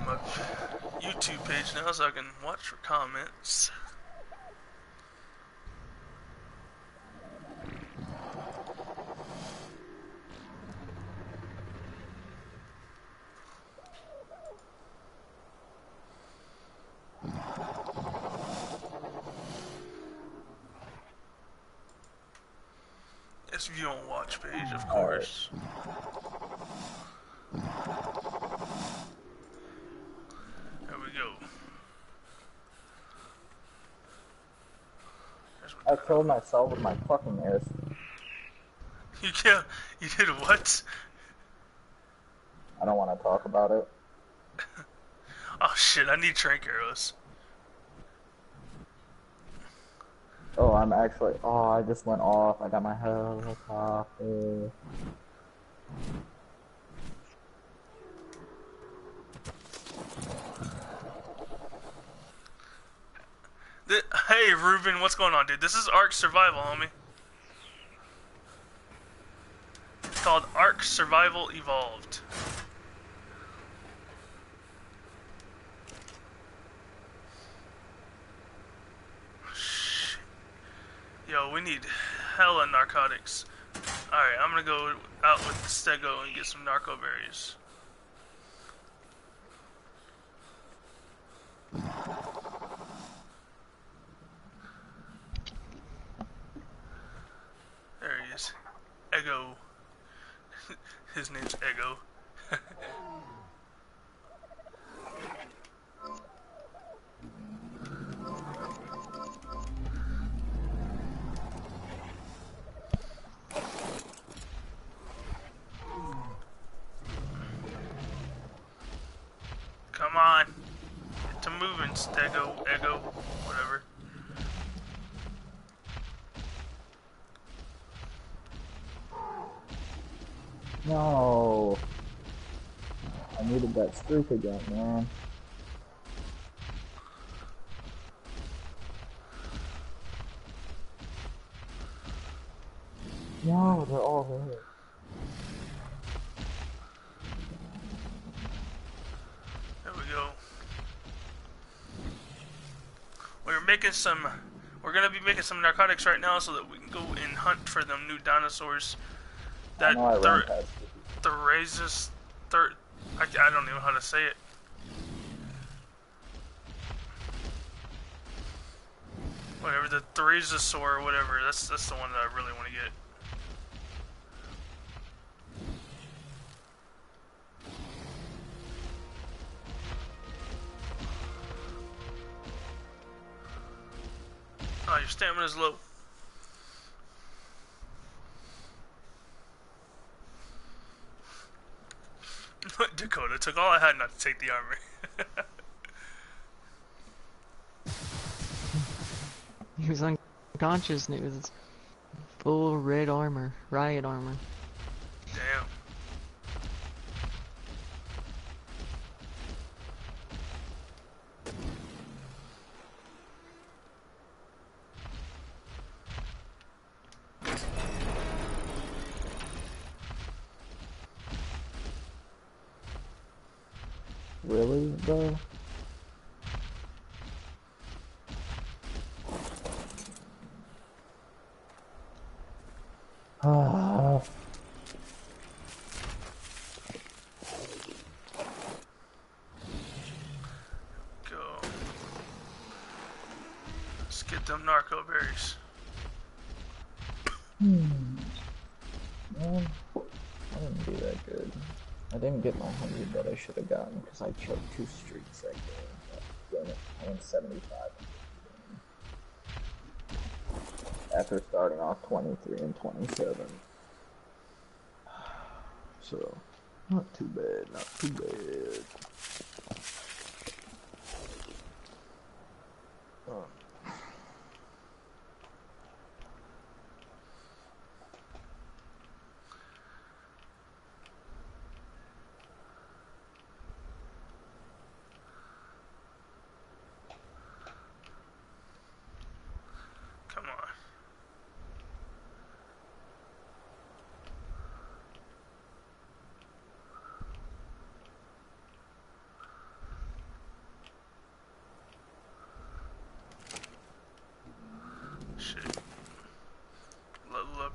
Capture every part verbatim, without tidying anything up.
my YouTube page now so I can watch for comments. Yes, view on watch page, of course. There we go. I killed myself with my fucking ass. You killed? You did what? I don't want to talk about it. Oh shit! I need trank arrows. Oh, I'm actually. Oh, I just went off. I got my helicopter. The, hey, Ruben, what's going on, dude? This is Ark Survival, homie. It's called Ark Survival Evolved. Shit. Yo, we need hella narcotics. Alright, I'm gonna go out with the stego and get some narco berries. There he is. Ego. His name's Ego. Come on. Get to moving, stego, ego, whatever. No. I needed that streak again, man. No, they're all there. There we go. We're making some... We're gonna be making some narcotics right now so that we can go and hunt for them new dinosaurs. That Therasis... Thir... I, I don't even know how to say it. Whatever, the Therasaur or whatever, that's, that's the one that I really want to get. Oh, your stamina's low. Dakota took all I had not to take the armor. He was unconscious and it was full red armor, riot armor. Damn. Really, bro? Ah. Go. Let's get them narco berries. Hmm. Man, I didn't do that good. I didn't get my hundred that I should have gotten because I choked two streaks that game. Damn it, I went seventy-five. After starting off twenty-three and twenty-seven. So, not too bad, not too bad. Oh. Come on.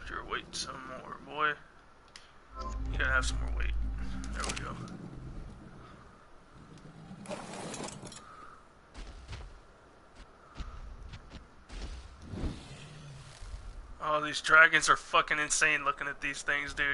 your weight some more, boy. You gotta have some more weight. There we go. Oh, these dragons are fucking insane looking at these things, dude.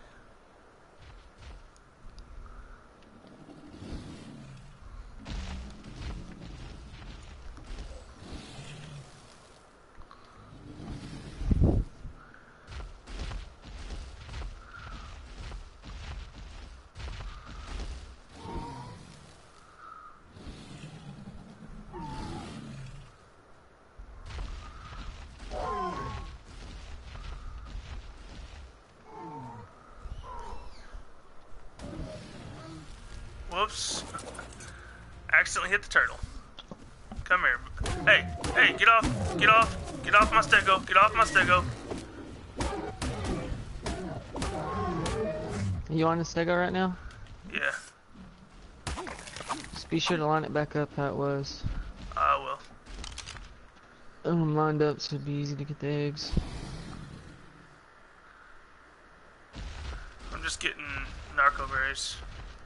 Whoops. Accidentally hit the turtle. Come here. Hey, hey, get off. Get off. Get off my stego. Get off my stego. Are you on the stego right now? Yeah, Just be sure to line it back up how it was. I will. I'm lined up so it'd be easy to get the eggs. I'm just getting narco berries.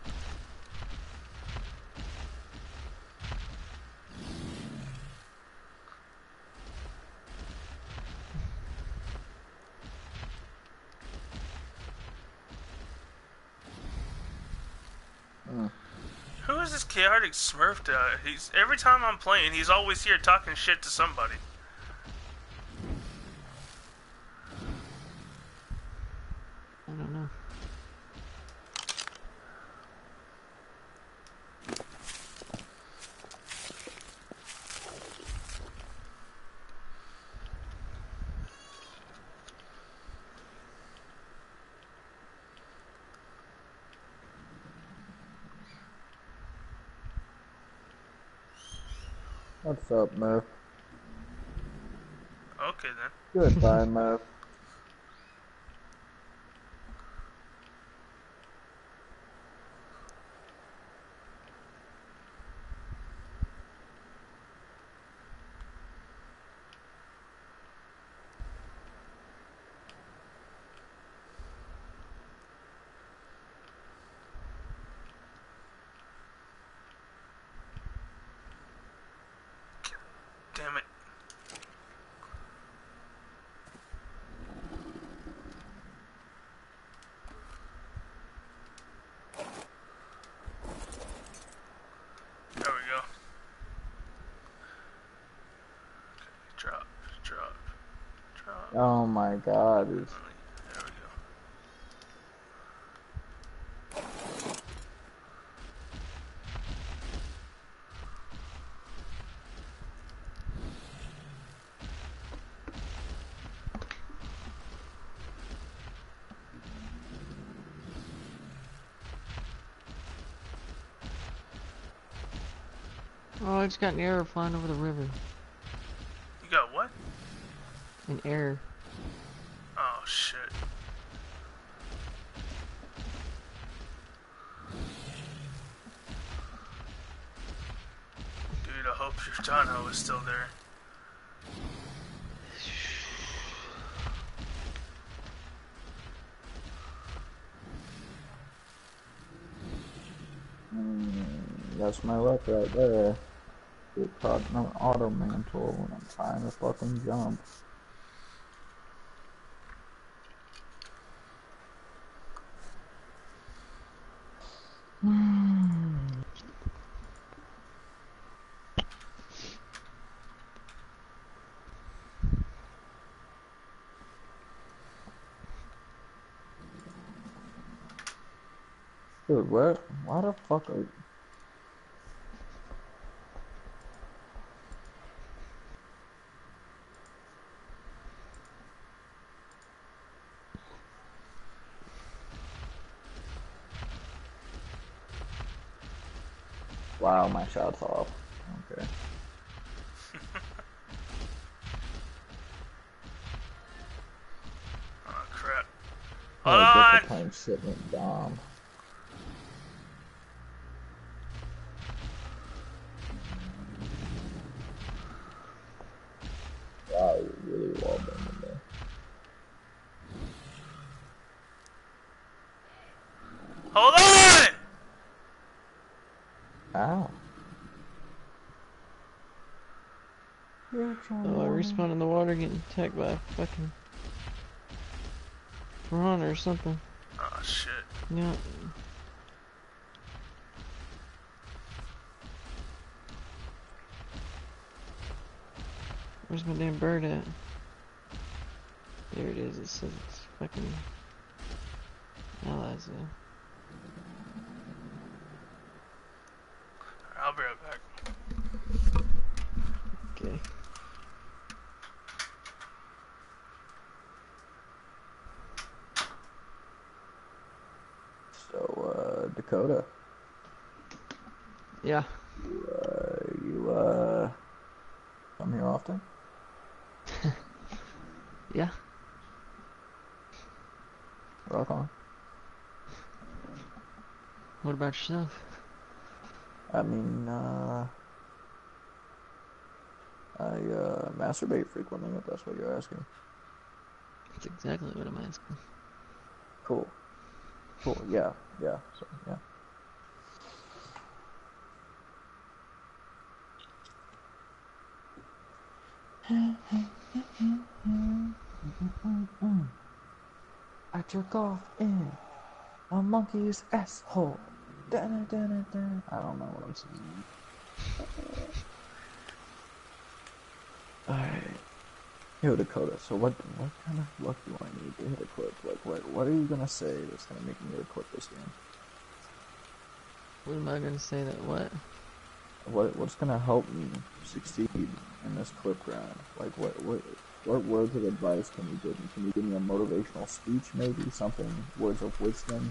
Mm. Who is this chaotic smurf guy? He's every time I'm playing, he's always here talking shit to somebody. I don't know. What's up, Murph? Okay then. Goodbye, Murph. Damn it. There we go. Okay, drop, drop, drop. Oh my god. It's... There we go. Oh, I just got an arrow flying over the river. You got what? An error. Oh shit. Dude, I hope your dino is still there. Mm, that's my luck right there. Get caught in an auto mantle when I'm trying to fucking jump. Dude, where? Why the fuck are... Wow, my shot's off. Okay. Oh crap. Oh, Hold get on! the time sitting at Dom. Wow, you're really well done in there. Ow. You're Oh, I trying. respawned in the water getting attacked by a fucking piranha or something. Oh shit. Yeah. Where's my damn bird at? There it is. It says it's fucking allies there. I'll be right back. Okay. So, uh, Dakota. Yeah. You, uh, you, uh, come here often? Yeah. Rock on. What about yourself? I mean, uh, I, uh, masturbate frequently, if that's what you're asking. That's exactly what I'm asking. Cool. Cool, yeah, yeah, so, yeah. I jerk off in a monkey's asshole. Da -da -da -da -da. I don't know what I'm saying. Alright. Yo, Dakota, so what what kind of luck do I need to hit a clip? Like, what what are you gonna say that's gonna make me hit a clip this game? What am I gonna say that what? What what's gonna help me succeed in this clip grind? Like, what what what words of advice can you give me? Can you give me a motivational speech, maybe something? Words of wisdom?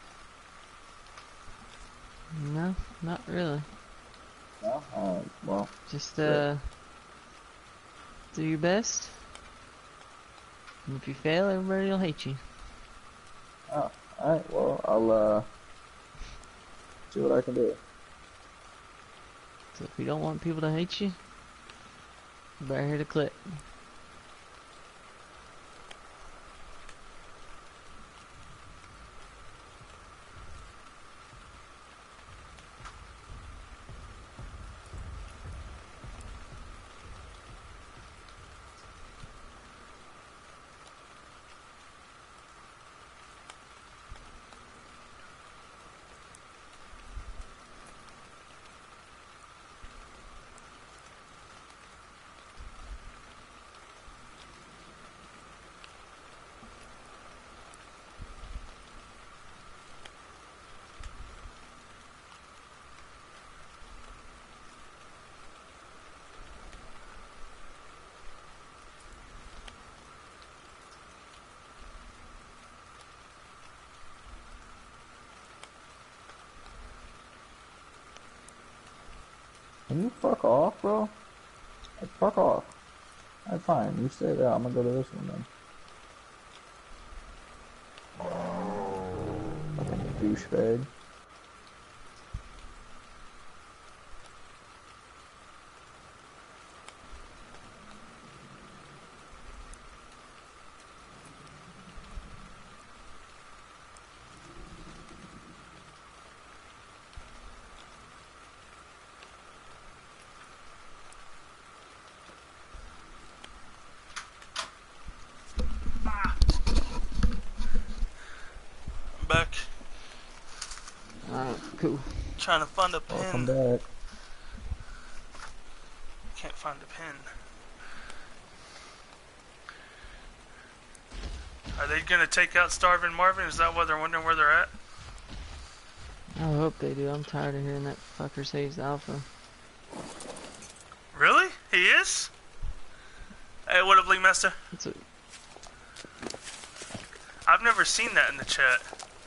No, not really. No. Uh, well, Just great. uh, do your best. And if you fail, everybody will hate you. Oh, all right. Well, I'll uh see what I can do. So if you don't want people to hate you, you better hit a clip. Can you fuck off, bro? Like, fuck off. Alright, fine. You stay there. I'm gonna go to this one then. Fucking douchebag. I'm back. Alright, cool. Trying to find a Welcome pin. back. Can't find a pin. Are they gonna take out Starvin Marvin? Is that why they're wondering where they're at? I hope they do. I'm tired of hearing that fucker say he's alpha. Really? He is? Hey, what up, League Master? That's a, I've never seen that in the chat.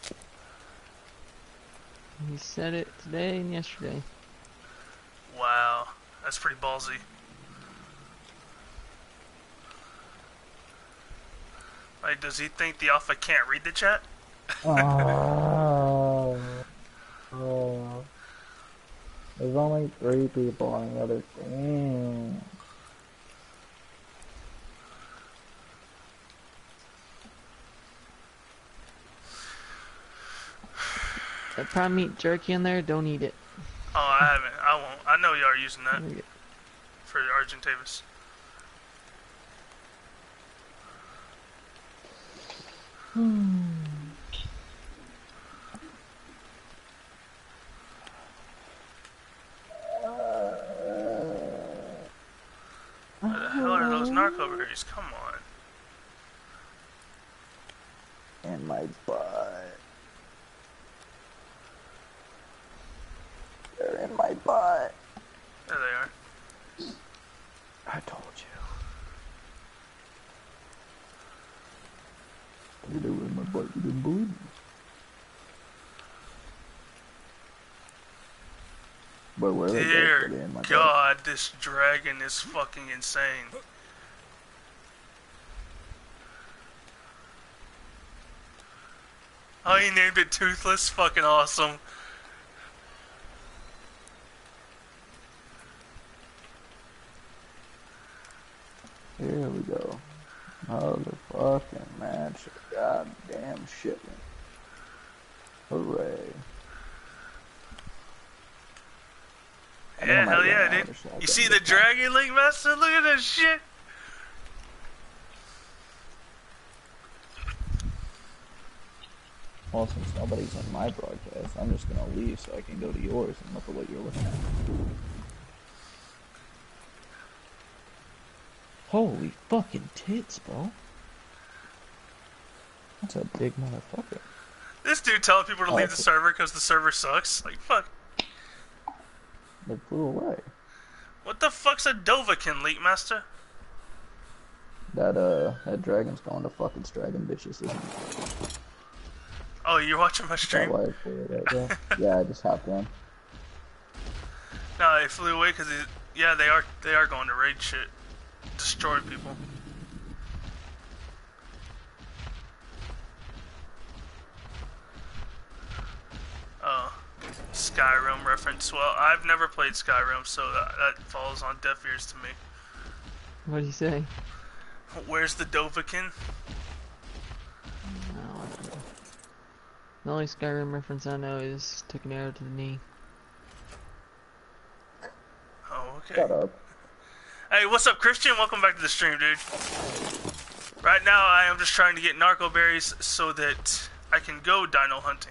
he said it today and yesterday. Wow, that's pretty ballsy. Like, does he think the alpha can't read the chat? Oh, oh. There's only three people on the other team. That prime meat jerky in there, don't eat it. Oh, I haven't. I won't. I know y'all are using that There we go. for Argentavis. Hmm. Where the hell are those narco berries? Come on. And my butt. They're in my butt. There they are. I told you. They were in my butt. You didn't believe me. But where they go, Dear they in my God, this dragon is fucking insane. Oh, he named it Toothless? Fucking awesome. Here we go. Motherfucking match. Goddamn shipment. Hooray. Yeah, hell yeah, dude. You see the Dragon Link Master? Look at this shit. Well, since nobody's in my broadcast, I'm just gonna leave so I can go to yours and look at what you're looking at. Holy fucking tits, bro. That's a big motherfucker. This dude telling people to Oh, leave the that's- server because the server sucks. Like, fuck. They flew away. What the fuck's a Dovahkiin, Leak Master? That, uh, that dragon's going to fucking dragon bitches, isn't it? Oh, you're watching my Is that stream? why I flew away, yeah? Yeah, I just hopped in. No, they flew away because, yeah, they are, they are going to raid shit. Destroy people. Oh. Skyrim reference. Well, I've never played Skyrim, so that, that falls on deaf ears to me. What do you say? Where's the Dovahkiin? No, I don't know. The only Skyrim reference I know is took an arrow to the knee. Oh, okay. Shut up. Hey, what's up, Christian? Welcome back to the stream, dude. Right now, I am just trying to get narco berries so that I can go dino hunting.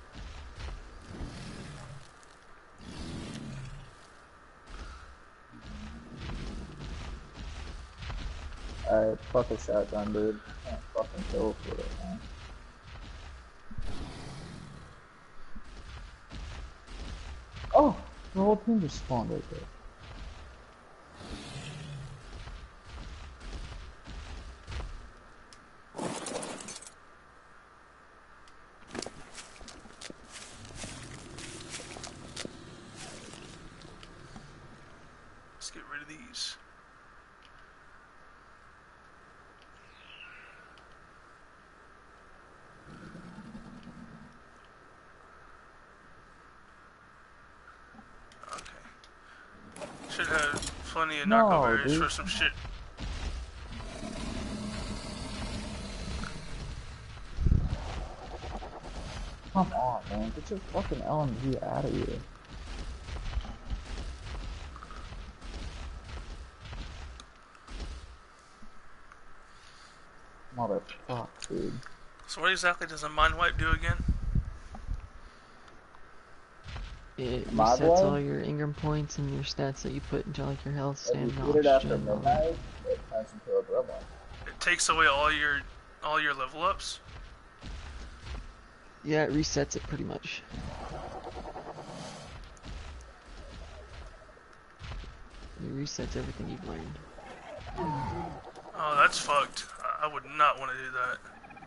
Alright, fuck a shotgun, dude. Can't fucking kill for it, man. Oh! The whole team just spawned right there. Let's get rid of these. Should have plenty of narco No, berries dude. for some shit. Come on, man. Get your fucking L M G out of here. Motherfuck, dude. So what exactly does a mind wipe do again? It Mod resets wipe? all your Ingram points and your stats that you put into like your health, If you stamina, shoot it after oxygen, all that. midnight, it turns into a gremlin. It takes away all your all your level ups. Yeah, it resets it pretty much. It resets everything you've learned. Oh, that's fucked. I I would not want to do that.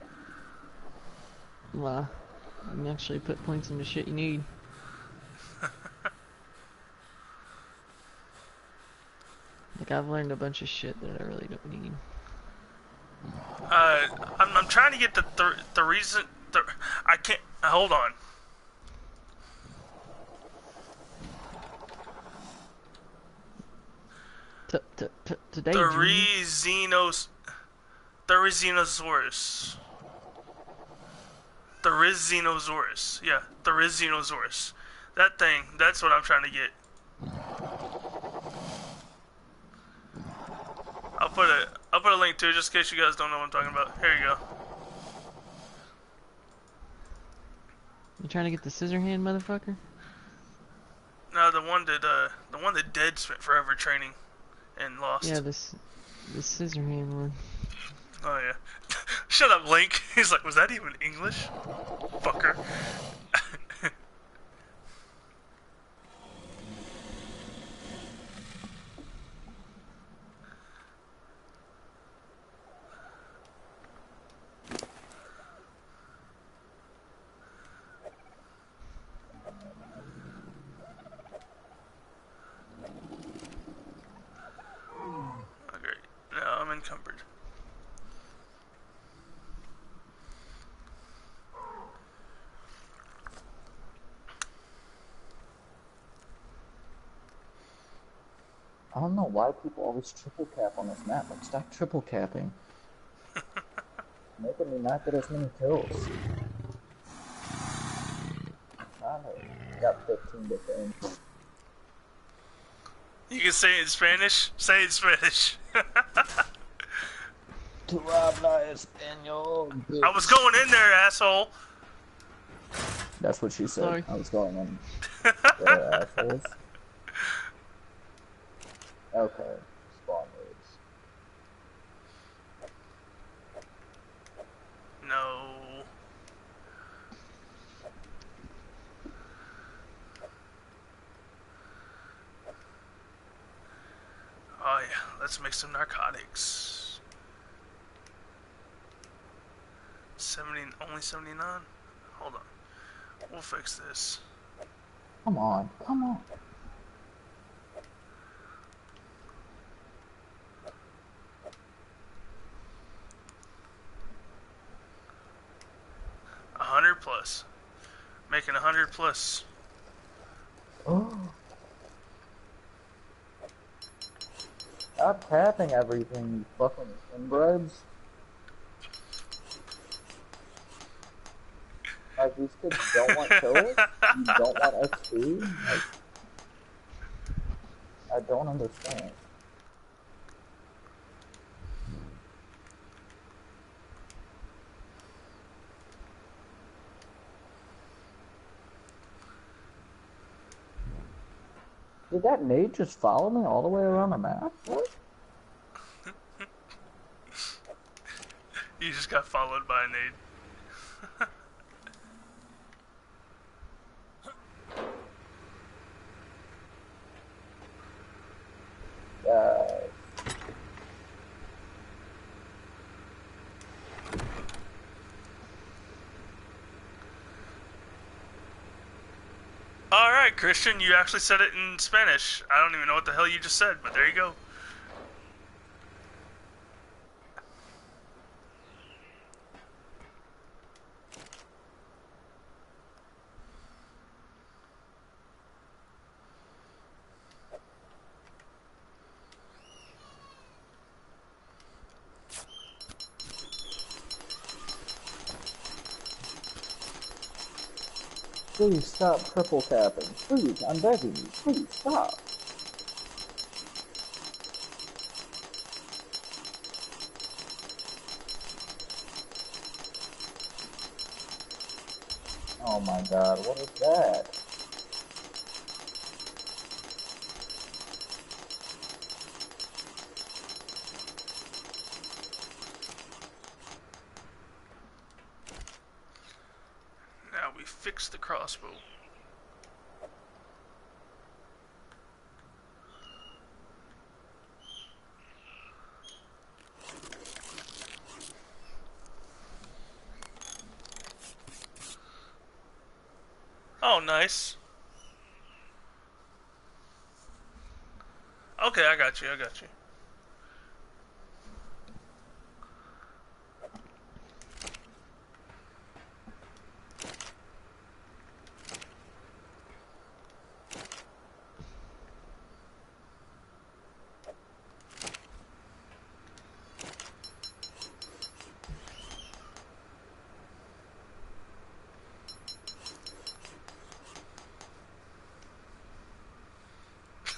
Well, you can actually put points into shit you need. Like, I've learned a bunch of shit that I really don't need. Uh, I'm, I'm trying to get the th the reason the I can't uh, hold on. T -t -t Today, The Junior. Rezenos, the Rezenosaurus, the Rezenosaurus, yeah, the Rezenosaurus. That thing. That's what I'm trying to get. I'll put a I'll put a link to it just in case you guys don't know what I'm talking about. Here you go. You trying to get the scissor hand, motherfucker? No, the one that uh the one that Dead spent forever training and lost. Yeah, this the scissor hand one. Oh yeah. Shut up, Link. He's like, was that even English? Fucker. Okay. No, I'm encumbered. I don't know why people always triple cap on this map. Like, stop triple capping. Making me not get as many kills. I got fifteen defense. You can say it in Spanish? Say it in Spanish. Tu habla español, bitch. I was going in there, asshole. That's what she said. Sorry. I was going in there, assholes. Okay, spawn raids. No. Oh yeah, let's make some narcotics. Seventy, only seventy-nine. Hold on, we'll fix this. Come on, come on. A hundred plus, making a hundred plus. Oh. Stop tapping everything, you fucking inbreds. Like, these kids don't want kills? You don't want X P? Like, I don't understand. Did that nade just follow me all the way around the map? What? You just got followed by a nade. Uh, Alright, Christian, you actually said it in Spanish. I don't even know what the hell you just said, but there you go. Please stop triple tapping. Please, I'm begging you. Please stop. Oh my god, what is that? Now we fix the crossbow. Oh, nice. Okay, I got you, I got you.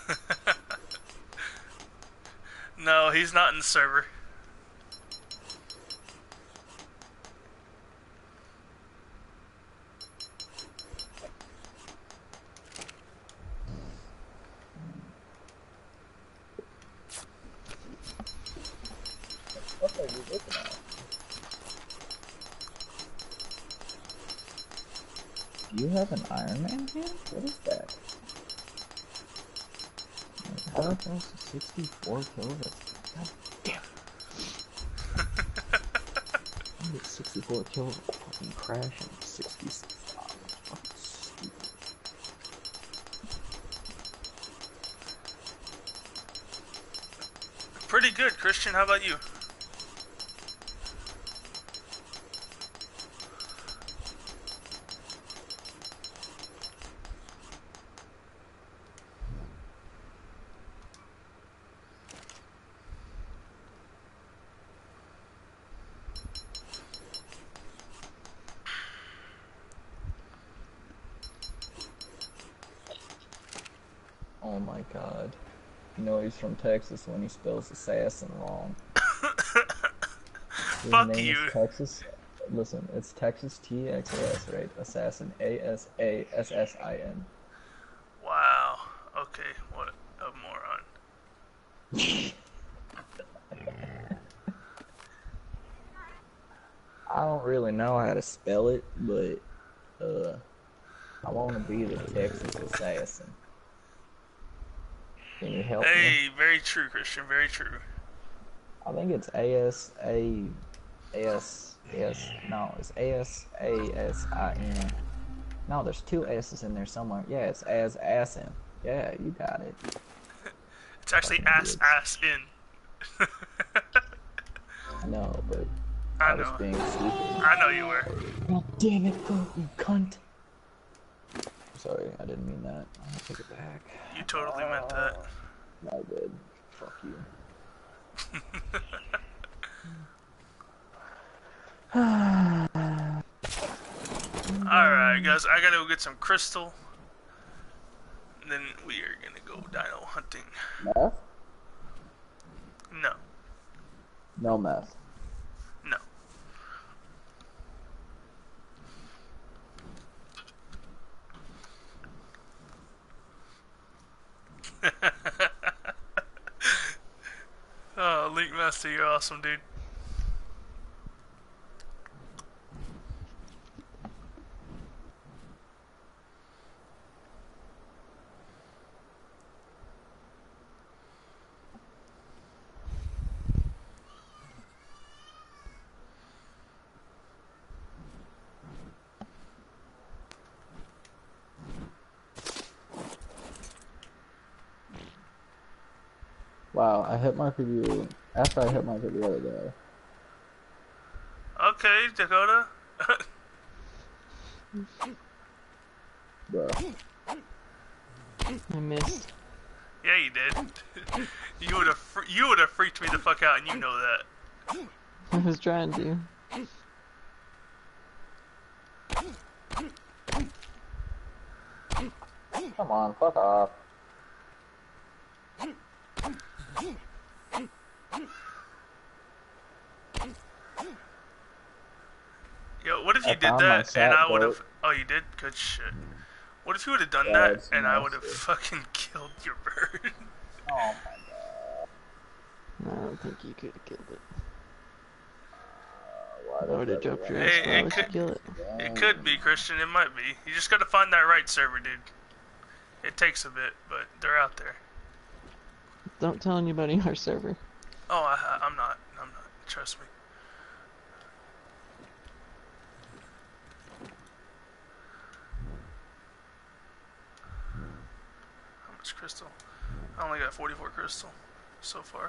No, he's not in the server. What are you looking at? Do you have an Iron Man here? What is that? How did I sixty-four kills? God damn. I get sixty-four kills, fucking crash and sixty-six. Oh, that's fucking stupid. Pretty good, Christian. How about you? Oh my god. You know he's from Texas when he spells assassin wrong. His Fuck name you. is Texas. Listen, it's Texas T X A S, right? Assassin. A S A S S I N. Wow. Okay, what a moron. I don't really know how to spell it, but uh, I want to be the Texas assassin. Can you help me? Hey, very true, Christian. Very true. I think it's A S A S S. No, it's A S A S I N. No, there's two S's in there somewhere. Yeah, it's as assin. Yeah, you got it. It's actually Fucking ass idiots. ass in. I know, but I I was know. being stupid. I know you were. God damn it, bro, you cunt. Sorry, I didn't mean that. I'll take it back. You totally meant that. I did. Fuck you. Alright, guys, I gotta go get some crystal. And then we are gonna go dino hunting. Meth? No. No meth. No. Oh, Link Master, you're awesome, dude. Wow, I hit marked you after I hit marked the other guy. Okay, Dakota. Bro. I missed. Yeah, you did. You would have you would have freaked me the fuck out, and you know that. I was trying to. Come on, fuck off. Yo, what if you I did found my that and sat I would have? boat. Oh, you did? Good shit. What if you would have done Yeah, that it's and I would have nasty. fucking killed your bird? Oh my god. I don't think you could have killed it. Why I does would have that dropped your remind ass Hey, down it to could- kill it. me? It could be, Christian. It might be. You just gotta find that right server, dude. It takes a bit, but they're out there. Don't tell anybody our server. Oh, I, I'm not. I'm not. Trust me. How much crystal? I only got forty-four crystal so far.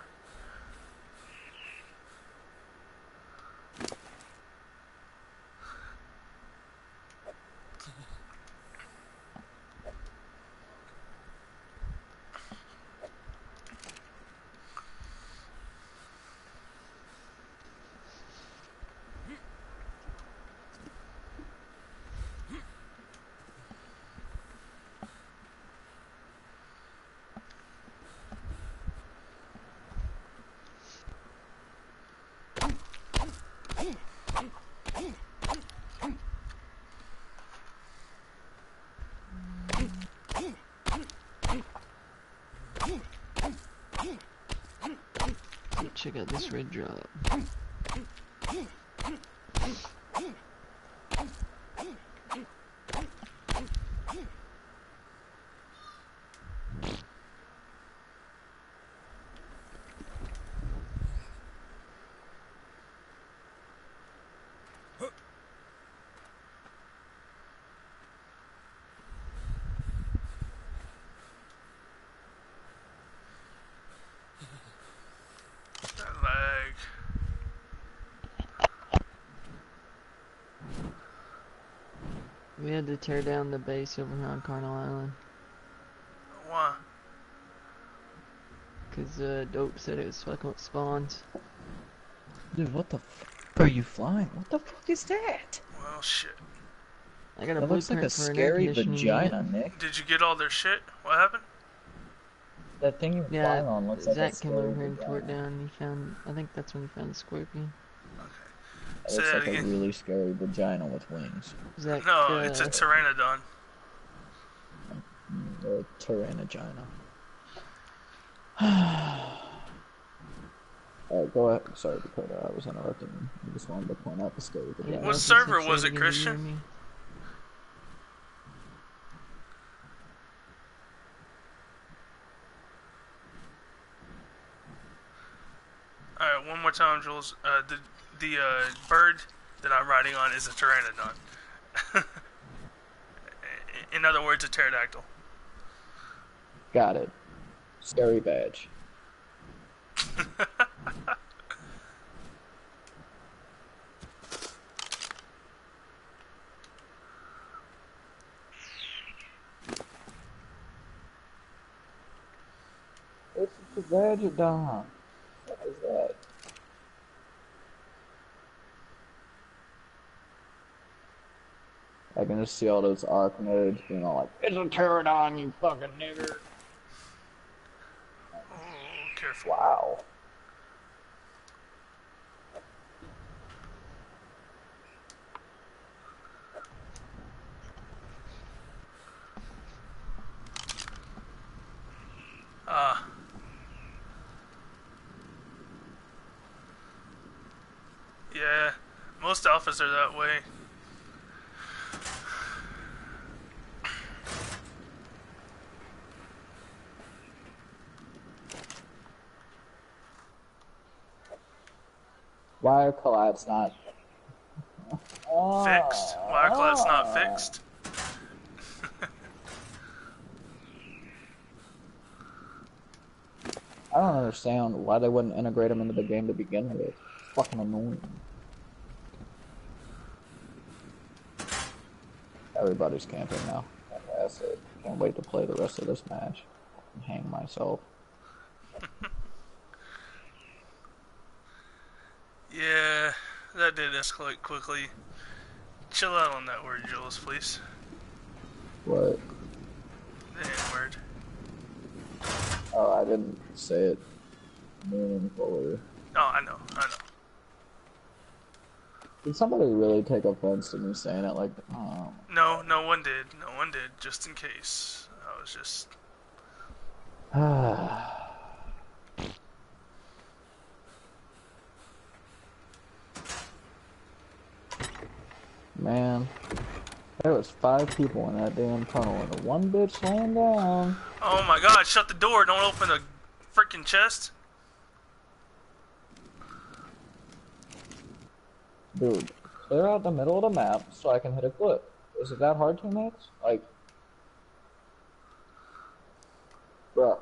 check out this red drop. That lag. We had to tear down the base over here on Carnal Island. Why? Cause uh, Dope said it was fucking with spawns. Dude, what the f are you flying? What the fuck is that? Well, shit. I got a That looks like blueprint a for an air scary conditioning vagina, unit. Nick. Did you get all their shit? What happened? That thing you're Yeah, flying on looks like a Zach came over scary here and tore it vagina. down. And he found, I think that's when he found the scorpion. It Say looks that like a again. really scary vagina with wings. Zach, No, uh, it's a pteranodon. Mm, or a pteranogina. Alright, go ahead. Sorry, Dakota, I was interrupting you. I just wanted to point out the scary I didn't vagina. know What if you server said was say it, again, did you hear Christian? me? Alright, one more time, Jules. Uh, the the uh, bird that I'm riding on is a pteranodon. In other words, a pterodactyl. Got it. Scary badge. It's a vagina. What is that? I can just see all those Arachnids being all like, it's a pterodon, you fucking nigger. Oh, careful. Wow. Ah. Yeah, most alphas are that way. Wire collapse not Fixed. Wire collapse not fixed. I don't understand why they wouldn't integrate them into the game to begin with. It's fucking annoying. Everybody's camping now. That's it. Can't wait to play the rest of this match and hang myself. Yeah, that did escalate quickly. Chill out on that word, Jules, please. What? The N-word. Oh, I didn't say it meaningfully. Oh, I know, I know. Did somebody really take offense to me saying it like, oh. No, no one did. No one did, just in case. I was just... Man, there was five people in that damn tunnel and the one bitch laying down. Oh my god, shut the door, don't open the freaking chest. Dude, clear out the middle of the map so I can hit a clip. Is it that hard, teammates? Like, bruh.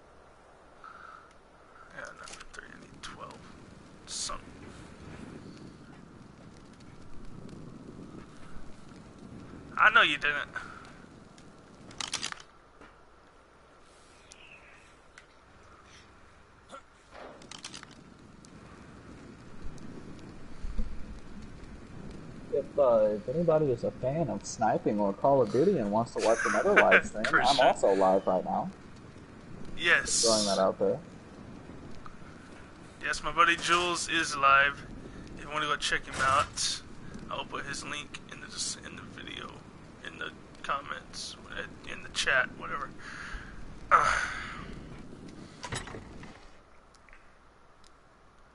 Yeah, nothing three, I need twelve. Some. I know you didn't. If, uh, if anybody is a fan of sniping or Call of Duty and wants to watch another live stream, I'm Christian. also live right now. Yes. Throwing that out there. Yes, my buddy Jules is live. If you want to go check him out, I'll put his link in the in the video, in the comments, in the chat, whatever. Uh.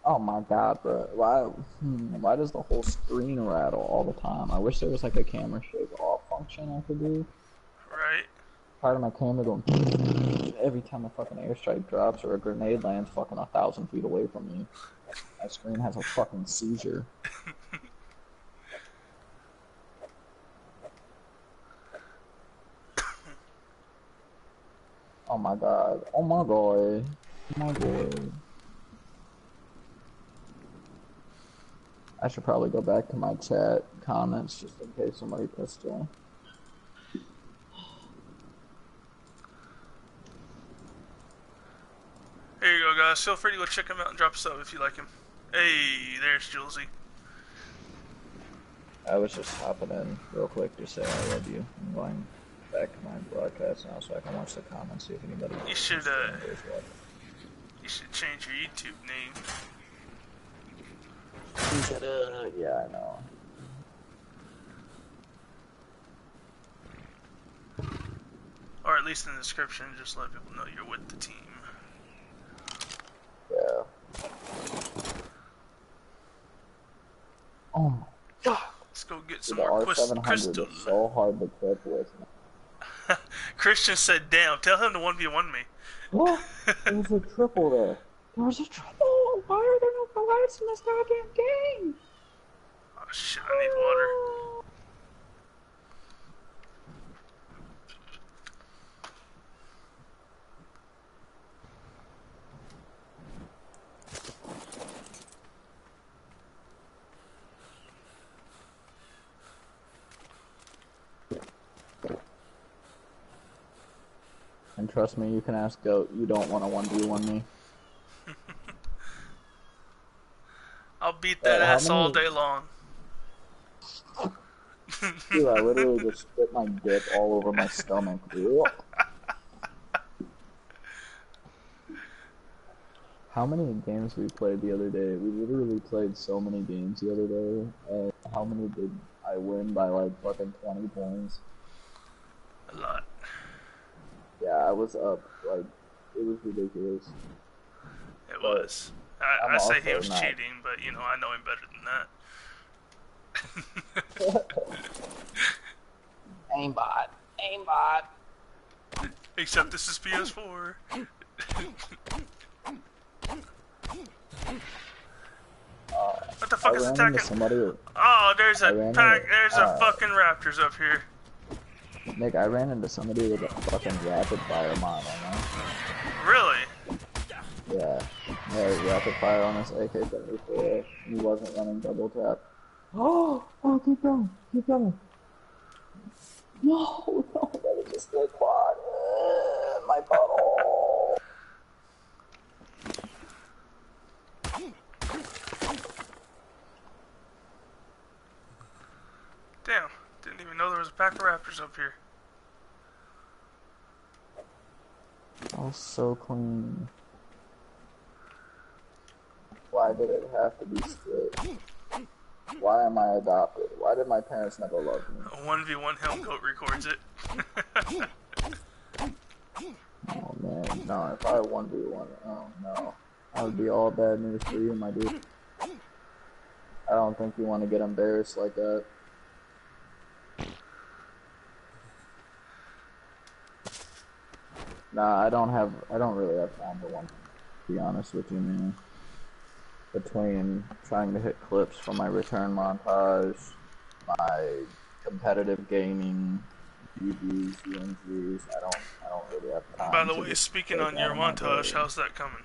Oh my god, bro. Why, hmm, why does the whole screen rattle all the time? I wish there was like a camera shake off function I could do. Right? Part of my camera going every time a fucking airstrike drops or a grenade lands fucking a thousand feet away from me. My screen has a fucking seizure. Oh my god. Oh my god. Oh my god. I should probably go back to my chat comments just in case somebody pressed join. Here you go, guys. Feel free to go check him out and drop a sub if you like him. Hey, there's Julesy. I was just hopping in real quick to say I love you. I'm going back to my broadcast now so I can watch the comments, see if anybody You should, uh, you should change your YouTube name. Uh, yeah, I know. Or at least in the description, just let people know you're with the team. Yeah. Oh my god. Let's go get some Dude, more the quist R seven hundred crystals. is so hard to clip with. Christian said, damn, tell him to one v one me. What? There was a triple there. There was a triple! Why are there no collabs in this goddamn game? Oh shit, I need water. And trust me, you can ask Goat, you don't want to one v one me. I'll beat that Uh, ass many... all day long. Dude, I literally just spit my dip all over my stomach. How many games we played the other day? We literally played so many games the other day. And how many did I win by like fucking twenty points? A lot. Yeah, I was up. Like, it was ridiculous. It But was. I, I say he was not... cheating, but you know, I know him better than that. Aimbot. Aimbot. Except this is P S four. Uh, what the fuck I is ran attacking? into somebody. Oh, there's a pack. Into, there's uh, a fucking raptors up here. Nick, I ran into somebody with a fucking rapid fire mod on there. Really? Yeah. Yeah, rapid fire on this A K seventy-four. He wasn't running double tap. Oh, oh, keep going, keep going. No, no, that was just the quad. Uh, my butthole. Damn, didn't even know there was a pack of raptors up here. Oh, so clean. Why did it have to be split? Why am I adopted? Why did my parents never love me? A one v one Helm Goat records it. Oh man, no, if I one v one, oh no. That would be all bad news for you, my dude. I don't think you want to get embarrassed like that. Nah, I don't have, I don't really have time for one, to be honest with you, man. Between trying to hit clips for my return montage, my competitive gaming, U Gs, U N Gs, I don't, I don't really have time. By the way, speaking on your montage, how's that coming?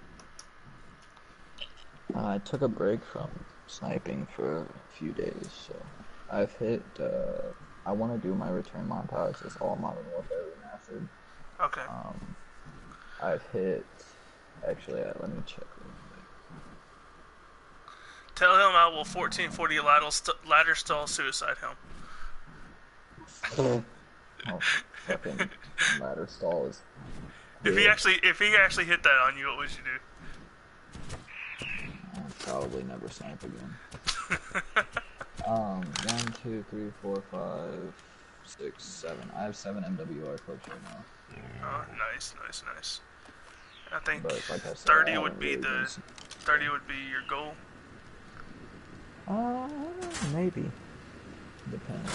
Uh, I took a break from sniping for a few days, so I've hit, uh, I want to do my return montage as all Modern Warfare Remastered. Okay. Um, I've hit, actually, uh, let me check real quick. Tell him I will fourteen forty ladder, st ladder stall suicide helm. Oh, oh fucking ladder stall is... If he actually, if he actually hit that on you, what would you do? I'll probably never snipe again. um, one, two, three, four, five, six, seven. I have seven M W R clips right now. Oh, nice, nice, nice. I think But like I said, thirty I would be really the thirty would be your goal? Uh, maybe. Depends.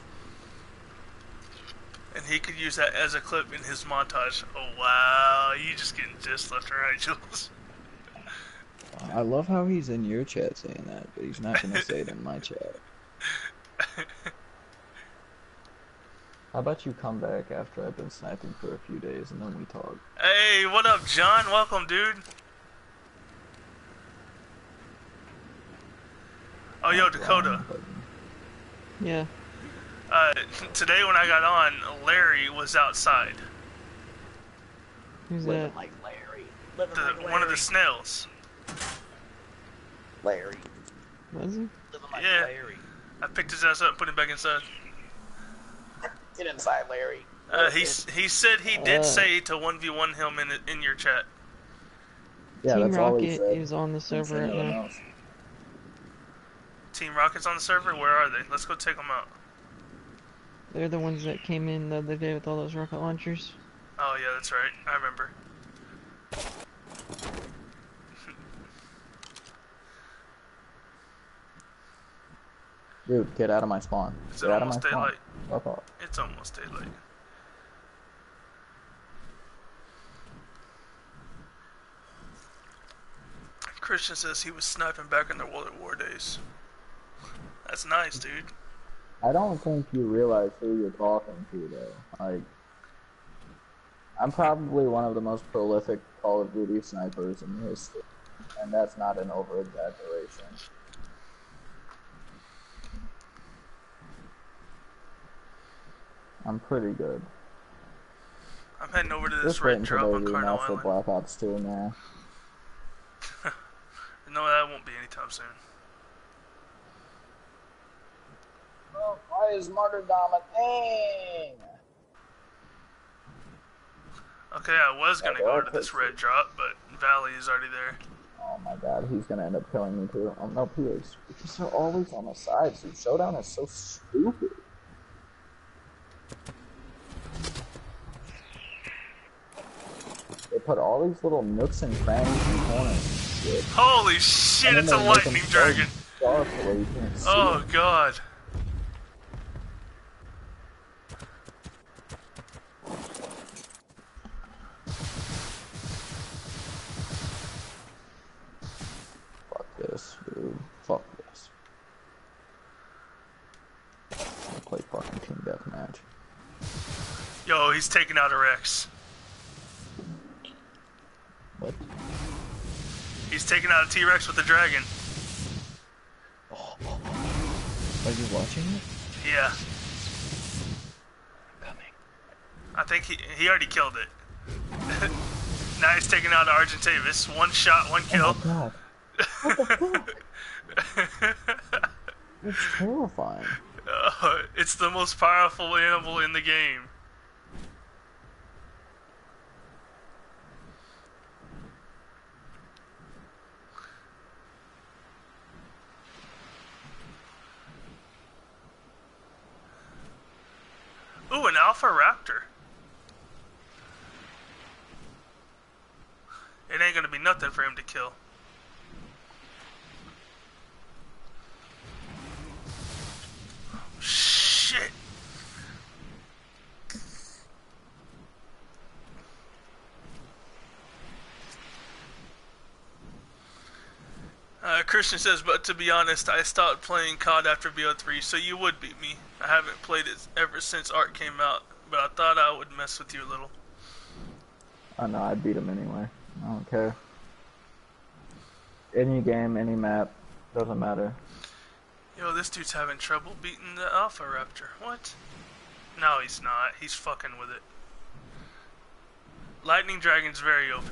And he could use that as a clip in his montage. Oh wow, you just getting dissed left and right, Jules. I love how he's in your chat saying that, but he's not gonna say it in my chat. How about you come back after I've been sniping for a few days and then we talk? Hey, what up, John? Welcome, dude. Oh, yo, Dakota. Yeah. Uh, today when I got on, Larry was outside. Who's Living that? like Larry. Living The, like Larry. one of the snails. Larry. Was he? Living like Yeah. Larry. I picked his ass up and put him back inside. Get inside, Larry. Uh, he he said he did Uh. say to one v one him in in your chat. Yeah, Team that's all he Rocket said. is on the Didn't server say right nothing now. else. Team Rocket's on the server. Where are they? Let's go take them out. They're the ones that came in the other day with all those rocket launchers. Oh yeah, that's right. I remember. Dude, get out of my spawn. Is Get it out of my almost spawn. daylight? Fuck off. It's almost daylight. Christian says he was sniping back in the World at War days. That's nice, dude. I don't think you realize who you're talking to, though. Like, I'm probably one of the most prolific Call of Duty snipers in history, and that's not an over-exaggeration. I'm pretty good. I'm heading over to this Just red wait until drop they on Carnal remaster Island. Black Ops two now. No, that won't be anytime soon. Well, why is martyrdom a thing? Okay, I was gonna Yeah, go they're to this pretty red drop, but Valley is already there. Oh my god, he's gonna end up killing me too. Oh no, he is. Because they're always on the sides, dude. Showdown is so stupid. They put all these little nooks and crannies and corners. Shit. Holy shit, And then it's a they make lightning them so dragon. dark where you can't see Oh it. god. Fuck this, dude. Fuck this. I'll play fucking team deathmatch. Yo, he's taking out a Rex. What? He's taking out a T-Rex with a dragon. Are you watching it? Yeah. Coming. I think he he already killed it. Now he's taking out Argentavis. One shot, one kill. Oh my god. What the fuck? It's terrifying. Uh, it's the most powerful animal in the game. Ooh, an Alpha Raptor. It ain't gonna be nothing for him to kill. Shit. Uh, Christian says, but to be honest, I stopped playing C O D after B O three, so you would beat me. I haven't played it ever since Ark came out, but I thought I would mess with you a little. Oh no, I'd beat him anyway. I don't care. Any game, any map, doesn't matter. Yo, this dude's having trouble beating the Alpha Raptor. What? No, he's not. He's fucking with it. Lightning Dragon's very O P.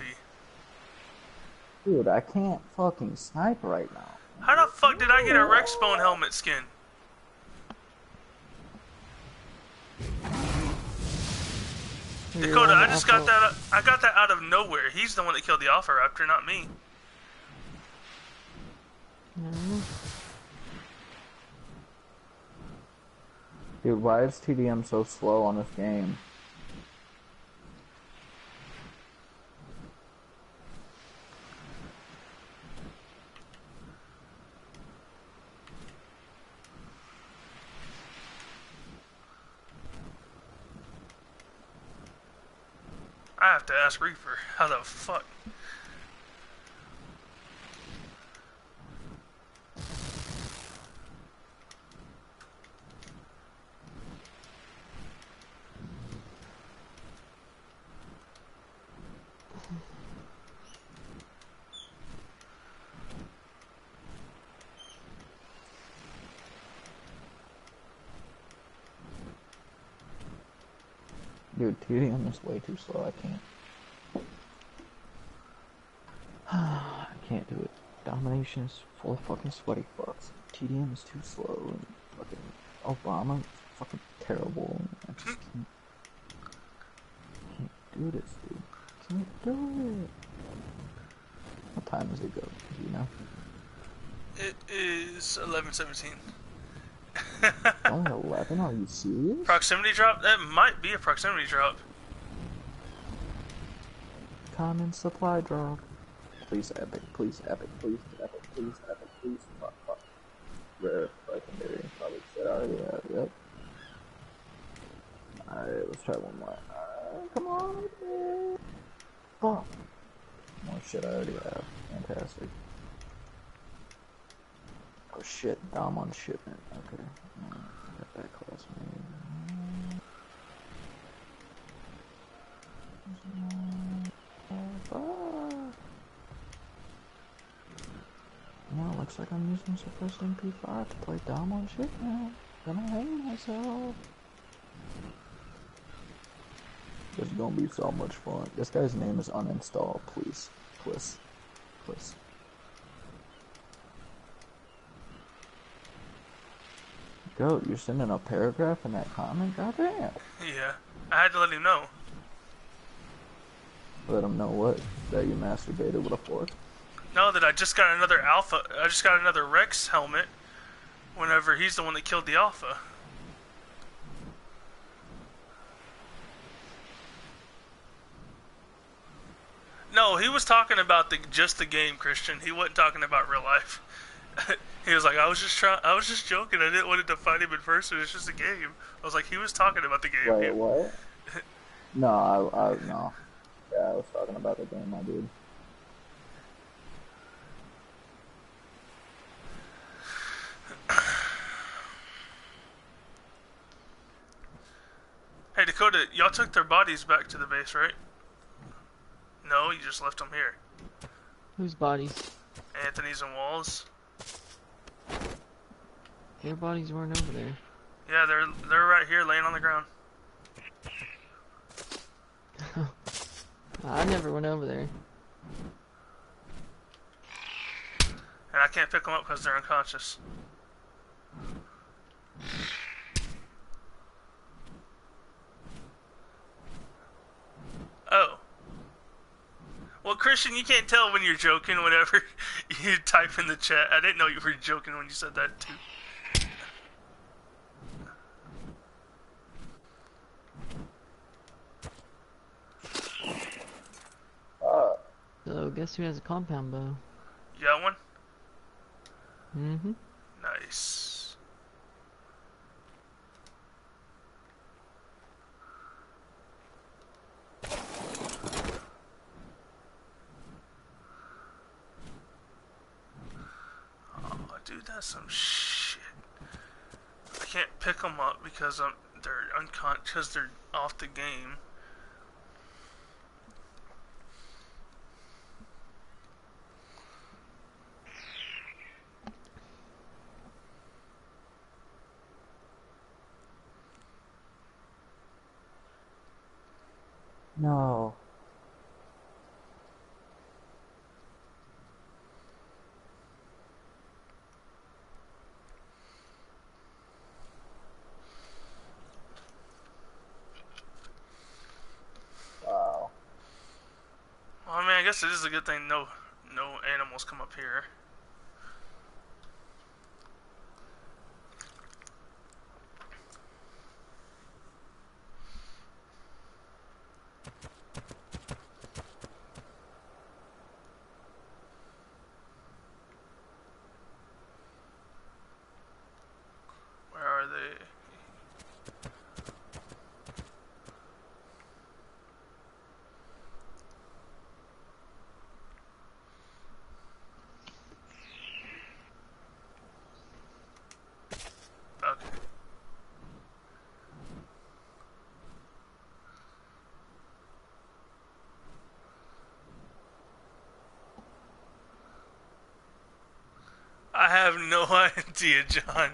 Dude, I can't fucking snipe right now. How the fuck did I get a Rex Bone helmet skin? Dakota, I just got that. I got that out of nowhere. He's the one that killed the Alpha Raptor, not me. No. Dude, why is T D M so slow on this game? I have to ask Reaper. How the fuck? Dude, T D M is way too slow. I can't. I can't do it. Domination is full of fucking sweaty fucks. T D M is too slow. And fucking Obama is fucking terrible. I just can't. Can't do this, dude. Can't do it. What time does it go? Do you know? It is eleven seventeen. Only eleven? Are you serious? Proximity drop? That might be a proximity drop. Common supply drop. Please epic, please epic, please epic, please epic, please fuck, fuck. Rare, legendary, probably shit I already have, yep. Alright, let's try one more. Alright, come on, man. Fuck. More shit I already have. Fantastic. Oh shit, Dom on shipment. Okay. Uh, I got that class made. Uh, fuck. Well, looks like I'm using suppressed M P five to play Dom on shipment. Gonna hang myself. This is gonna be so much fun. This guy's name is uninstall, please. Please. Please. Goat, you're sending a paragraph in that comment? Goddamn. Yeah, I had to let him know. Let him know what? That you masturbated with a fork? No, that I just got another Alpha. I just got another Rex helmet. Whenever he's the one that killed the Alpha. No, he was talking about the just the game, Christian. He wasn't talking about real life. He was like, I was just trying. I was just joking. I didn't want to fight him in person. It's just a game. I was like, he was talking about the game. Wait, what? No, I, I, no. Yeah, I was talking about the game, my dude. Hey, Dakota, y'all took their bodies back to the base, right? No, you just left them here. Whose bodies? Anthony's and Walls. Their bodies weren't over there. Yeah, they're they're right here, laying on the ground. I never went over there. And I can't pick them up because they're unconscious. Oh. Well, Christian, you can't tell when you're joking whenever you type in the chat. I didn't know you were joking when you said that, too. Uh, So, guess who has a compound bow? You got one? Mm-hmm. Nice. Oh, dude, that's some shit. I can't pick them up because um, they're uncon because they're off the game. no. Wow. Well, I mean, I guess it is a good thing no no animals come up here. Where are they? I have no idea, John.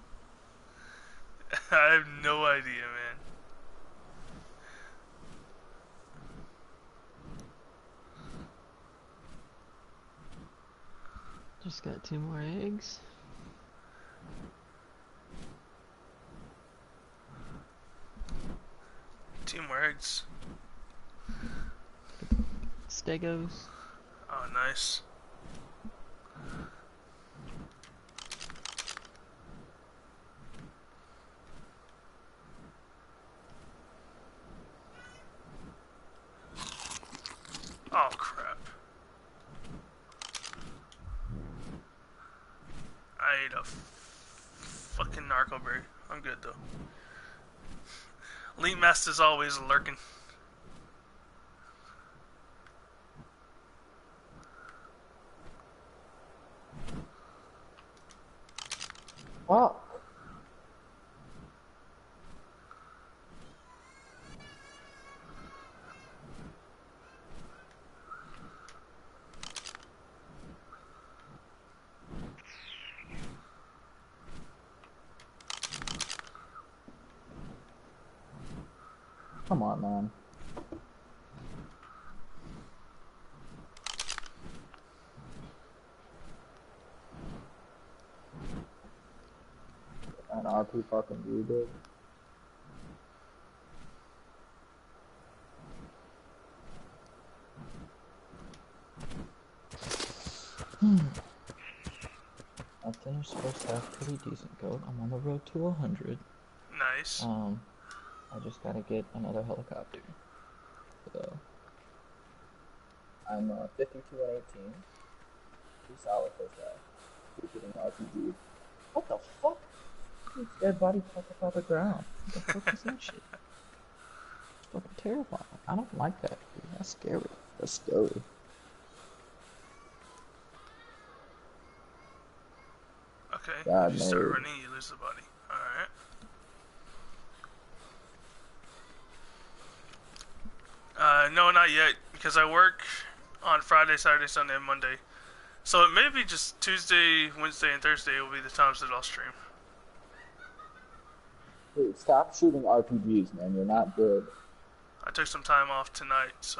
I have no idea, man. Just got two more eggs. Two more eggs. Stegos. Oh, nice. Oh, crap. I ate a f fucking narco berry. I'm good, though. Elite Master's always lurking. Fuck. Come on, man. An R P fucking you, dude. Hmm. I finished first half pretty decent, goat. I'm on the road to one hundred. Nice. Um, I just gotta get another helicopter. So, I'm uh, fifty-two and eighteen. Pretty solid first half. Keep getting R P G. What the fuck? It's dead body fucked up on the ground. What the fuck is that shit? It's fucking terrifying. I don't like that, dude. That's scary. That's scary. Okay. God, If you start man. running, you lose the body. Alright. Uh, no, not yet, because I work on Friday, Saturday, Sunday, and Monday. So it may be just Tuesday, Wednesday, and Thursday will be the times that I'll stream. Dude, stop shooting R P Gs, man. You're not good. I took some time off tonight, so.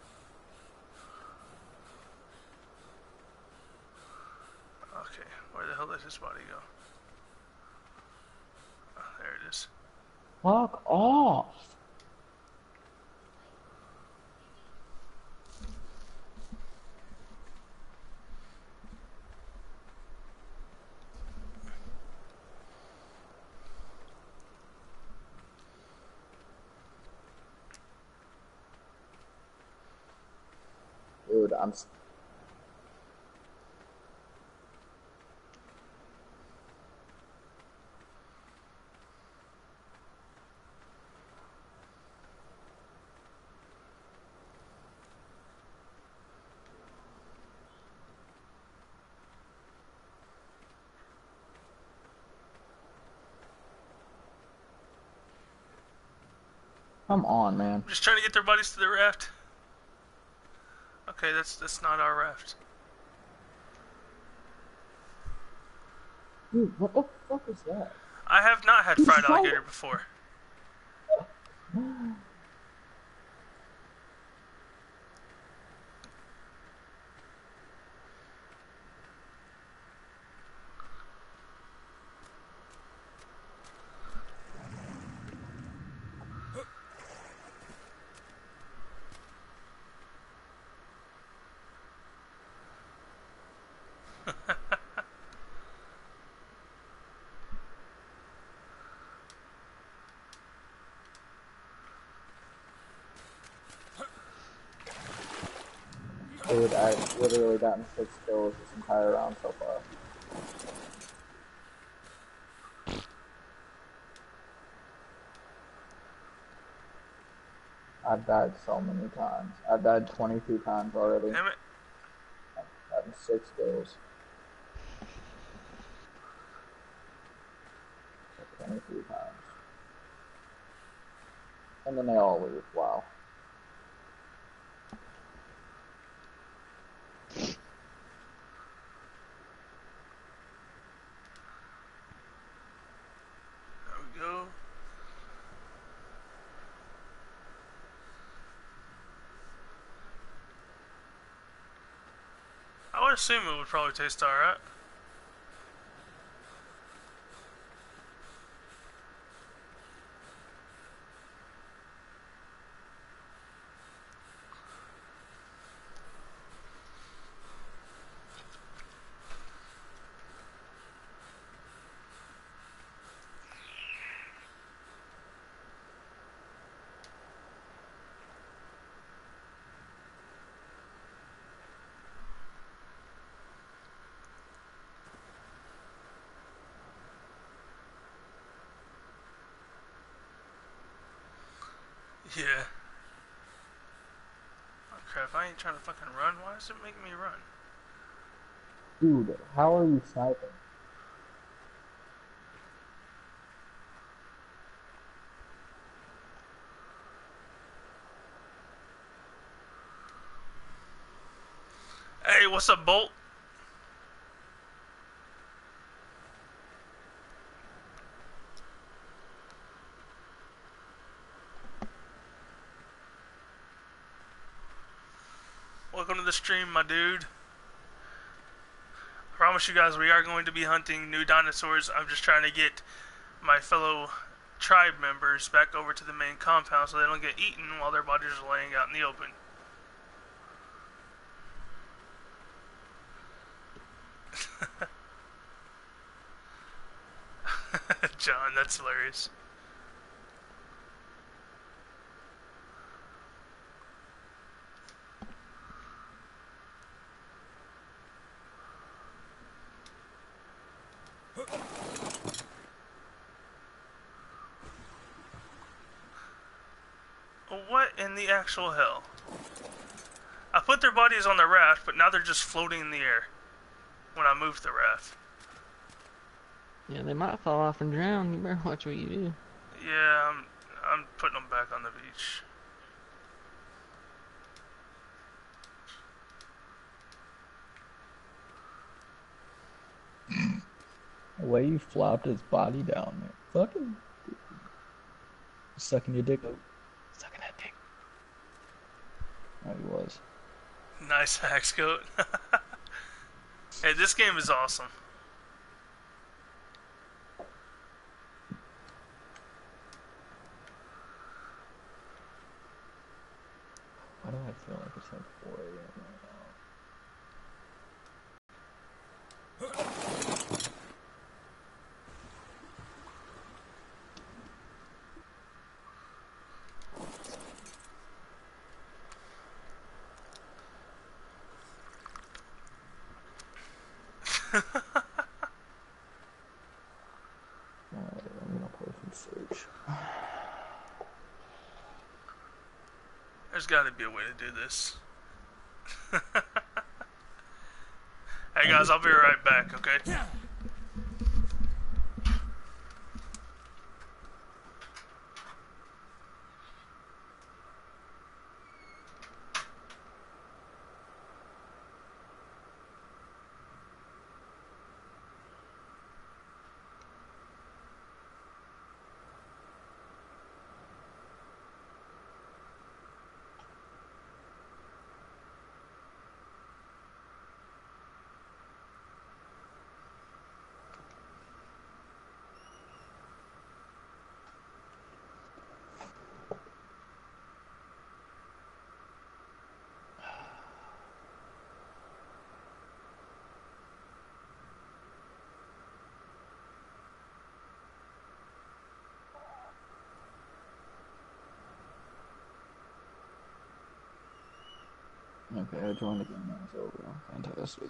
Okay, where the hell did his body go? Oh, there it is. Fuck off. Dude, I'm. s- Come on, man. I'm just trying to get their bodies to the raft. Okay, that's that's not our raft. Dude, what the fuck is that? I have not had fried alligator before. Dude, I've literally gotten six kills this entire round so far. I've died so many times. I've died twenty-two times already. Damn it. I've gotten six kills. twenty-three times. And then they all leave. Wow. would assume it would probably taste alright. Yeah. Oh crap, I ain't trying to fucking run. Why does it make me run? Dude, how are you sniping? Hey, what's up, Bolt? Welcome to the stream, my dude. I promise you guys we are going to be hunting new dinosaurs. I'm just trying to get my fellow tribe members back over to the main compound so they don't get eaten while their bodies are laying out in the open. John, that's hilarious. What in the actual hell? I put their bodies on the raft, but now they're just floating in the air when I move the raft. Yeah, they might fall off and drown. You better watch what you do. Yeah, I'm, I'm putting them back on the beach. The way you flopped his body down there. Fucking sucking your dick. Sucking that dick. Oh, he was. Nice hacks coat. Hey, this game is awesome. Why do I feel like it's like four A M right now? Alright, I'm gonna play some Surge. There's got to be a way to do this. Hey guys, I'll be right back, okay? Okay, I joined the game. Now it's over. Fantastic.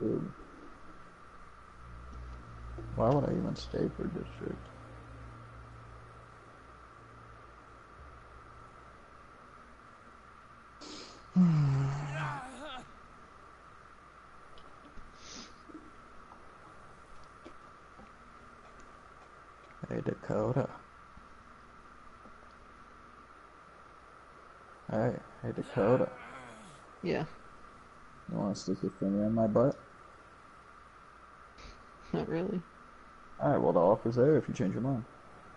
Dude, why would I even stay for district? Hey, Dakota. Hey, hey, Dakota. Yeah, You want to stick your finger in my butt? not really. Alright, well, the offer's there if you change your mind.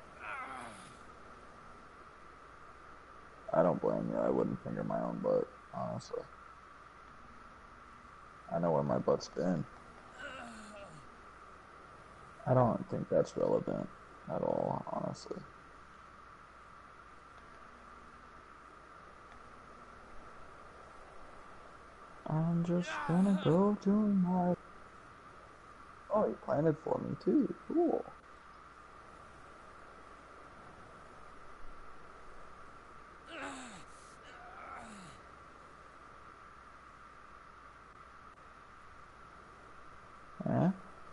I don't blame you. I wouldn't finger my own butt, honestly. I know where my butt's been. I don't think that's relevant at all, honestly. I'm just gonna go to my... Oh, you planted for me too. Cool. Eh?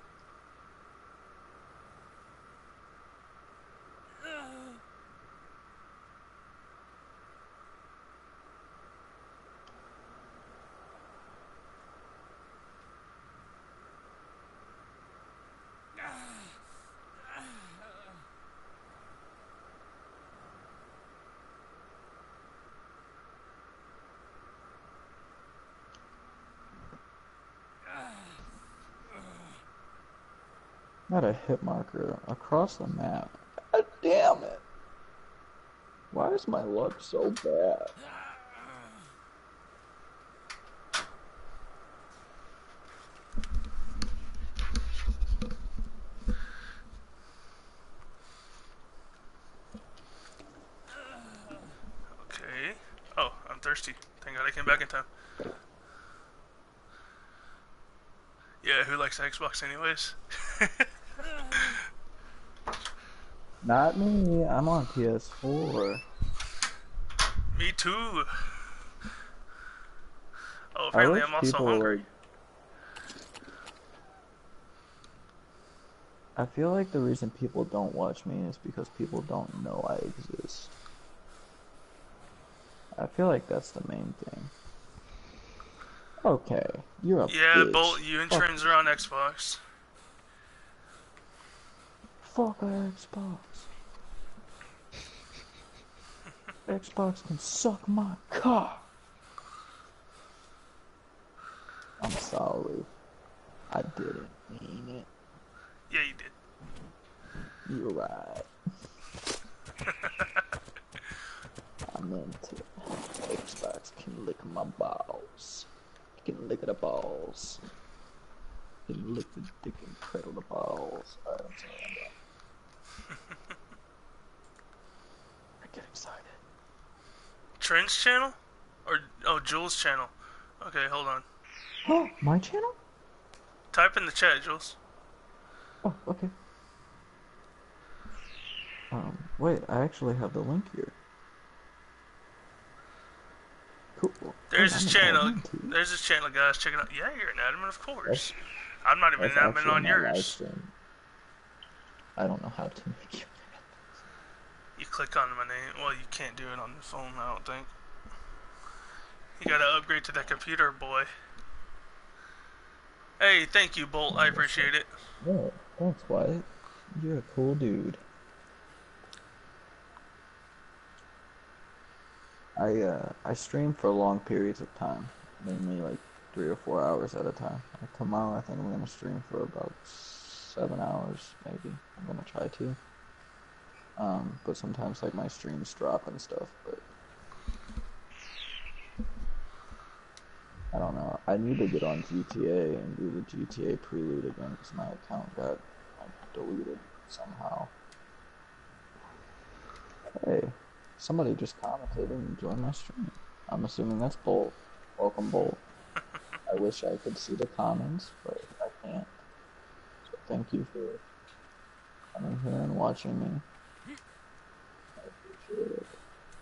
Not a hit marker across the map. God damn it! Why is my luck so bad? Okay. Oh, I'm thirsty. Thank God I came back in time. Yeah, who likes Xbox anyways? Not me. I'm on P S four. Me too. Oh, I apparently I'm wish also people hungry. like. I feel like the reason people don't watch me is because people don't know I exist. I feel like that's the main thing. Okay, you're a Yeah, bitch. Bolt, you and Fuck, Trins are on Xbox. fuck our Xbox. Xbox can suck my cock. I'm sorry. I didn't mean it. Yeah, you did. You're right. I meant it. Xbox can lick my balls. It can lick the balls. It can lick the dick and cradle the balls. Alright, I'm sorry, I'm done. I get excited. Trins channel? Or, oh, Jules' channel. Okay, hold on. Oh, my channel? Type in the chat, Jules. Oh, okay. Um, wait, I actually have the link here. Cool. There's Wait, his I'm an channel. admin too. There's his channel, guys. Check it out. Yeah, you're an admin, of That's, course. I'm not even an that's admin actually on my live yours. stream. I don't know how to make you. You click on my name. Well, you can't do it on the phone, I don't think. You gotta upgrade to that computer, boy. Hey, thank you, Bolt. I appreciate it. Yeah, thanks, Wyatt. You're a cool dude. I uh I stream for long periods of time, mainly like three or four hours at a time. Like tomorrow, I think I'm gonna stream for about seven hours, maybe. I'm gonna try to. Um, but sometimes like my streams drop and stuff. But I don't know. I need to get on G T A and do the G T A prelude again because my account got like deleted somehow. Hey, somebody just commented and joined my stream. I'm assuming that's Bolt. Welcome, Bolt. I wish I could see the comments, but I can't. So thank you for coming here and watching me. I appreciate it.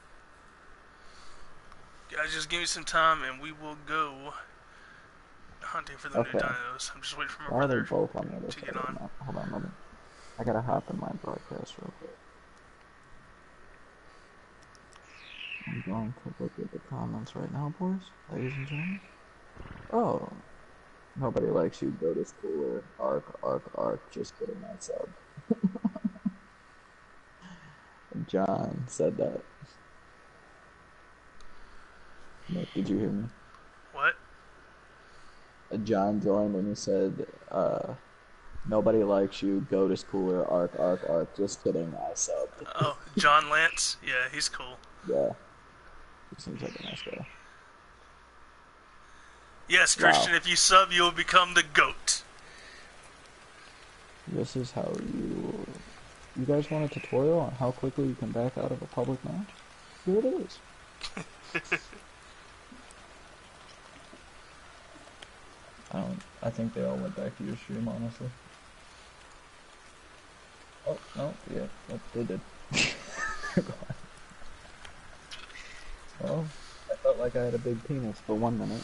Guys, just give me some time and we will go hunting for the new Okay. dinos. I'm just waiting for my Why are they brother both on the other to side get of the on. map? Hold on, let me. I gotta hop in my broadcast real quick. I'm going to look at the comments right now, boys, ladies and gentlemen. Oh, nobody likes you. Go to schooler. Arc, arc, arc. Just kidding, I sub. John said that. Nick, did you hear me? What? Uh, John joined and he said, uh, nobody likes you. Go to schooler. Arc, arc, arc. Just kidding, I subbed. Oh, John Lance? Yeah, he's cool. Yeah. He seems like a nice guy. Yes, Christian, Wow. if you sub, you will become the GOAT. This is how you... You guys want a tutorial on how quickly you can back out of a public match? Here it is. I don't... I think they all went back to your stream, honestly. Oh, no, yeah, yep, they did. Well, I felt like I had a big penis for one minute.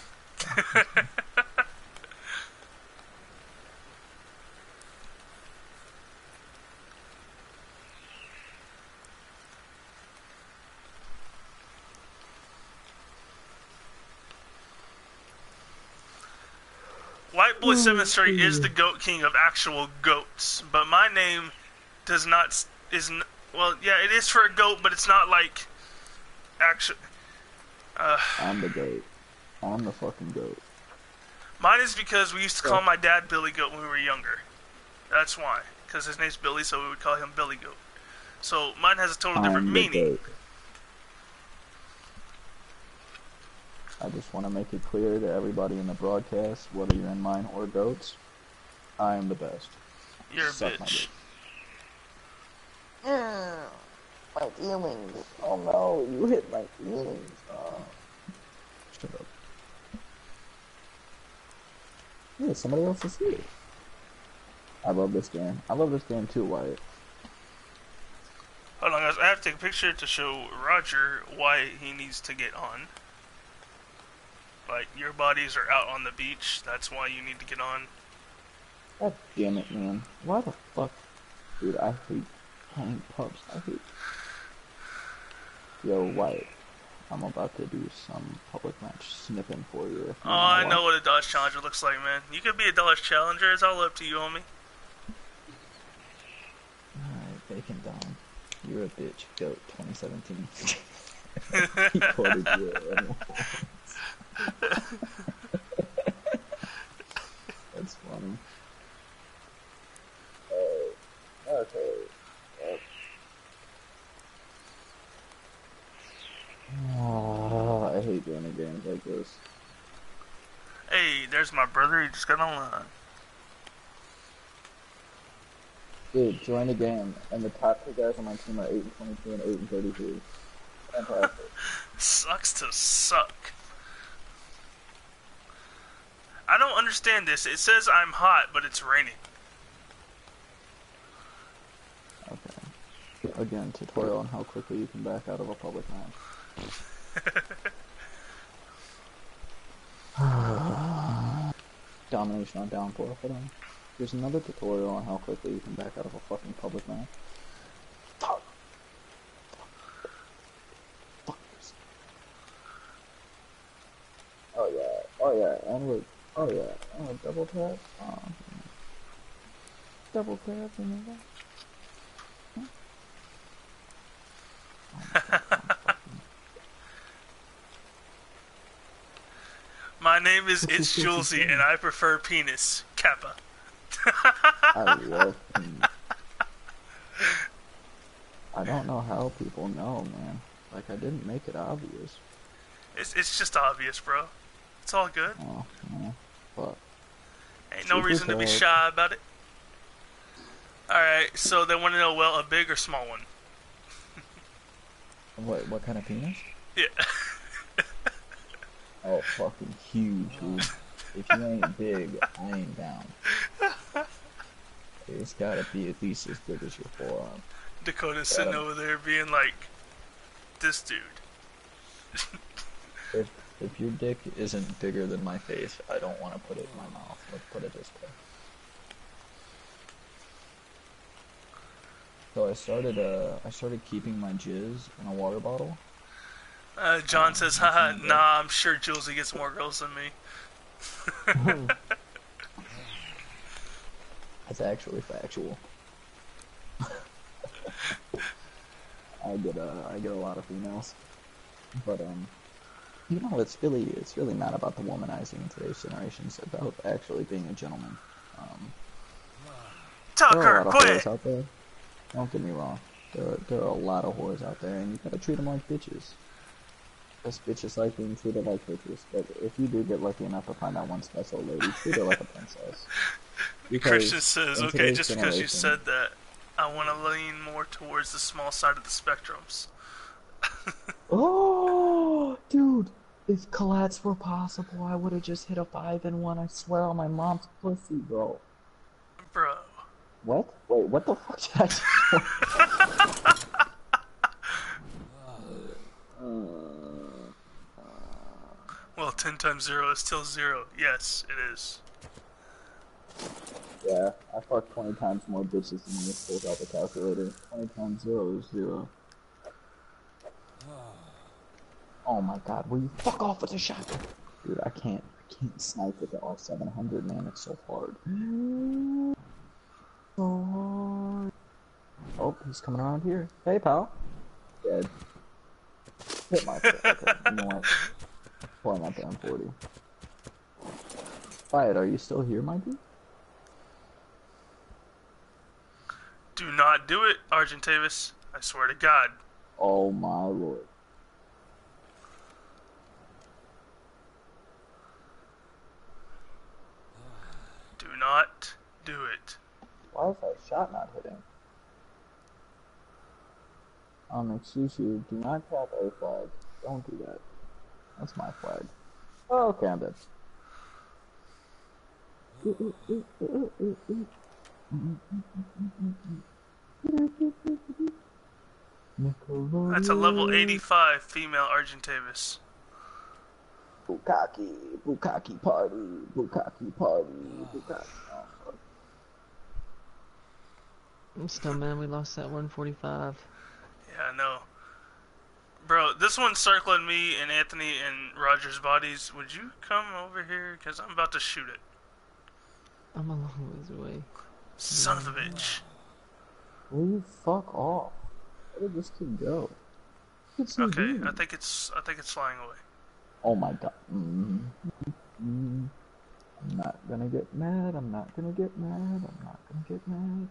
White Boy seventh Street is the GOAT king of actual goats, but my name does not is well, yeah, it is for a goat, but it's not like actual. Uh, I'm the goat. I'm the fucking goat. Mine is because we used to call my dad Billy Goat when we were younger. That's why, because his name's Billy, so we would call him Billy Goat. So mine has a total different I'm the meaning. goat. I just want to make it clear to everybody in the broadcast, whether you're in mine or goats, I am the best. You're a Suck my bitch. dick. Mm, my feelings. Oh no, you hit my feelings. Oh. Shut up. Yeah, somebody else is here. I love this game. I love this game too, Wyatt. Hold on, guys. I have to take a picture to show Roger why he needs to get on. Like, your bodies are out on the beach. That's why you need to get on. God damn it, man. Why the fuck? Dude, I hate playing pubs. I hate... Yo, Wyatt. I'm about to do some public match snipping for you. If you Oh, I watch. know what a Dodge Challenger looks like, man. You could be a Dodge Challenger. It's all up to you, homie. Alright, Bacon Dom. You're a bitch. Goat twenty seventeen. He quoted you at That's funny. Uh, okay. Yep. Oh, I hate doing games like this. Hey, there's my brother. He just got online. Dude, join the game, and the top two guys on my team are eight and twenty-two and eight and thirty-three. Fantastic. Sucks to suck. I don't understand this. It says I'm hot, but it's raining. Okay. Again, tutorial on how quickly you can back out of a public match. Domination on downpour. Hold on. There's another tutorial on how quickly you can back out of a fucking public match. Fuck. Fuck this. Oh yeah. Oh yeah. And with oh yeah. And with double tap. Oh. Double tap and that. My name is It's Julesy, and I prefer penis. Kappa. I love him. I don't know how people know, man. Like, I didn't make it obvious. It's it's just obvious, bro. It's all good. Oh, yeah. But Ain't no reason to be shy about it. Alright, so they want to know, well, a big or small one? what what kind of penis? Yeah. Oh, fucking huge, dude. If you ain't big, I ain't down. It's gotta be at least as big as your forearm. Dakota's sitting over there being like, this dude. If If your dick isn't bigger than my face, I don't want to put it in my mouth. Let's put it this way. So I started uh I started keeping my jizz in a water bottle. Uh, John Um, says, once haha, in a bit. nah, I'm sure Julesy gets more girls than me. That's actually factual. I get uh I get a lot of females, but um you know it's really it's really not about the womanizing in today's generation. It's about actually being a gentleman. Um, there are a Tucker, lot of whores quit! out there. Don't get me wrong. There are, there are a lot of whores out there, and you gotta treat them like bitches. Because bitches like being treated like bitches. But if you do get lucky enough to find that one special lady, treat her like a princess. Christian Because says, in okay, today's just because you generation, said that, I want to lean more towards the small side of the spectrums. oh, dude, if collats were possible, I would have just hit a five and one. I swear on my mom's pussy, bro. Bro. What? Wait, what the fuck did I just do? Well, ten times zero is still zero. Yes, it is. Yeah, I fucked twenty times more bitches than you pulls out the calculator. twenty times zero is zero. Oh my god, will you fuck off with the shotgun? Dude, I can't, I can't snipe with the R seven hundred, man, it's so hard. So hard. Oh, he's coming around here. Hey, pal. Dead. Hit my foot. Okay, you know what? Pulling out the M forty. Wyatt, are you still here, my dude? Do not do it, Argentavis. I swear to God. Oh my lord. Do not do it. Why is that shot not hitting? Um, excuse you, do not tap A flag. Don't do that. That's my flag. Oh, okay, I'm dead. That's a level Nickelodeon. eighty-five female Argentavis. Bukaki, Bukaki party, Bukaki party, Bukaki. Oh, fuck. I'm still mad we lost that one forty-five. Yeah, I know. Bro, this one's circling me and Anthony and Roger's bodies. Would you come over here? Because I'm about to shoot it. I'm a long ways away. Son of a bitch. Will you fuck off? Where did this kid go? What's he Okay, doing? I think it's I think it's flying away. Oh my god. Mm. Mm. I'm not gonna get mad, I'm not gonna get mad, I'm not gonna get mad.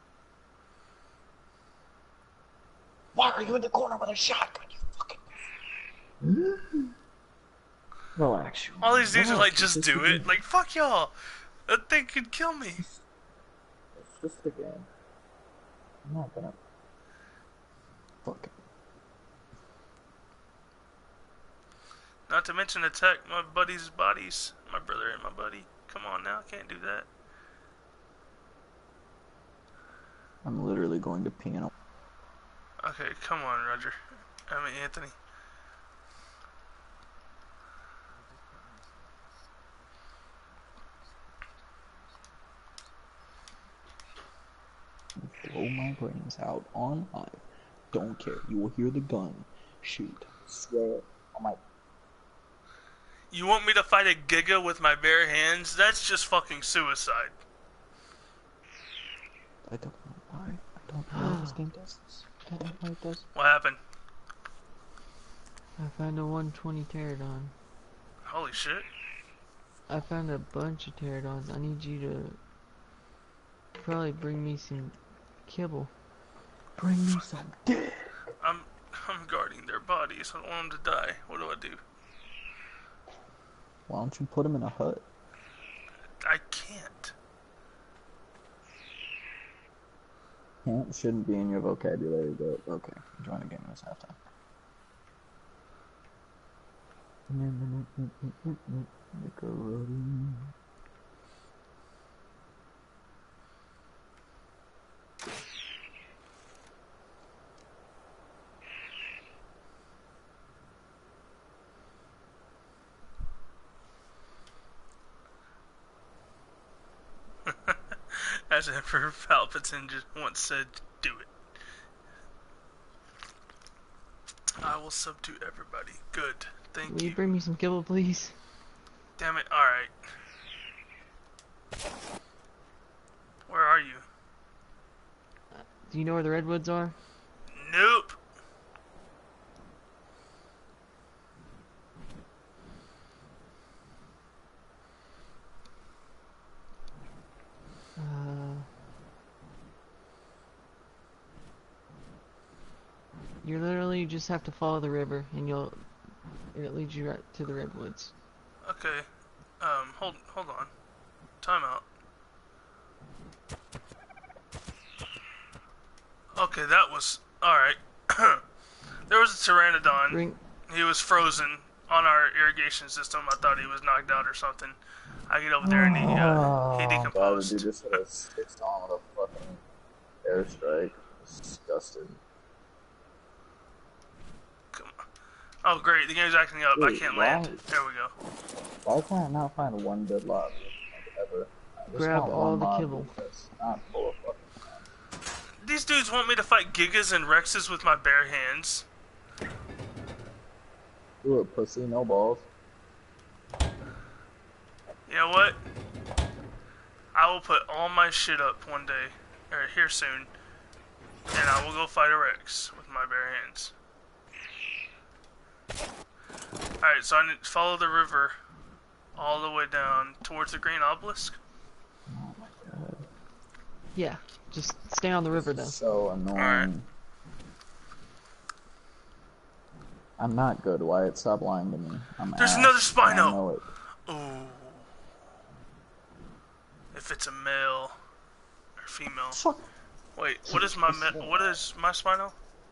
Why are you in the corner with a shotgun, you fucking Relax. All these dudes are like, Relax, it's just just a do game. it. Like, fuck y'all. That thing could kill me. It's just a game. I'm not gonna... Fuck it. Not to mention attack my buddy's bodies. My brother and my buddy. Come on now, can't do that. I'm literally going to pee in a... Okay, come on, Roger. I mean, Anthony. blow my brains out on live. Don't care. You will hear the gun. Shoot. Swear on my... You want me to fight a Giga with my bare hands? That's just fucking suicide. I don't know why. I don't know why this game does this. I don't know why it does. What happened? I found a one twenty pterodon. Holy shit. I found a bunch of pterodons. I need you to probably bring me some kibble. Bring me some dick. I'm I'm guarding their bodies. I don't want them to die. What do I do? Why don't you put him in a hut? I can't. Can't, shouldn't be in your vocabulary, but okay. Join the game in this halftime. Nickelodeon. As Emperor Palpatine just once said, do it. I will subdue everybody. Good. Thank Will you. you bring me some kibble, please? Damn it. Alright. Where are you? Do you know where the redwoods are? Nope. Uh, you literally just have to follow the river, and you'll it leads you right to the redwoods. Okay. Um, hold hold on. Time out. Okay, that was alright. There was a pteranodon. Bring He was frozen on our irrigation system. I thought he was knocked out or something. I get over there and he uh, he God, the decomposed. dude just hit a six on with a fucking airstrike. Disgusted. Come on. Oh great, the game's acting up. I Dude, can't why? land. There we go. Why can't I not find one good lobby? Like, ever? I just Grab want all one the lobby kibble. that's not full of fucking. These dudes want me to fight Gigas and Rexes with my bare hands. Do it, pussy, no balls. You know what? I will put all my shit up one day, or here soon, and I will go fight a Rex with my bare hands. Alright, so I need to follow the river all the way down towards the green obelisk. Oh my god. Yeah, just stay on the river though. So annoying. Alright. I'm not good, Wyatt. Stop lying to me. I'm There's ass, another and I Spino! know it. Ooh. If it's a male or female. Fuck. Wait, what is my me what is my Spino?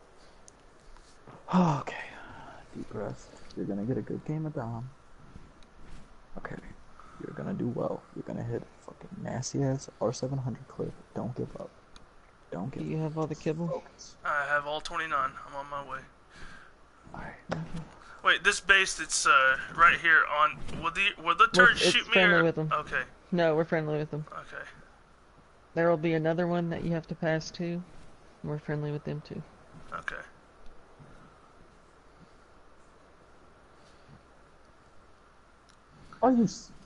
Oh, okay. Deep breath. You're gonna get a good game of Dom. Okay. You're gonna do well. You're gonna hit a fucking nasty ass R seven hundred clip. Don't give up. Don't Do give you up. have all the kibble? Focus. I have all twenty-nine. I'm on my way. Alright. Wait, this base that's uh, right here on... Will the, will the turret it's shoot me friendly or... with them. Okay, No, we're friendly with them. okay. There will be another one that you have to pass to. We're friendly with them too. Okay. Are you... s-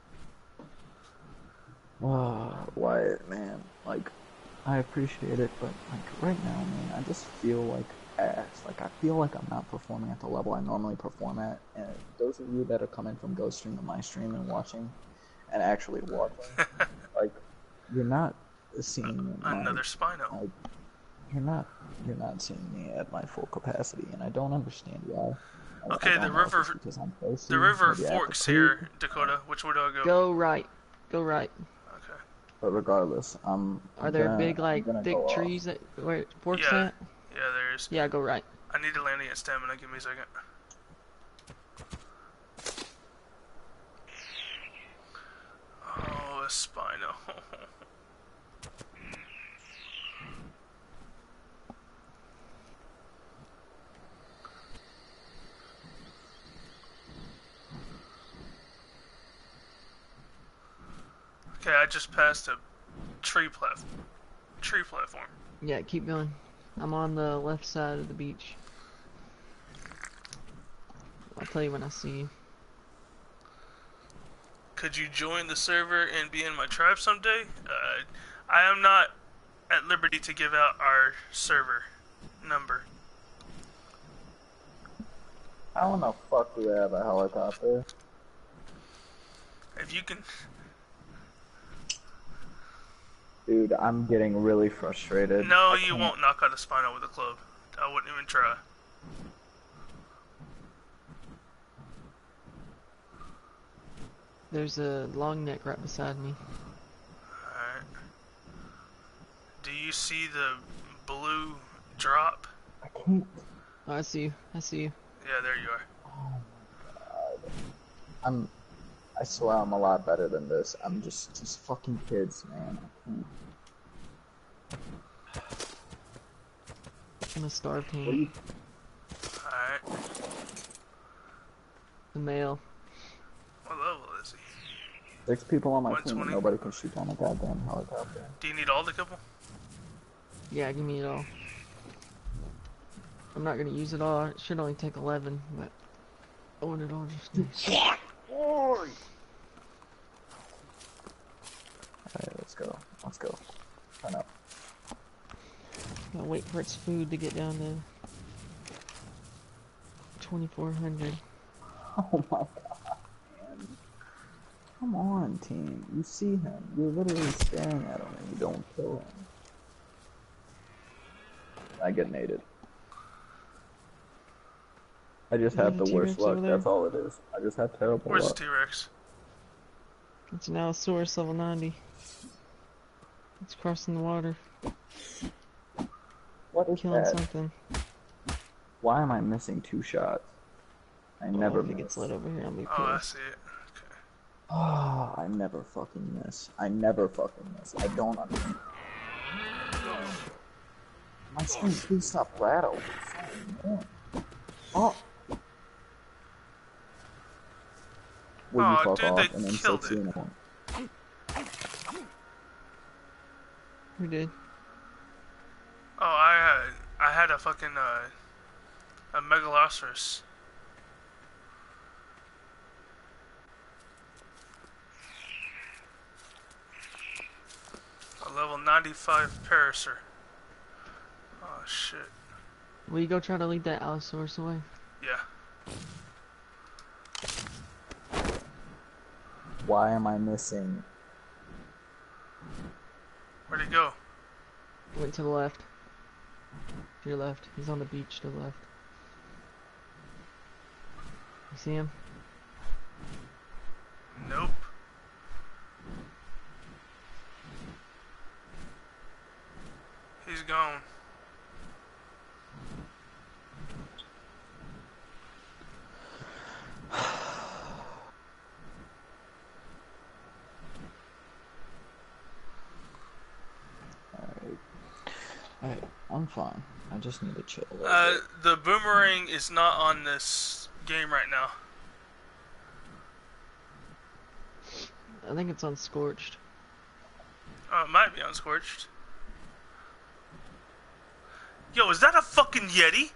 Oh, Wyatt, man. Like, I appreciate it, but, like, right now, man, I just feel like ass. Like, I feel like I'm not performing at the level I normally perform at. And those of you that are coming from Ghost Stream to my stream and watching, and actually watching, like, you're not seeing my, Another Spino. like, you're not, you're not seeing me at my full capacity, and I don't understand why. I- I Okay, don't the know if river- it's because I'm thirsty, The river maybe I have to forks poop. here, Dakota. Which way do I go? Go right. Go right. Okay. But regardless, I'm. Are I'm there gonna, big, I'm like, gonna thick go off. trees that where it forks Yeah. at? Yeah, there is. Yeah, go right. I need to land against stamina. Give me a second. Oh, a Spino. Okay, I just passed a tree platform. Tree platform. Yeah, keep going. I'm on the left side of the beach. I'll tell you when I see you. Could you join the server and be in my tribe someday? Uh, I am not at liberty to give out our server number. How in the fuck do they have a helicopter? If you can... Dude, I'm getting really frustrated. No, I you can't- won't knock out a Spino with a club. I wouldn't even try. There's a long neck right beside me. Alright. Do you see the blue drop? I can't. Oh, I see you. I see you. Yeah, there you are. Oh my god. I'm. I swear I'm a lot better than this. I'm just, just fucking kids, man. I can't. I'm a starved What do hand. you? Alright. The male. What level is he? Six people on my one team and twenty. nobody can shoot down a goddamn helicopter. Do you need all the kibble? Yeah, give me it all. I'm not gonna use it all. It should only take eleven, but I want it all just in case. Alright, let's go. Let's go. Turn up. Gotta wait for its food to get down to twenty-four hundred. Oh my god, man. Come on, team. You see him. You're literally staring at him and you don't kill him. I get naded. I just have the worst luck, that's all it is. I just have terrible Where's luck. the T-Rex? It's an Allosaurus level ninety. It's crossing the water. What is Killing that? something. Why am I missing two shots? I Oh, never if it miss. gets lit over here, I'll be Oh, I pissed. see it. Okay. Oh, I never fucking miss. I never fucking miss. I don't understand. My screen, please stop rattling. Oh. Will you Oh, fuck dude, off they and then killed six it. unicorn? Who did? Oh, I had, I had a fucking, uh, a Megalosaurus. A level ninety-five Parasaur. Oh, shit. Will you go try to lead that Allosaurus away? Yeah. Why am I missing? Where'd he go? Went to the left. To your left. He's on the beach to the left. You see him? Nope. He's gone. Alright. Alright, I'm fine. I just need to chill a little Uh, bit. the boomerang is not on this game right now. I think it's on Scorched. Oh, it might be on Scorched. Yo, is that a fucking Yeti?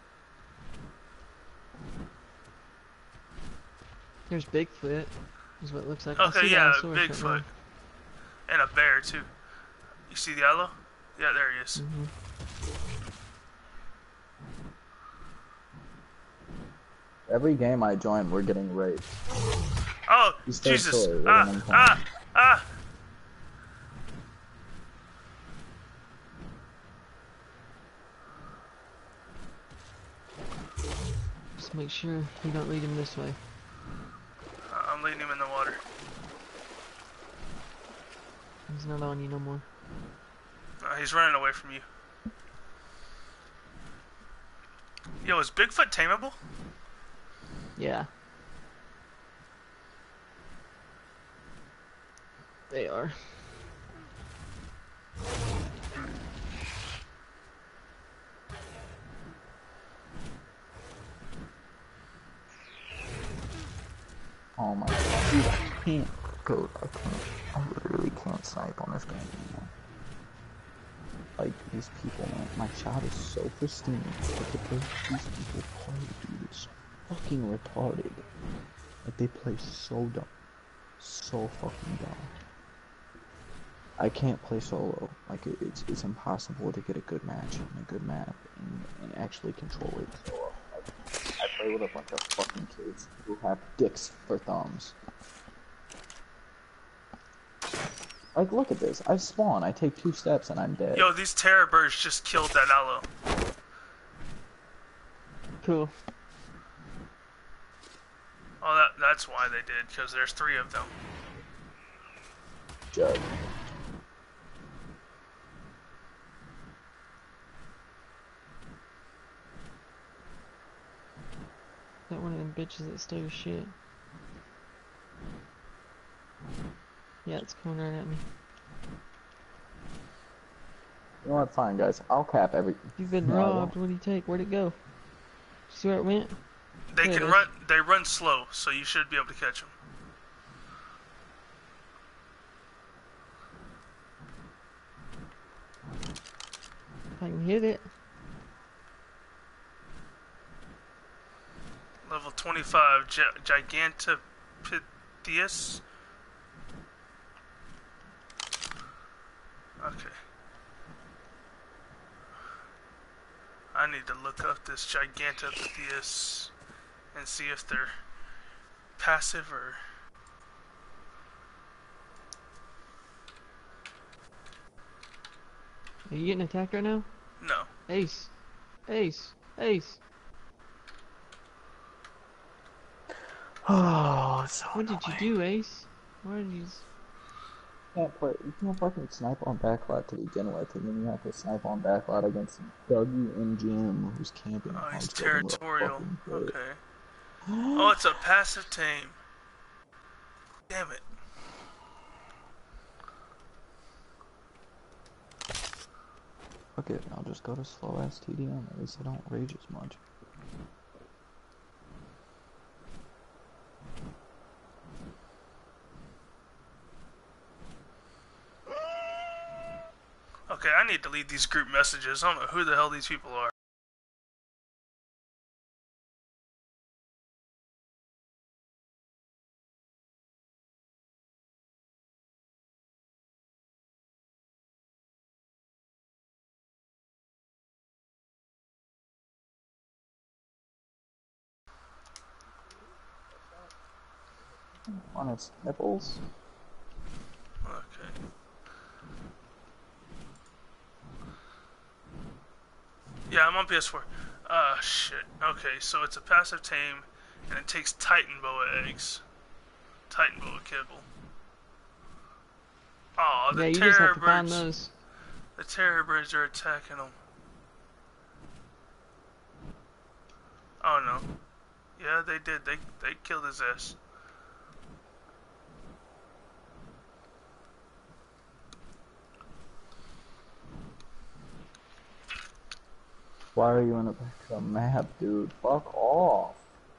There's Bigfoot. Is what it looks like. I Okay, see the yeah, Allosaurus right Bigfoot. now. And a bear, too. You see the yellow? Yeah, there he is. Mhm. Every game I join, we're getting raped. Oh, He's third Jesus. story, we're Ah, in income. ah, ah. Just make sure you don't lead him this way. Uh, I'm leading him in the water. He's not on you no more. Uh, he's running away from you. Yo, is Bigfoot tameable? Yeah. They are. Oh my god. Dude, I can't go. I can't. I literally can't snipe on this game anymore. Like, these people, man. My shot is so pristine. But the way these people play, dude, it's fucking retarded. Like, they play so dumb. So fucking dumb. I can't play solo. Like, it, it's it's impossible to get a good match and a good map and, and actually control it solo. Like, I play with a bunch of fucking kids who have dicks for thumbs. Like, look at this. I spawn, I take two steps, and I'm dead. Yo, these terror birds just killed that aloe. Cool. Oh, that that's why they did, because there's three of them. Jug. That one of them bitches that stole your shit. Yeah, it's coming right at me. You know what? Fine, guys. I'll cap every. You've been No, I robbed. won't. What do you take? Where'd it go? See where it went? They There it can is. run. They run slow, so you should be able to catch them. If I can hit it. Level twenty-five, Gi Gigantopithecus. Okay. I need to look up this Gigantopithecus and see if they're passive or... Are you getting attacked right now? No. Ace. Ace. Ace. Oh, it's so What did you annoying. do, Ace? Why did you... You can't play. You can't fucking snipe on backlot to begin with, and then you have to snipe on backlot against Dougie and Jim, who's camping. Oh, he's hard with a territorial. fucking pit. Okay. Oh, it's a passive tame. Damn it. Fuck it, I'll just go to slow ass T D M. At least I don't rage as much. Okay, I need to delete these group messages. I don't know who the hell these people are. On its nipples. Okay. Yeah, I'm on P S four. Ah, uh, shit. Okay, so it's a passive tame, and it takes Titan Boa eggs. Titan Boa kibble. Aw, the Yeah, you terror just have to find birds. those. The terror birds are attacking them. Oh no. Yeah, they did. They they killed his ass. Why are you in the back of the map, dude? Fuck off.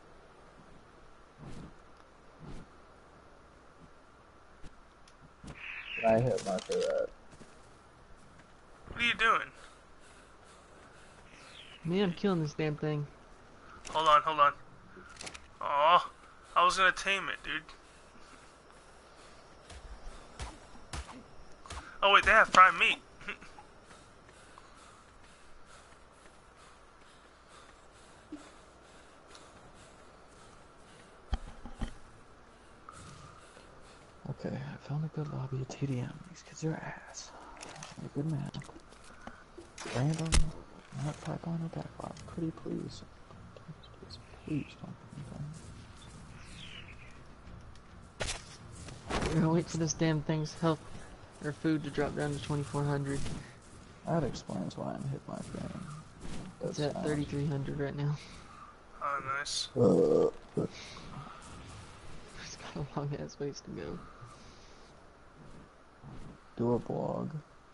I hit my for that. What are you doing? Man, I'm killing this damn thing. Hold on, hold on. Aw, I was gonna tame it, dude. Oh wait, they have prime meat. Okay, I found a good lobby at T D M. These kids are ass. A good man. Random, not pipeline or backlot. Pretty please. Please, please don't. We're gonna wait for this damn thing's health or food to drop down to twenty-four hundred. That explains why I'm hit my frame. It's at thirty-three hundred right now. Oh, nice. Uh, It's got a long ass ways to go. do a vlog.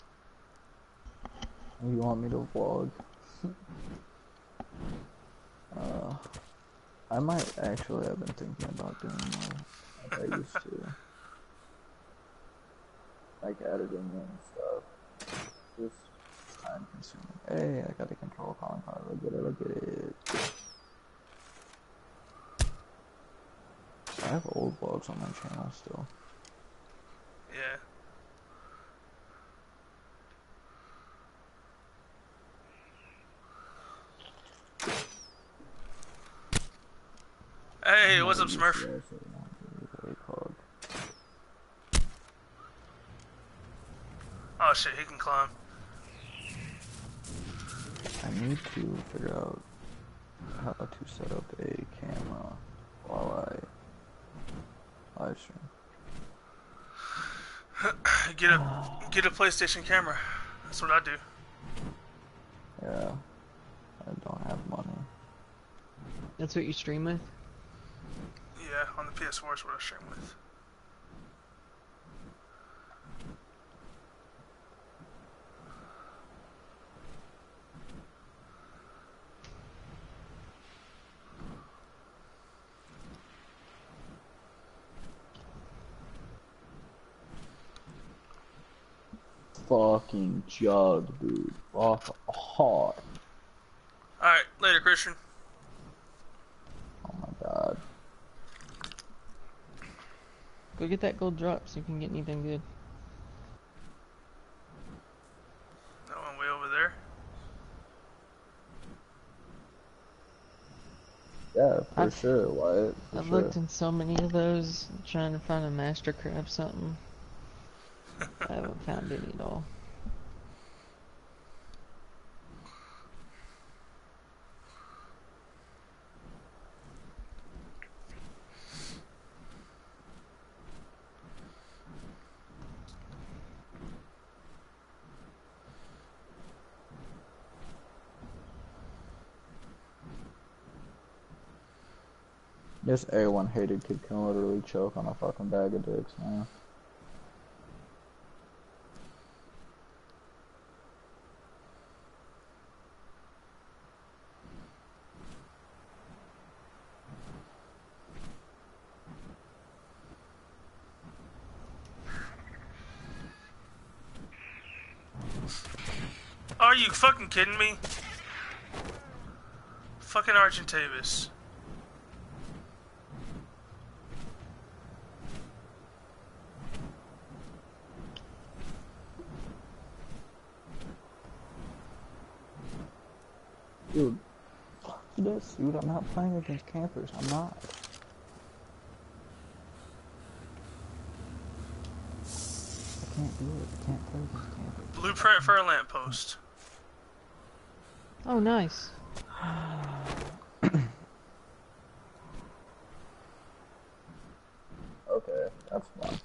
You want me to vlog? uh, I might actually have been thinking about doing more, like I used to. Like editing and stuff. Just time consuming. Hey, I got a control calling card. Look at it, look at it. I have old vlogs on my channel still. Yeah. Hey, what's up, Smurf? Oh shit, he can climb. I need to figure out how to set up a camera while I live stream. Get a get a PlayStation camera. That's what I do. Yeah, I don't have money. That's what you stream with? Yeah, on the P S four is what I stream with. fucking jug, dude. Fuck hard. Alright, later, Christian. Oh my god. Go get that gold drop so you can get anything good. That one way over there. Yeah, for I've- sure, Wyatt. For I've sure. looked in so many of those, trying to find a mastercraft something. I haven't found any at all. This A one hated kid can literally choke on a fucking bag of dicks, man. Are you fucking kidding me? Fucking Argentavis. Dude, fuck this, dude. I'm not playing against campers. I'm not. I can't do it. I can't play against campers. Blueprint for a lamppost. Oh, nice. Okay, that's fine.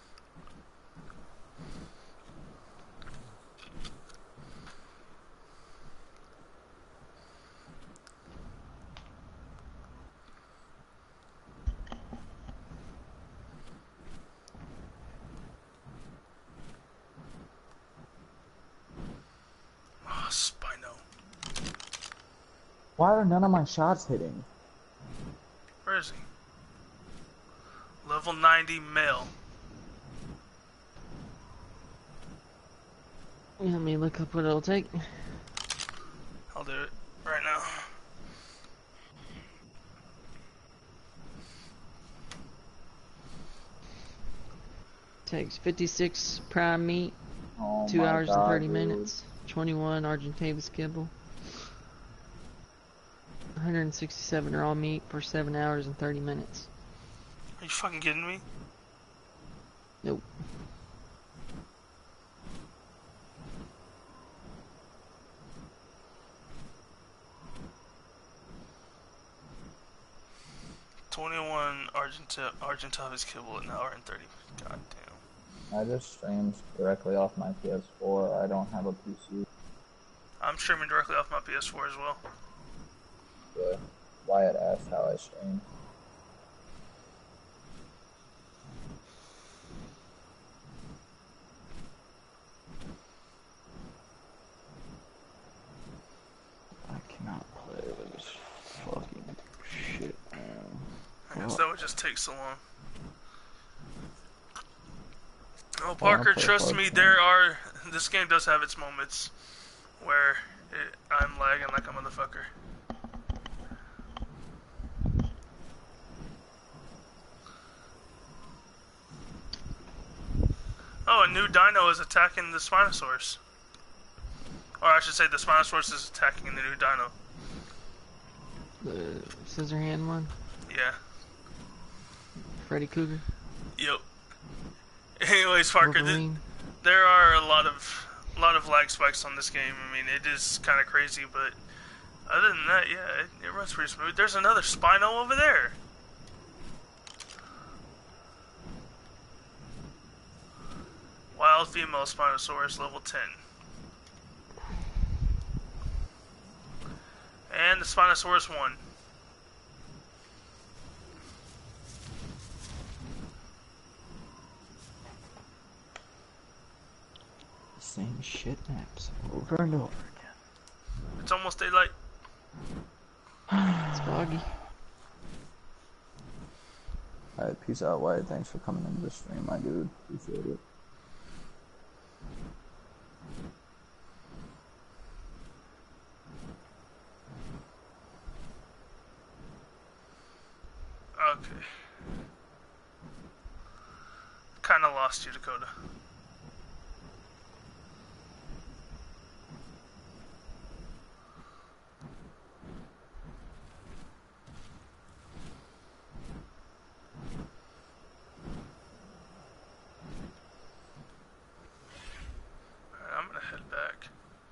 Oh, Spino. Why are none of my shots hitting? Where is he? Level ninety male. Let me look up what it'll take. I'll do it right now. Takes fifty-six prime meat, Oh two my hours God, and thirty dude. minutes, twenty-one Argentavis kibble, one hundred sixty-seven raw meat for seven hours and thirty minutes. Are you fucking kidding me? Nope. twenty-one Argenta Argentavis kibble an hour and thirty. God damn. I just streamed directly off my P S four. I don't have a P C. I'm streaming directly off my P S four as well. Yeah. Wyatt asked how I stream. I cannot play with this fucking shit, man. I guess Oh. that would just take so long. Oh, Well, Parker, I'll play trust Fortnite. me, there are... This game does have its moments where it, I'm lagging like a motherfucker. Oh, a new dino is attacking the Spinosaurus. Or I should say the Spinosaurus is attacking the new dino. The scissor hand one, Yeah. Freddy Cougar, Yep. Anyways, Parker, th Wolverine. there are a lot of a lot of lag spikes on this game. I mean, it is kind of crazy, but other than that, yeah, it, it runs pretty smooth. There's another Spino over there. Wild female Spinosaurus, level ten. And the Spinosaurus one. Same shit maps over and over again. It's almost daylight. It's foggy. Alright, peace out, Wyatt. Thanks for coming into the stream, my dude. Appreciate it. I lost you, Dakota. Alright, I'm gonna head back.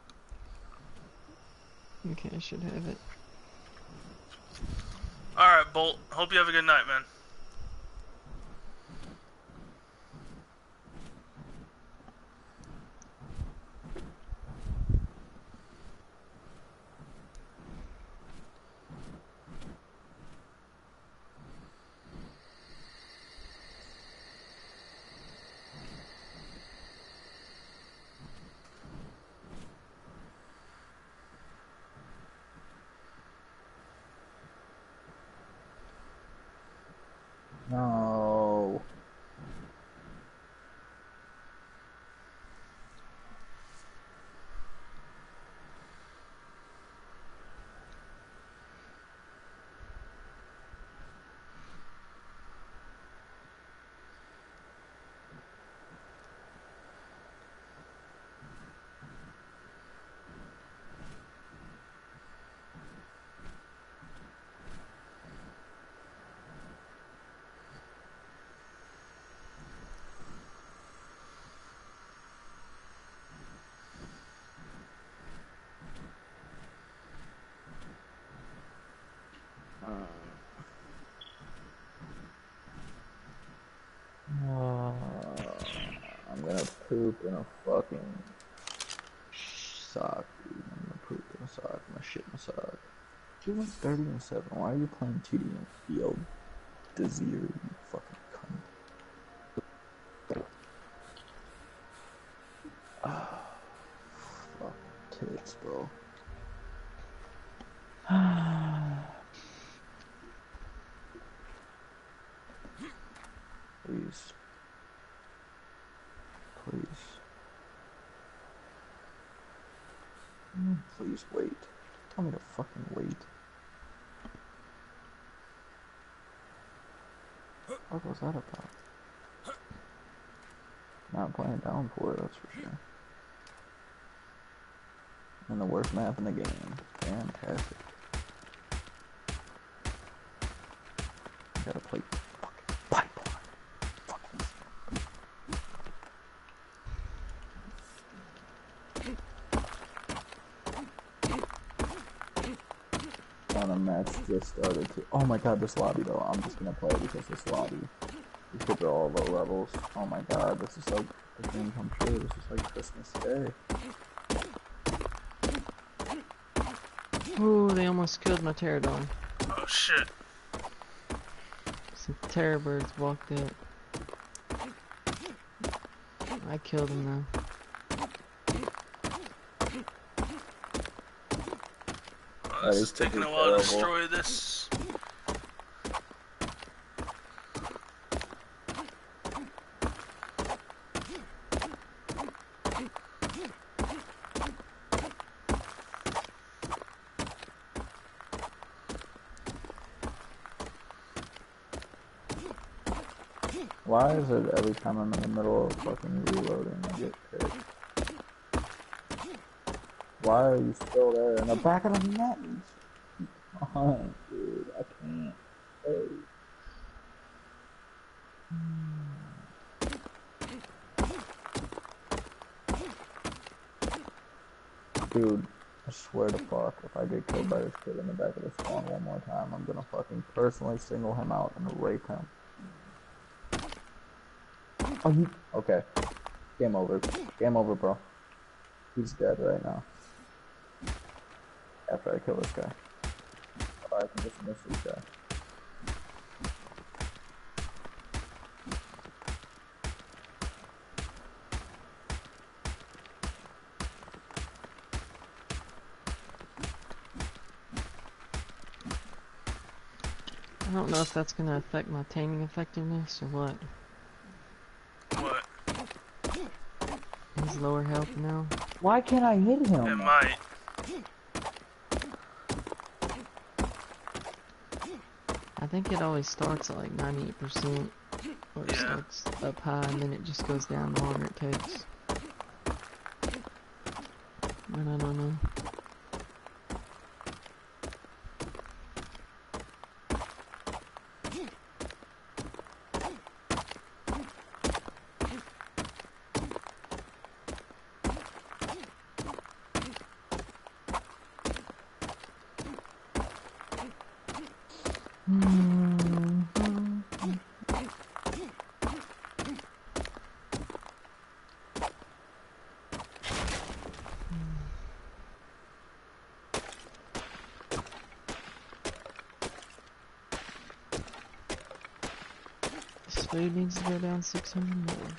Okay, I should have it. Alright, Bolt. Hope you have a good night, man. No. Uh, I'm gonna poop in a fucking sock, dude. I'm gonna poop in a sock. I'm gonna shit in a sock. You're like thirty and seven. Why are you playing T D and Field Desir, you fucking cunt? Ah, fucking tits, bro. Please. Please. Please wait. Tell me to fucking wait. What was that about? Not playing Downpour, that's for sure. And the worst map in the game. Fantastic. Gotta play fucking pipeline. Fucking. On a match just started to. Oh my god, this lobby though. I'm just gonna play it because this lobby. These kids are all low levels. Oh my god, this is like a dream come true. This is like Christmas Day. Ooh, they almost killed my pterodon. Oh shit. Some terror birds walked up. I killed them though. Oh, this is taking a while to destroy this. Why is it every time I'm in the middle of fucking reloading I get hit? Why are you still there in the back of the net? Come on, dude, I can't. Hey. Dude, I swear to fuck, if I get killed by this kid in the back of the spawn one more time, I'm gonna fucking personally single him out and rape him. Oh, you... Okay. Game over. Game over, bro. He's dead right now. After I kill this guy. Oh, I can just miss this guy. I don't know if that's gonna affect my taming effectiveness or what. What? He's lower health now. Why can't I hit him? It might. I think it always starts at like ninety-eight percent Or it Yeah. starts up high and then it just goes down the longer it takes. But I don't know. This food needs to go down six hundred more.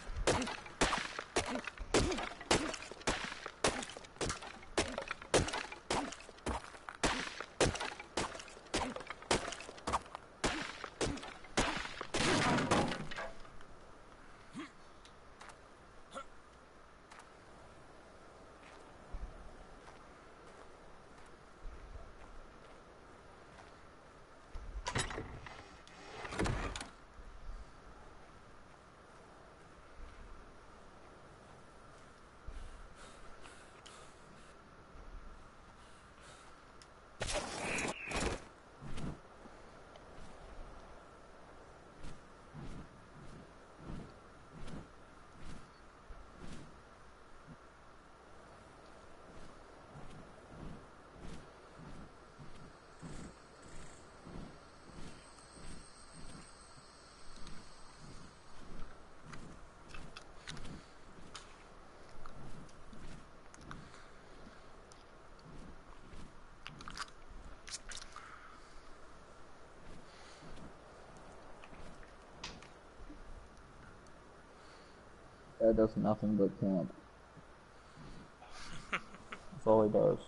That does nothing but camp. That's all he does.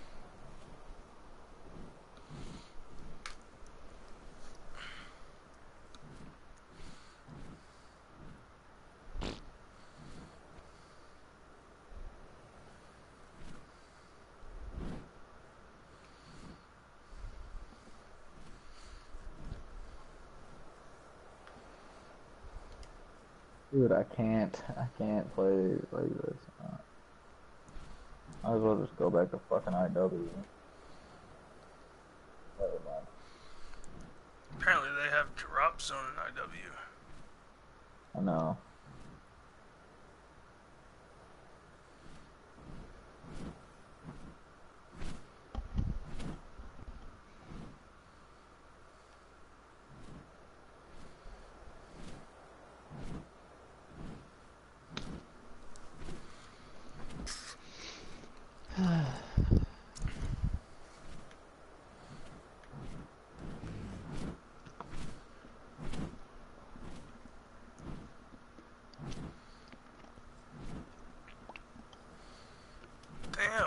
Dude, I can't. I can't play like this. Uh, might as well just go back to fucking I W. Never mind. Apparently they have drop zone in I W. I know. Damn.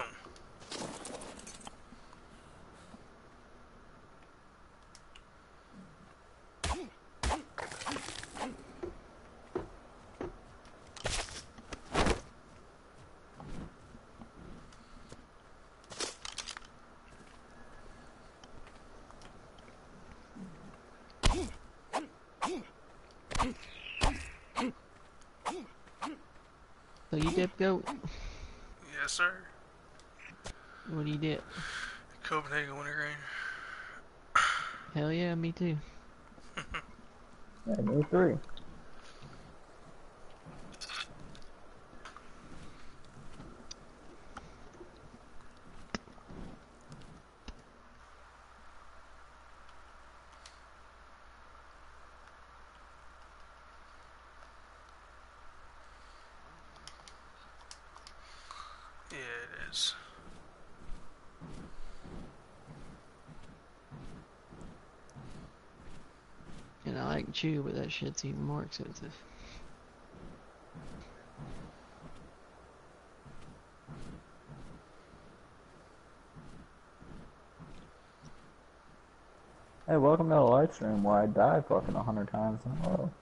So you dip goat? Yes, sir. What do you dip? Copenhagen wintergreen. Hell yeah, me too. Yeah, me three. Yeah, it is. And I like chew, but that shit's even more expensive. Hey, welcome to the live stream where I die fucking a hundred times in a row.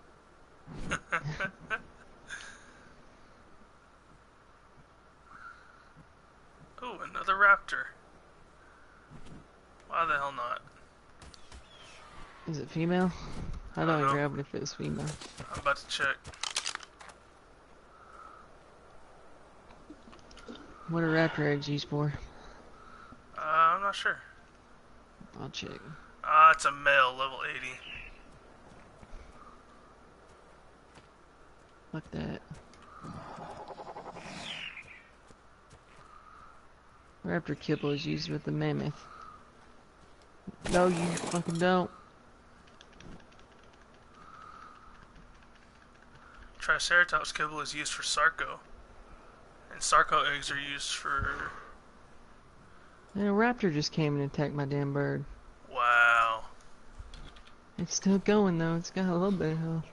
Oh, another raptor. Why the hell not? Is it female? How I do don't I know. grab it if it's female? I'm about to check. What are raptor eggs used for? Uh, I'm not sure. I'll check. Ah, uh, it's a male, level eighty. Fuck that. Raptor kibble is used with the mammoth. No, you fucking don't. Triceratops kibble is used for Sarco. And Sarco eggs are used for... And a raptor just came and attacked my damn bird. Wow. It's still going though, it's got a little bit of health.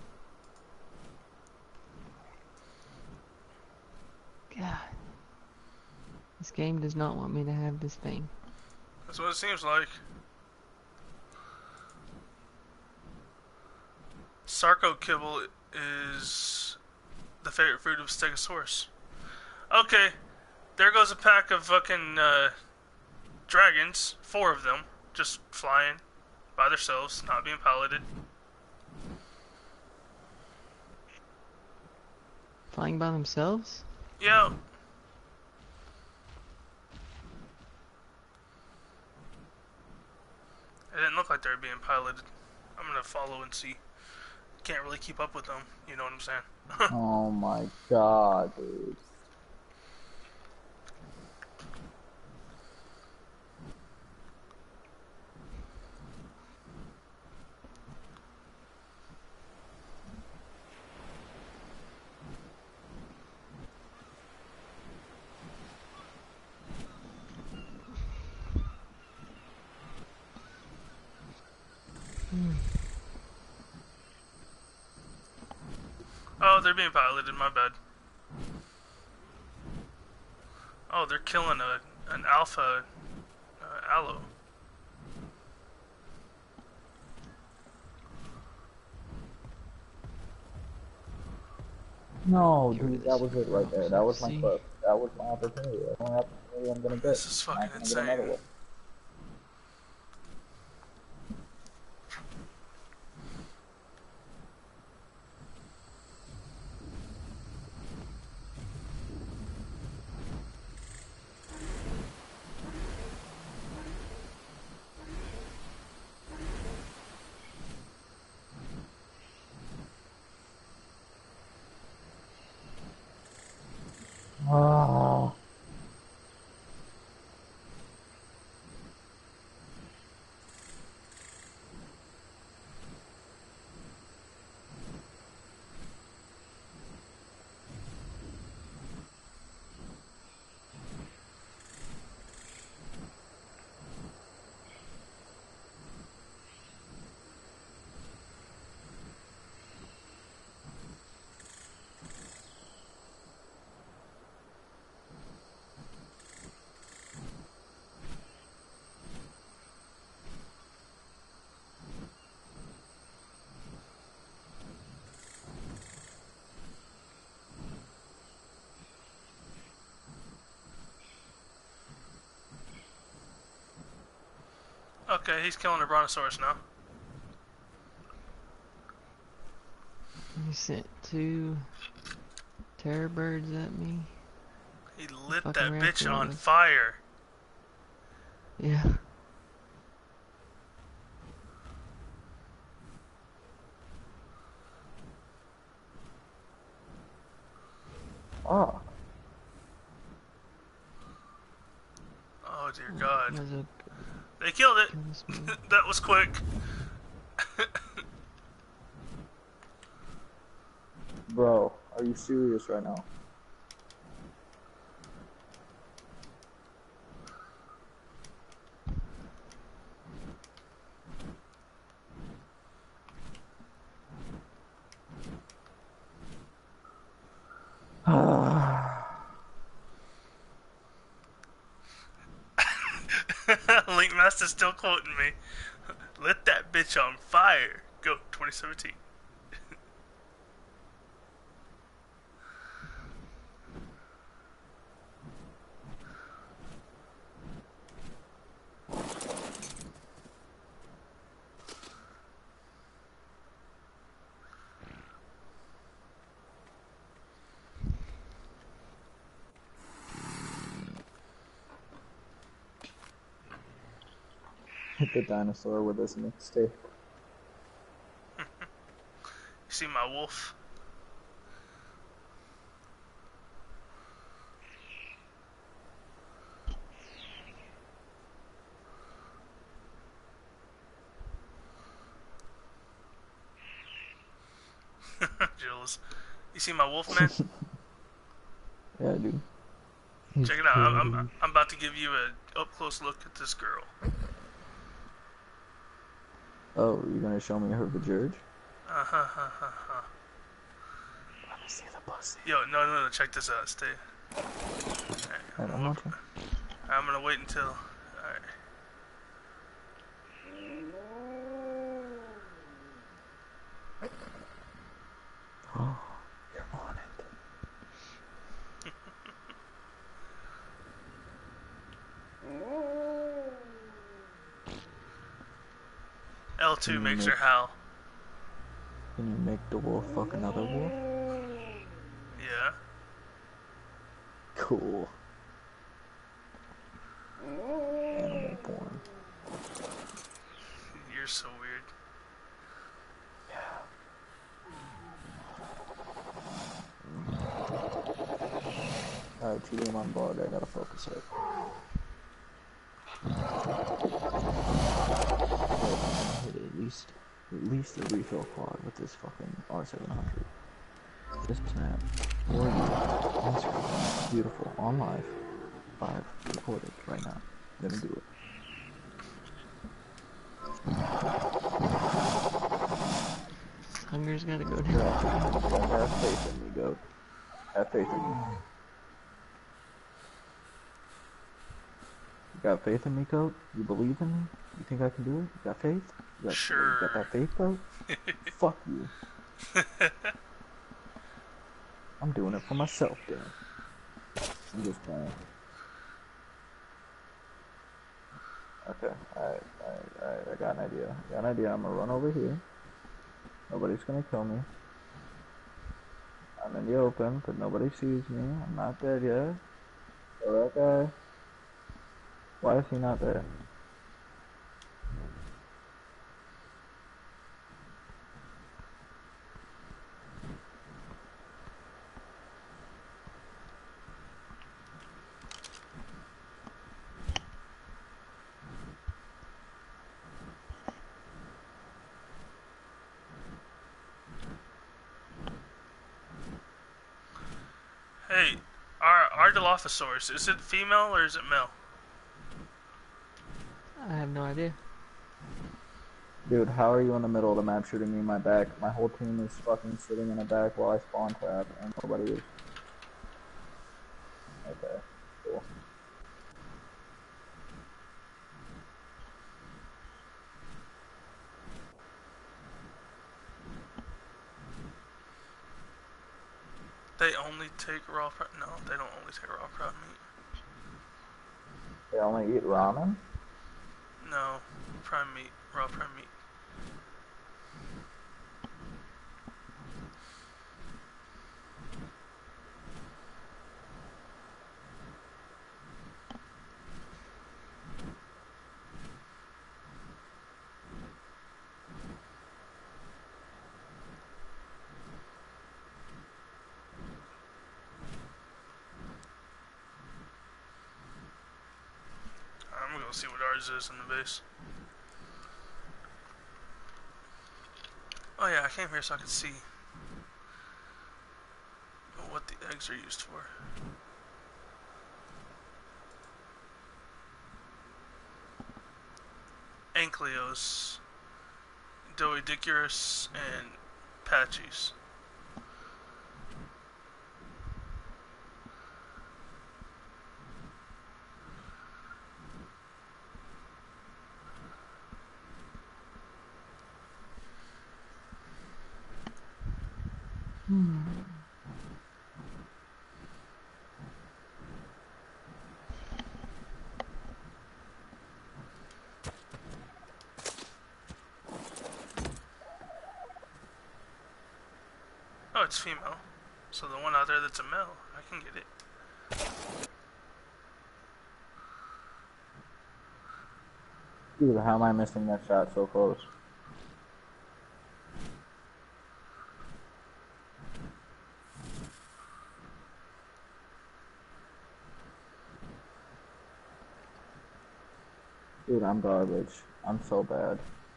God. This game does not want me to have this thing. That's what it seems like. Sarco kibble is the favorite food of Stegosaurus. Okay, there goes a pack of fucking uh, dragons. Four of them, just flying by themselves, not being piloted. Flying by themselves? Yeah. It didn't look like they were being piloted. I'm gonna follow and see. Can't really keep up with them, you know what I'm saying? Oh my god, dude. Hmm. Oh, they're being piloted, my bad. Oh, they're killing a an alpha uh, aloe. No, Get rid dude, of that this was it right there. That was my See? clip. That was my opportunity. That's the only opportunity I'm gonna get. This is I'm fucking not gonna get another insane. one. Ah. Okay, he's killing a brontosaurus now. He sent two terror birds at me. He lit Fucking that bitch raptor on was. fire. Yeah. Ah. Oh dear God. Might as well They killed it. kill this one. That was quick. Bro, are you serious right now? Link Master's still quoting me. Lit that bitch on fire. Go, twenty seventeen. eat the dinosaur with this mixtape. You see my wolf? Jules. You see my wolf, man? Yeah, dude. He's Check it out. I'm, I'm, pretty. I'm about to give you a up close look at this girl. Oh, you're gonna show me her vajurge? Uh huh, huh, huh, huh. Let me see the pussy. Yo, no, no, no. Check this out. Stay. I don't want to. I'm gonna wait until. Alright. Oh, you're on it. L two Can you makes make- her howl. Can you make the wolf fuck another wolf? Yeah. Cool. Animal porn. You're so weird. Alright, two game on bug, I gotta focus it. Hit at least, at least a refill quad with this fucking R seven hundred. This snap, for you, on screen, beautiful, on live, five, recorded right now. Gonna do it. Hunger's gotta go Yeah, down. have faith in me, goat. Have faith in me. You got faith in me, goat? You believe in me? You think I can do it? You got faith? You got, Sure. You got that faith, goat? Fuck you. I'm doing it for myself, Dan. I'm just playing. Okay, alright, alright, alright, I got an idea. I got an idea, I'm gonna run over here. Nobody's gonna kill me. I'm in the open, but nobody sees me. I'm not dead yet. So that guy... Why is he not there? Hey, our our Dilophosaurus, is it female or is it male? I have no idea. Dude, how are you in the middle of the map shooting me in my back? My whole team is fucking sitting in the back while I spawn trap and nobody is. Okay, cool. They only take raw pro- No, they don't only take raw prot meat. They only eat ramen? No, prime meat, raw prime meat. I'm gonna go see what ours is in the base. Oh yeah, I came here so I could see what the eggs are used for. Ankylos, Doedicurus, and Patches. Hmm. Oh, it's female. So the one out there that's a male, I can get it. Dude, how am I missing that shot so close? Dude, I'm garbage. I'm so bad.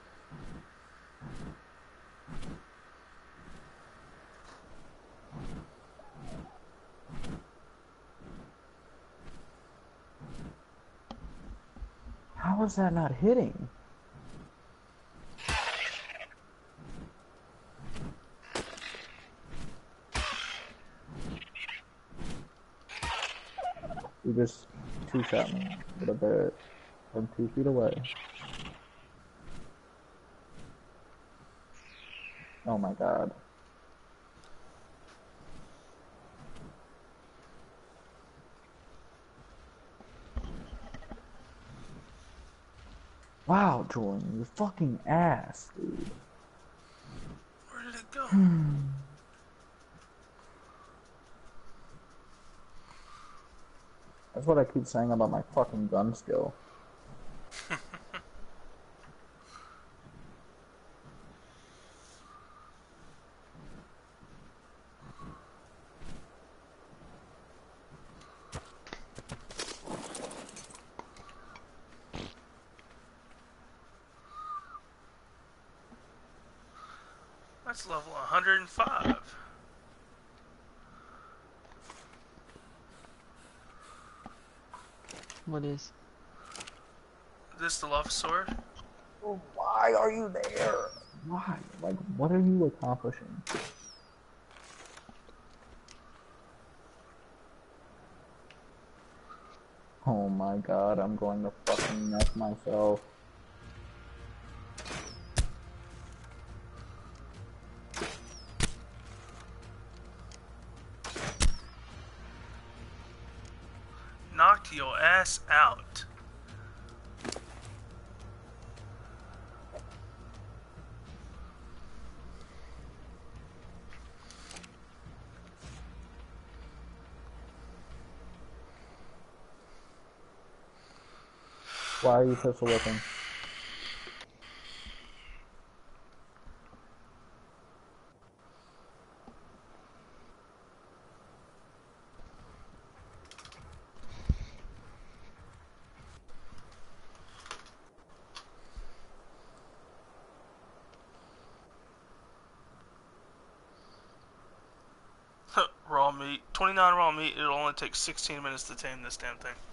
How is that not hitting? You just two-shot me with a bit from two feet away. Oh my god. Wow, Jordan, you fucking ass, dude. Where did it go? That's what I keep saying about my fucking gun skill. That's level one hundred five. What is? This the love sword? Why are you there? Why? Like, what are you accomplishing? Oh my god, I'm going to fucking mess myself. Knock your ass out. Why are you pistol whipping? Raw meat. twenty-nine raw meat. It'll only take sixteen minutes to tame this damn thing.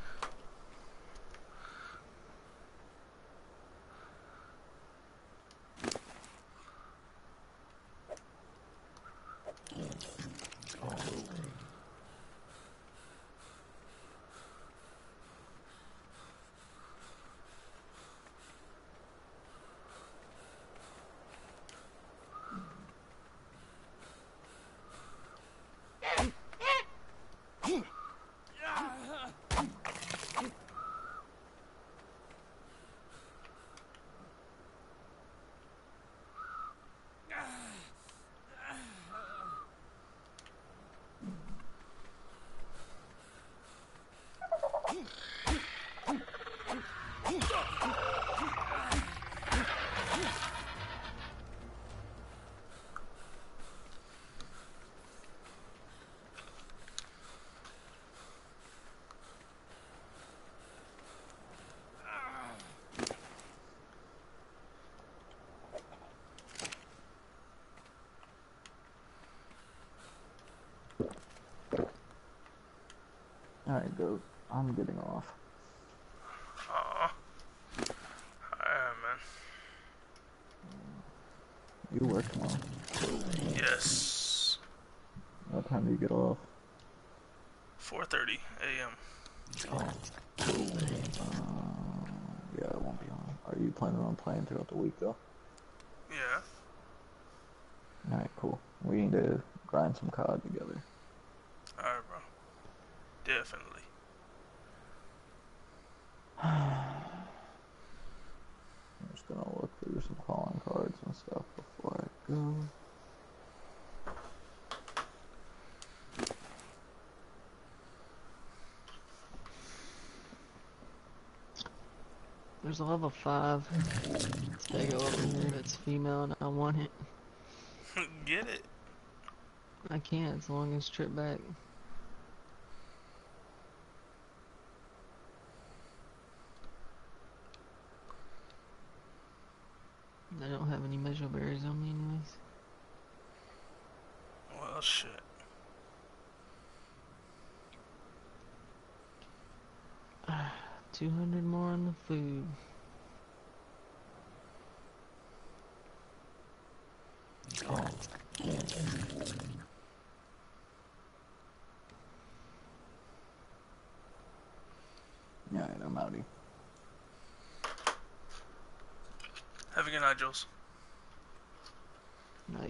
Alright, go. I'm getting off. Aw. Alright, man. You work tomorrow. Yes. What time do you get off? four thirty a m Oh. Uh, yeah, it won't be on. Are you planning on playing throughout the week, though? Yeah. Alright, cool. We need to grind some C O D together. Alright, bro. Definitely. I'm just gonna look through some calling cards and stuff before I go. There's a level five. Stego over here that's female and I want it. Get it. I can't as long as trip back. I don't have any measure berries on me anyways. Well, shit. two hundred more on the food. Yeah, I'm outie. Have a good night, Jules. Night.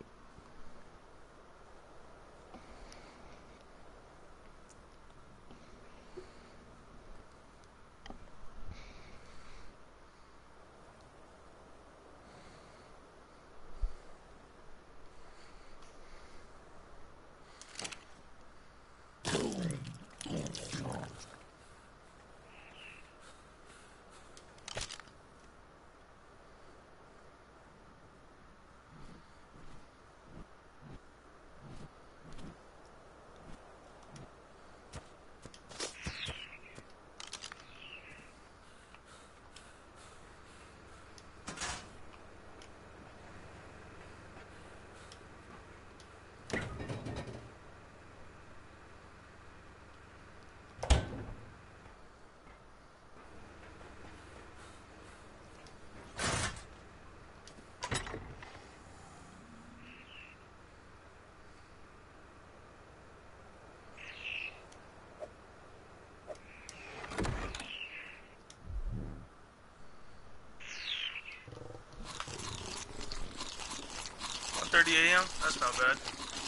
one thirty a m? That's not bad.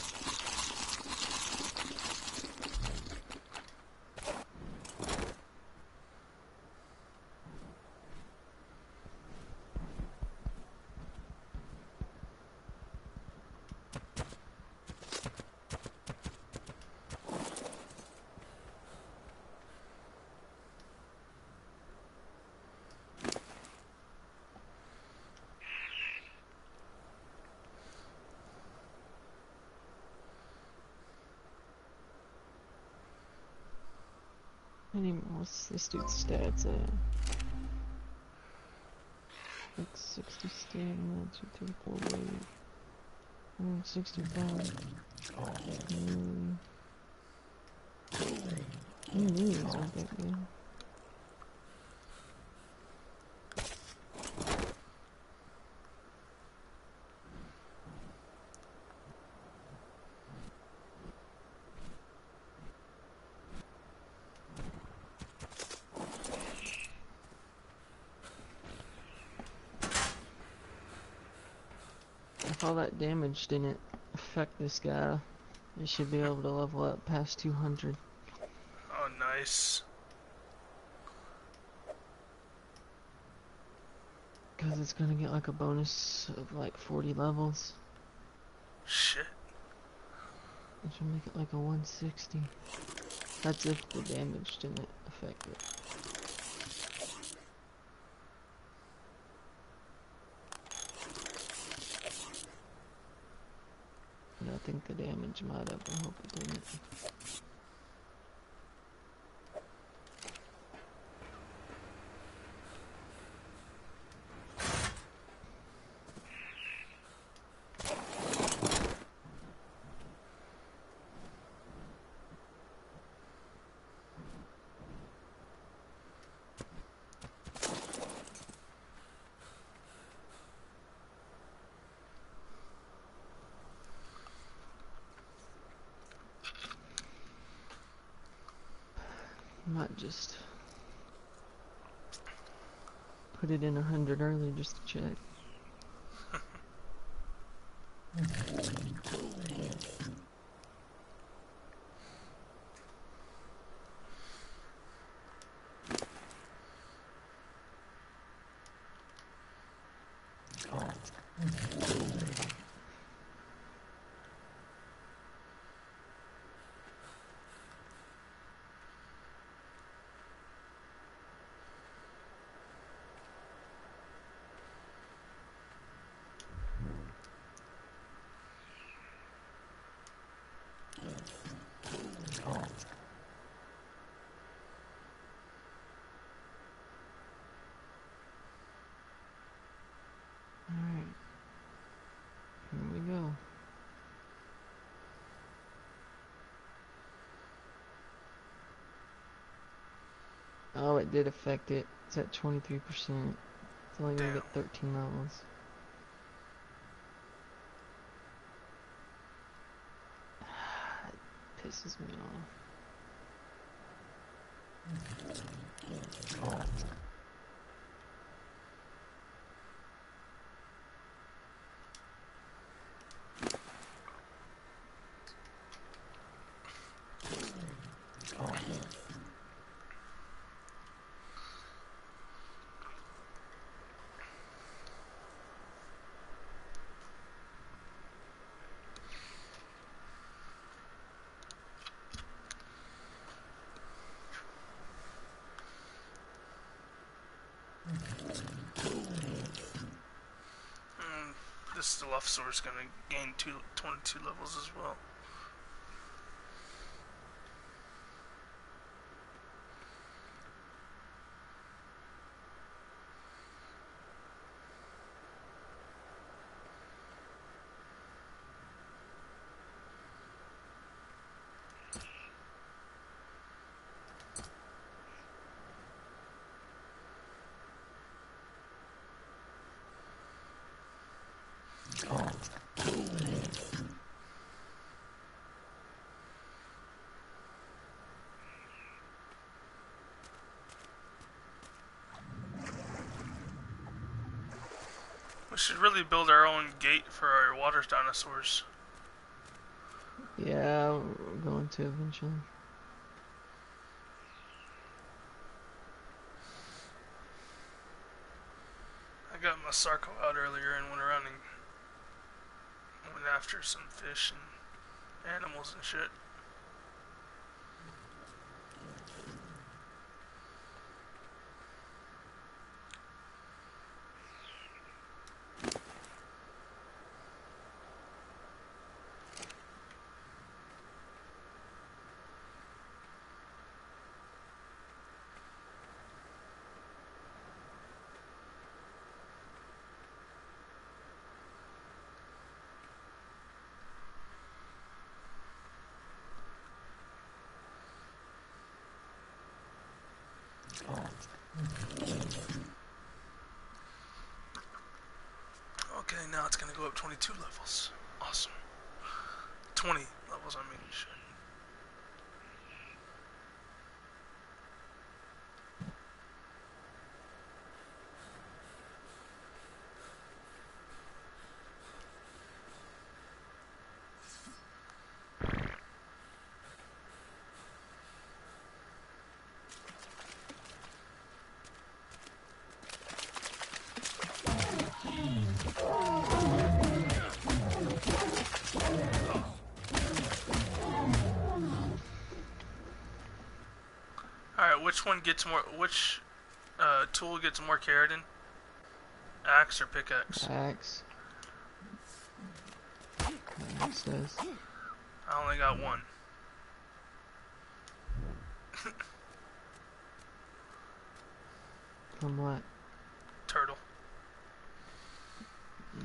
Any, what's this dude's stats at? Like sixty stamina, two, three, four, eight. one hundred sixty-five. Mm. Mm, these aren't that good. If all that damage didn't affect this guy, he should be able to level up past two hundred. Oh, nice. Because it's gonna get like a bonus of like forty levels. Shit. Which will make it like a one sixty. That's if the damage didn't affect it. And I think the damage might have, I hope it didn't. Might just put it in a hundred early just to check. Oh, it did affect it. It's at twenty-three percent. It's only gonna Damn. get thirteen levels. It pisses me off. Mm, this Dilophosaur is gonna gain two, twenty-two levels as well. We should really build our own gate for our water dinosaurs. Yeah, we're going to eventually. I got my Sarco out earlier and went around and went after some fish and animals and shit. Okay, now it's gonna go up twenty-two levels. Awesome. twenty levels, I mean, shit. Alright, which one gets more, which uh, tool gets more keratin? Axe or pickaxe? Axe. Axe says. I only got one. From what? Turtle. Mm.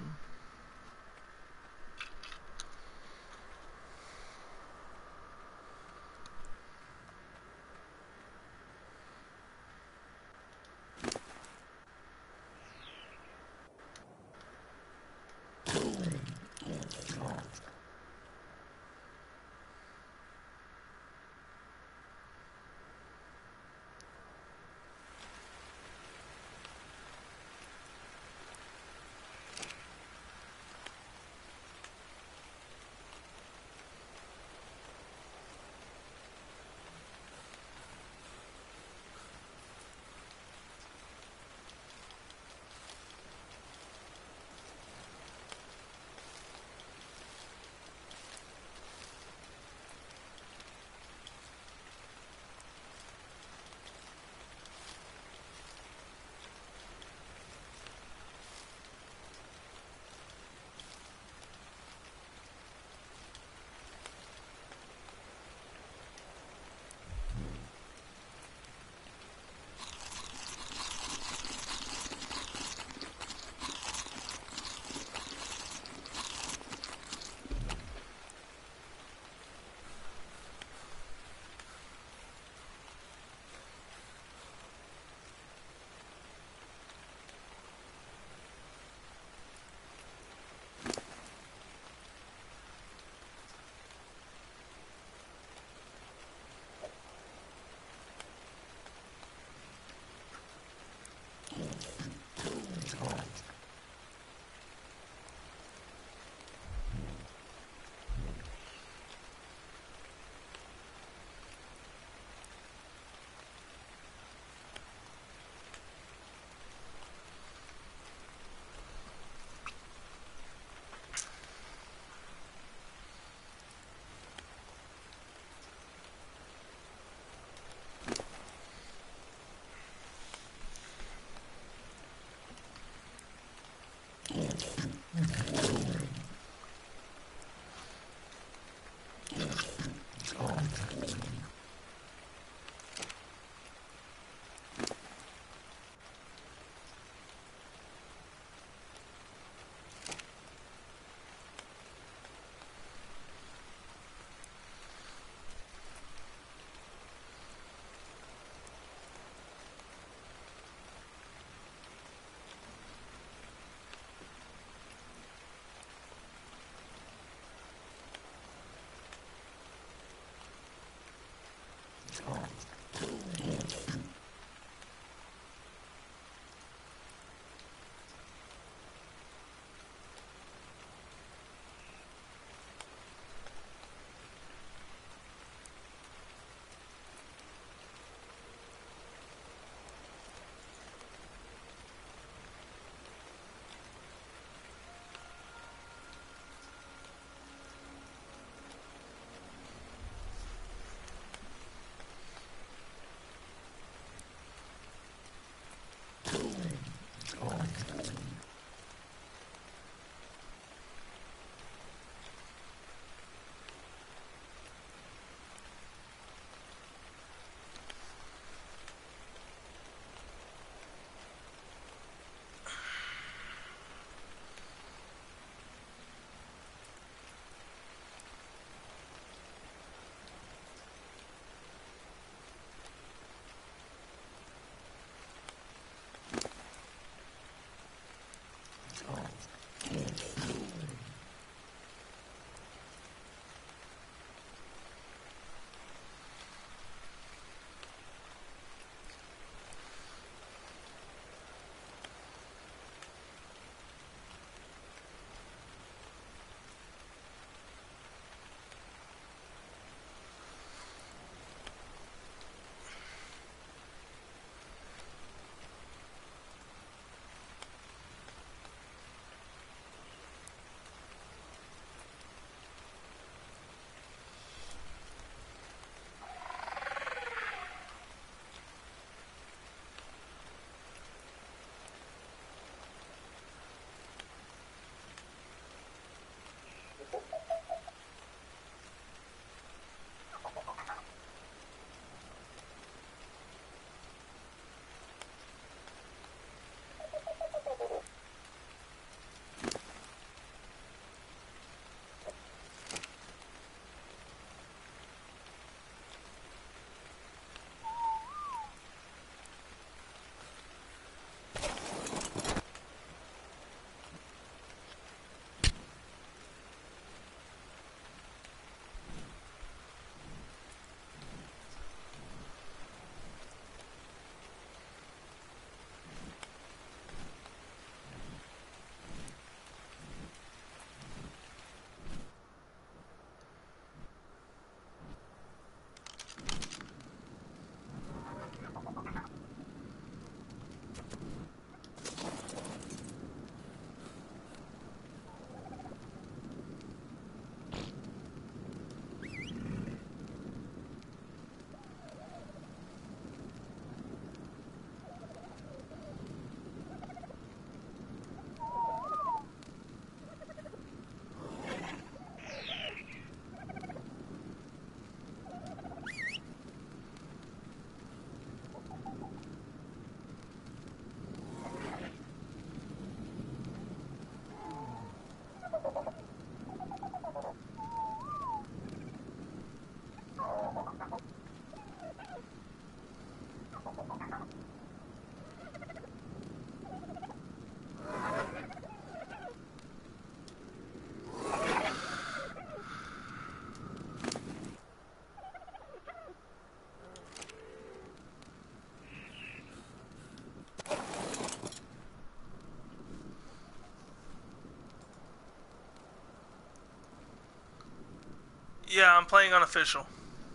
Yeah, I'm playing unofficial.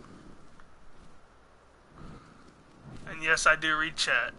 And yes, I do read chat.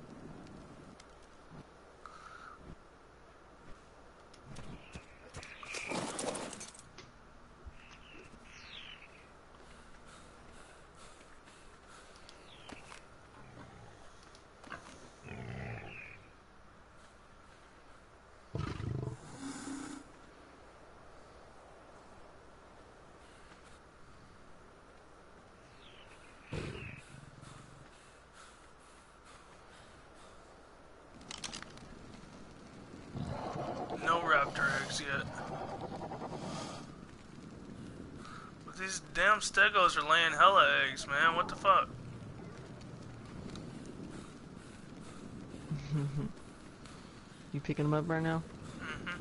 No raptor eggs yet. But these damn stegos are laying hella eggs, man. What the fuck? You picking them up right now? Mm-hmm.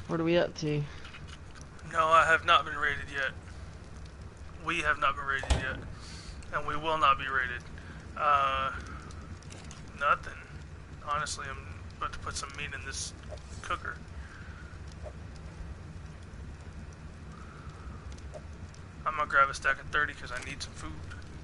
What are we up to? No, I have not been rated yet. We have not been rated yet. And we will not be rated. Uh, nothing. Honestly, I'm about to put some meat in this cooker. I'm gonna grab a stack of thirty because I need some food.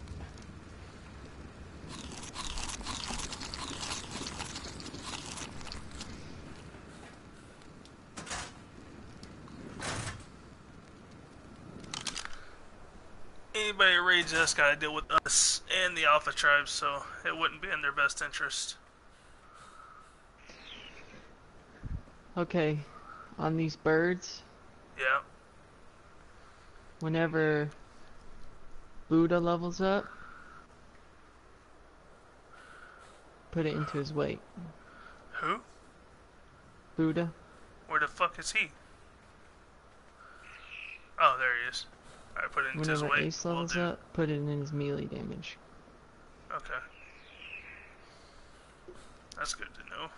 Anybody who raids us gotta deal with us and the Alpha Tribe, so it wouldn't be in their best interest. Okay, on these birds, Yeah. whenever Buddha levels up, put it into his weight. Who? Buddha. Where the fuck is he? Oh, there he is. Alright, put it into his Whenever weight. Ace Will levels do. up, put it in his melee damage. Okay. That's good to know.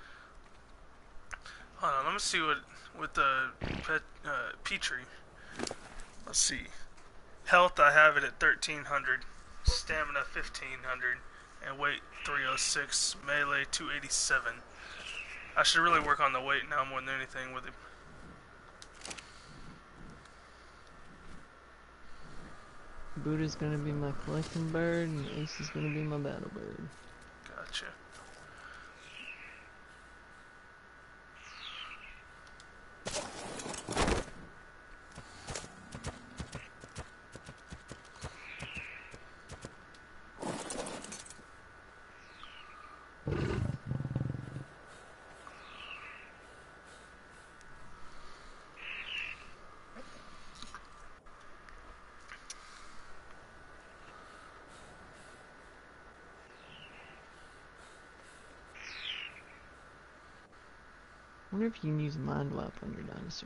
Hold on, let me see what with the pet uh, Petrie. Let's see. Health, I have it at thirteen hundred. Stamina, fifteen hundred. And weight, three oh six. Melee, two eighty-seven. I should really work on the weight now more than anything with him. Buddha's gonna be my collecting bird, and Ace is gonna be my battle bird. Gotcha. I wonder if you can use Mind Wipe on your dinosaur.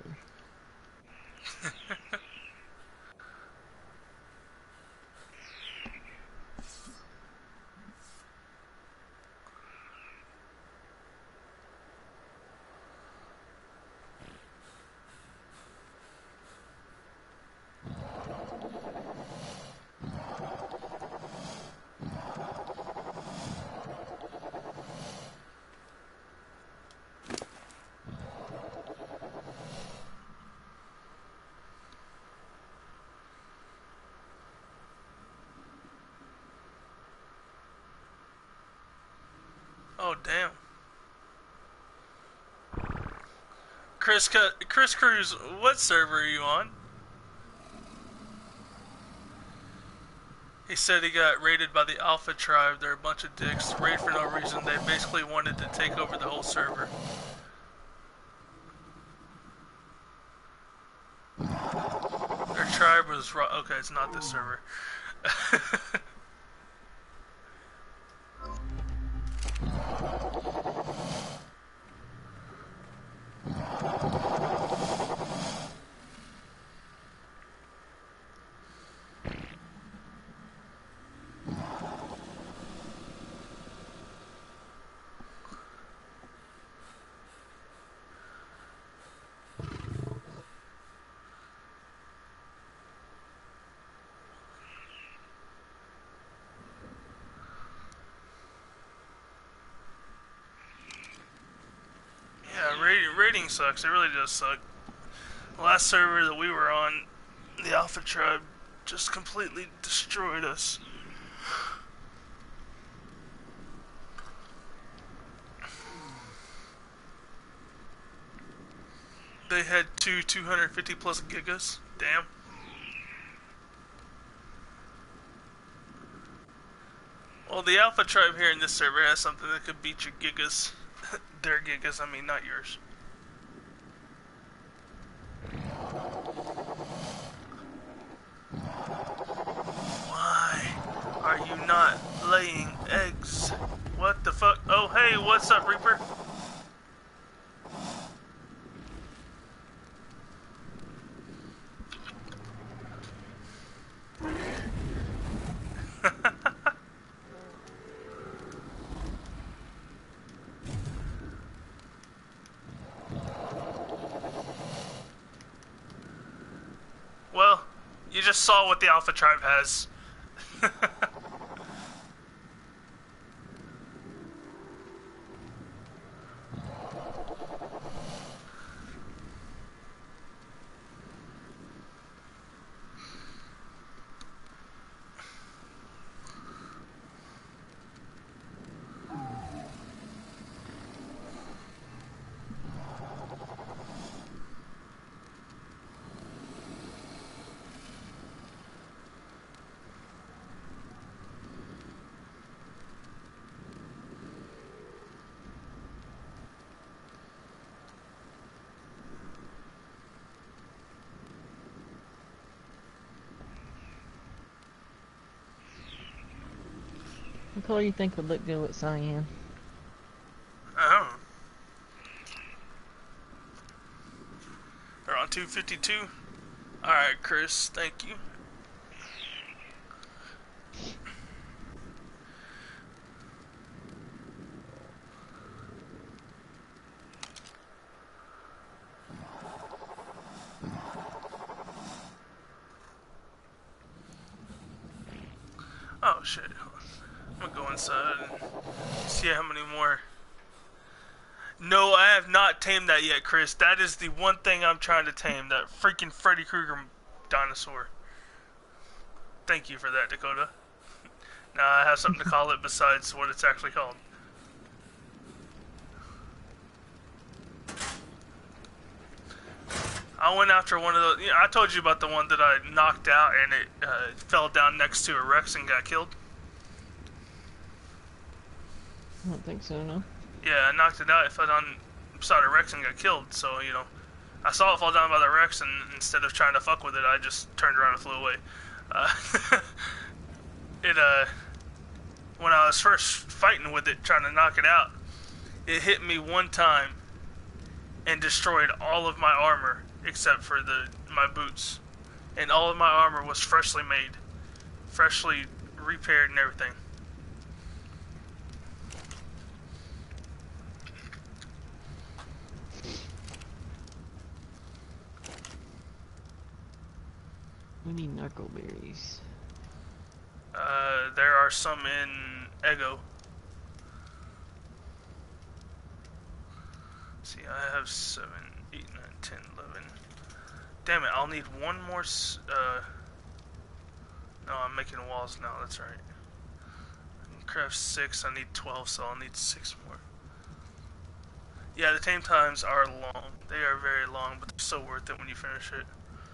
Oh, damn. Chris, Chris Cruz, what server are you on? He said he got raided by the Alpha Tribe. They're a bunch of dicks. Raid for no reason. They basically wanted to take over the whole server. Their tribe was... Okay, it's not this server. Yeah, rating, rating sucks. It really does suck. The last server that we were on, the Alpha Tribe just completely destroyed us. They had two two hundred fifty plus gigas. Damn. Well, the Alpha Tribe here in this server has something that could beat your gigas. Their gigas, I mean, not yours. Why are you not laying eggs? What the fuck? Oh, hey, what's up, Reaper? just saw what the Alpha Tribe has. What color you think would look good with cyan? I don't know. We're on two fifty-two. Alright, Chris, thank you. Oh shit. I'm gonna go inside and see how many more. No, I have not tamed that yet, Chris. That is the one thing I'm trying to tame. That freaking Freddy Krueger dinosaur. Thank you for that, Dakota. Now I have something to call it besides what it's actually called. I went after one of those. You know, I told you about the one that I knocked out and it uh, fell down next to a Rex and got killed. I don't think so, no. Yeah, I knocked it out. It fell down beside a Rex and got killed. So, you know, I saw it fall down by the Rex, and instead of trying to fuck with it, I just turned around and flew away. Uh, it, uh, when I was first fighting with it, trying to knock it out, it hit me one time and destroyed all of my armor except for the my boots. And all of my armor was freshly made, freshly repaired and everything. We need knuckle berries. Uh, there are some in Ego. See, I have seven, eight, nine, ten, eleven. Damn it, I'll need one more, s uh... No, I'm making walls now, that's right. I can craft six, I need twelve, so I'll need six more. Yeah, the tame times are long. They are very long, but they're so worth it when you finish it.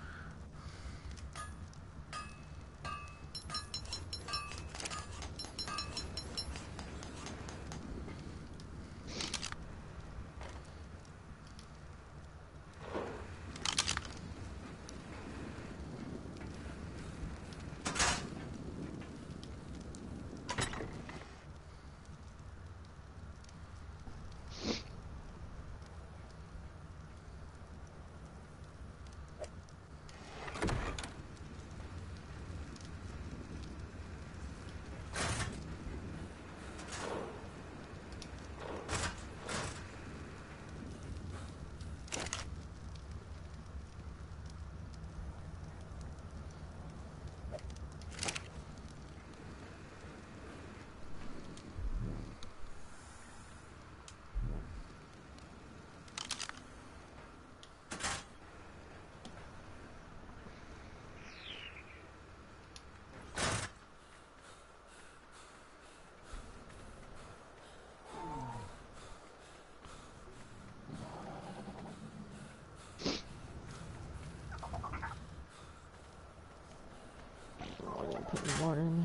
Put the water in there.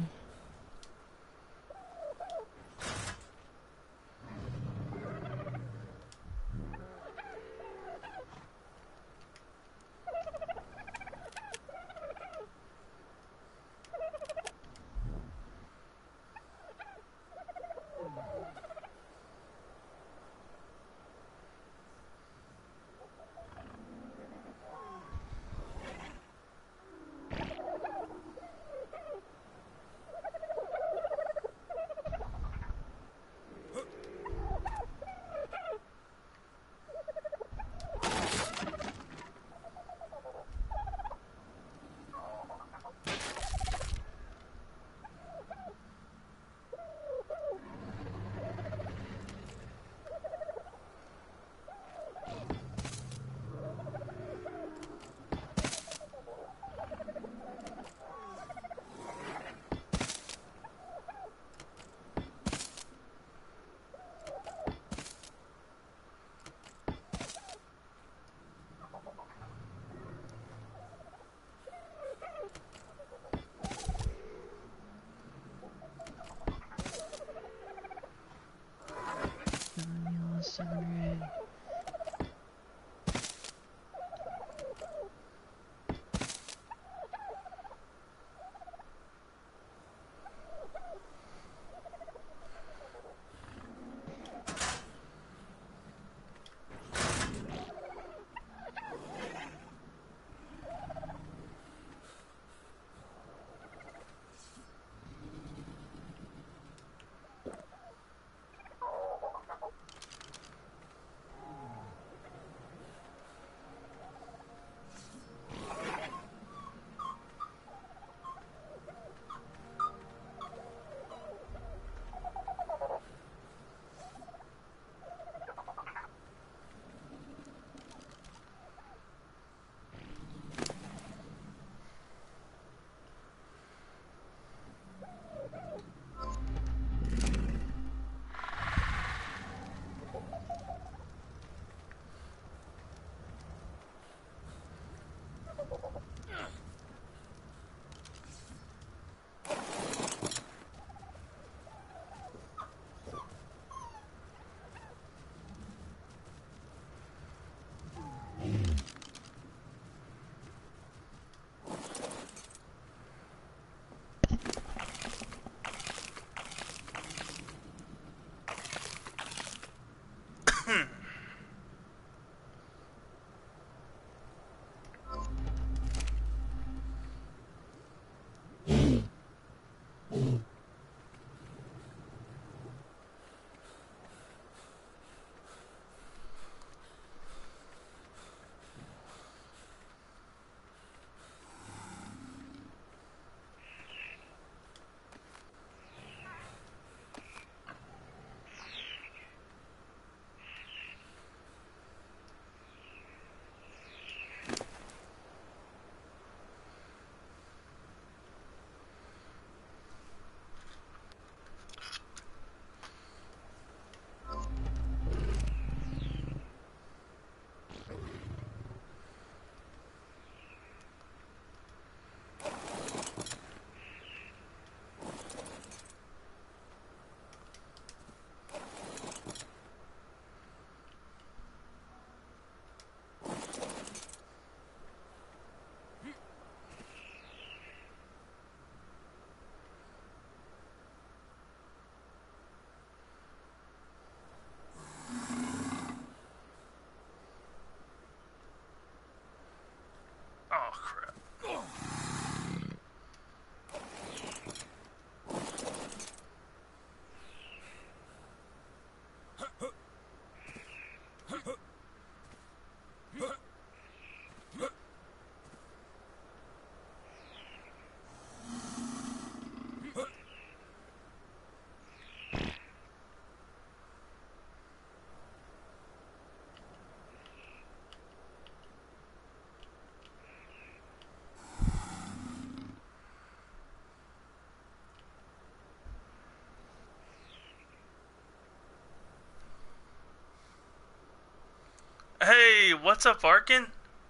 Dude, what's up, Arkin?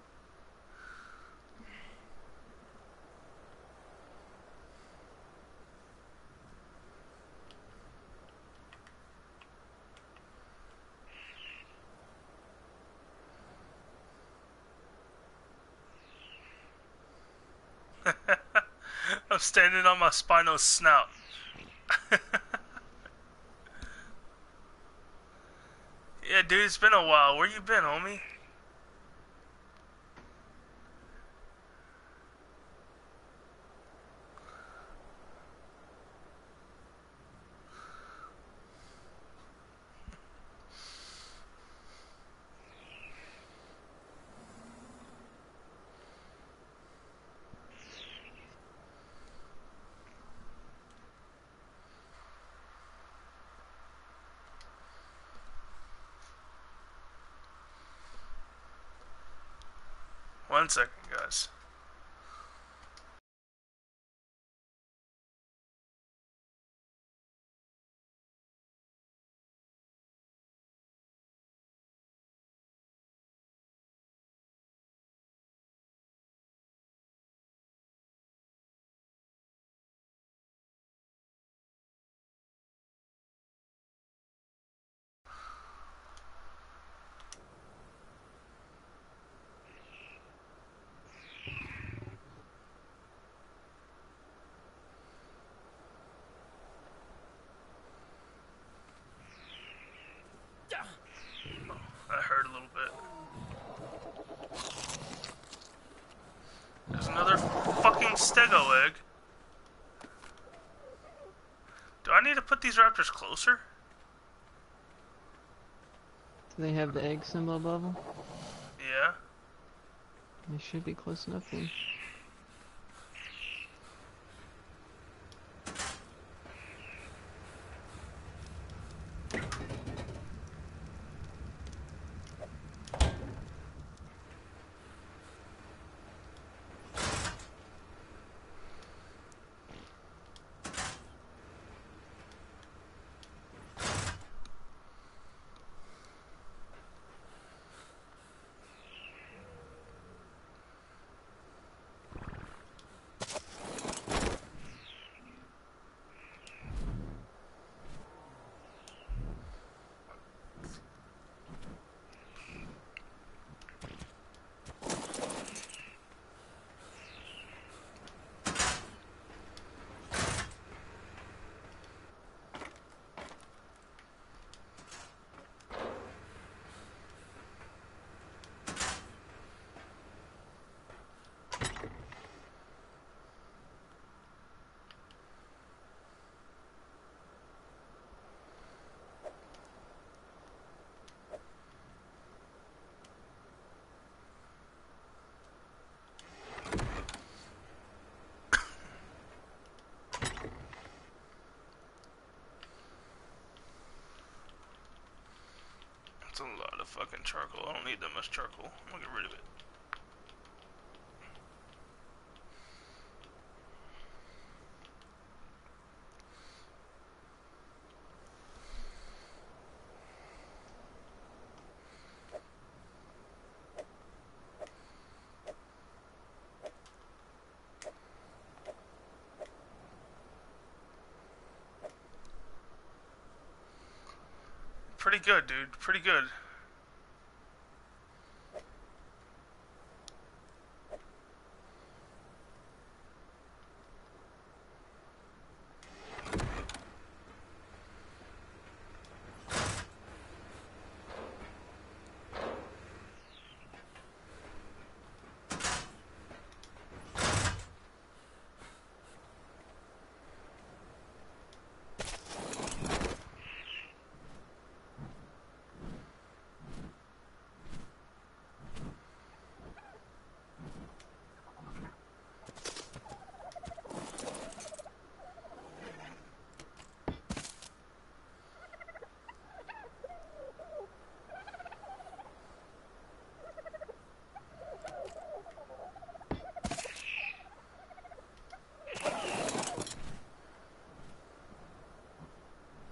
I'm standing on my Spino's snout. Yeah, dude, it's been a while. Where you been, homie? One second, guys. That hurt a little bit. There's another fucking stego egg. Do I need to put these raptors closer? Do they have the egg symbol above them? Yeah. They should be close enough then. That's a lot of fucking charcoal. I don't need that much charcoal. I'm gonna get rid of it. Pretty good, dude. Pretty good.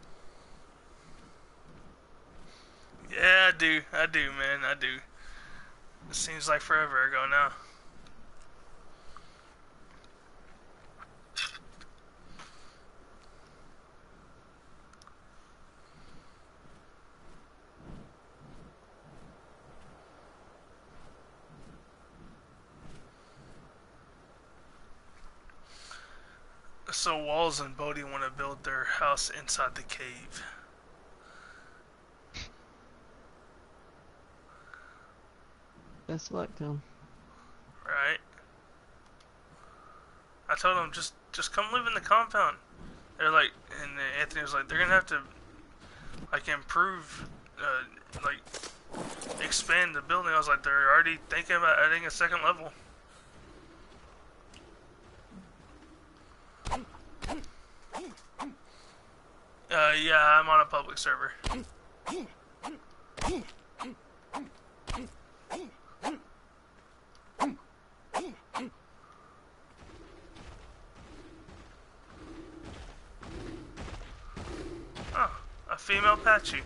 Yeah, I do. I do, man. I do. It seems like forever ago now. So Walls and Bodhi want to build their house inside the cave. Best of luck to him. Right? I told them just just come live in the compound. They're like, and Anthony was like, they're gonna have to like improve, uh, like expand the building. I was like, they're already thinking about adding a second level. Uh, yeah, I'm on a public server. Oh, a female Patchy.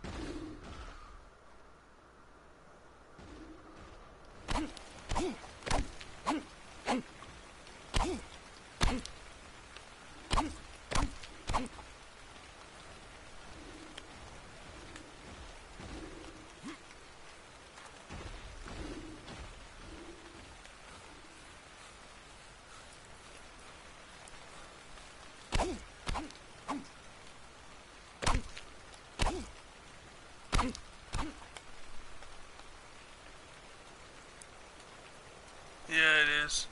Yeah, it is.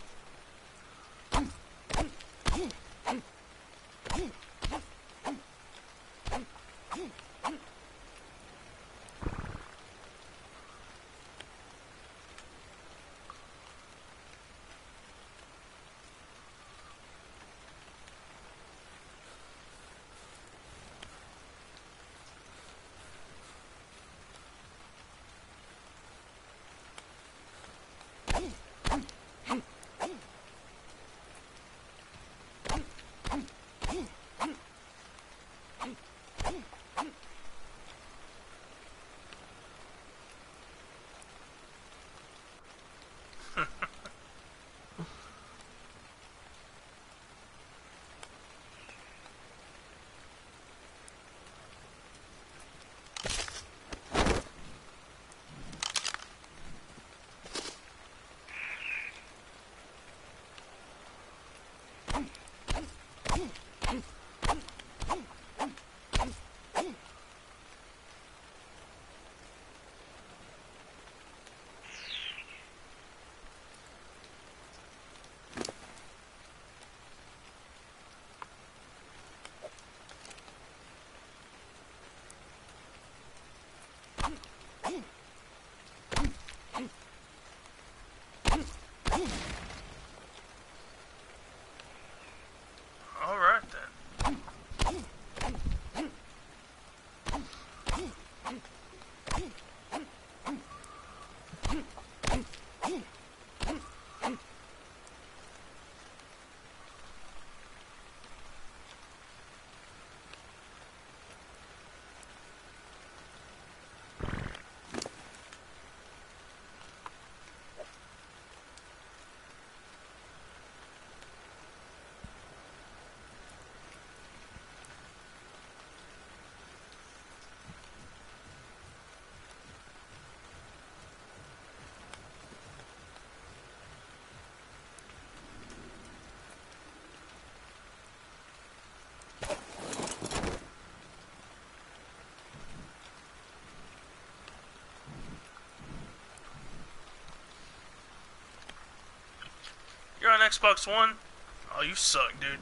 All right then. You're on Xbox One? Oh, you suck, dude.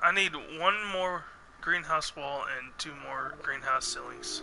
I need one more greenhouse wall and two more greenhouse ceilings.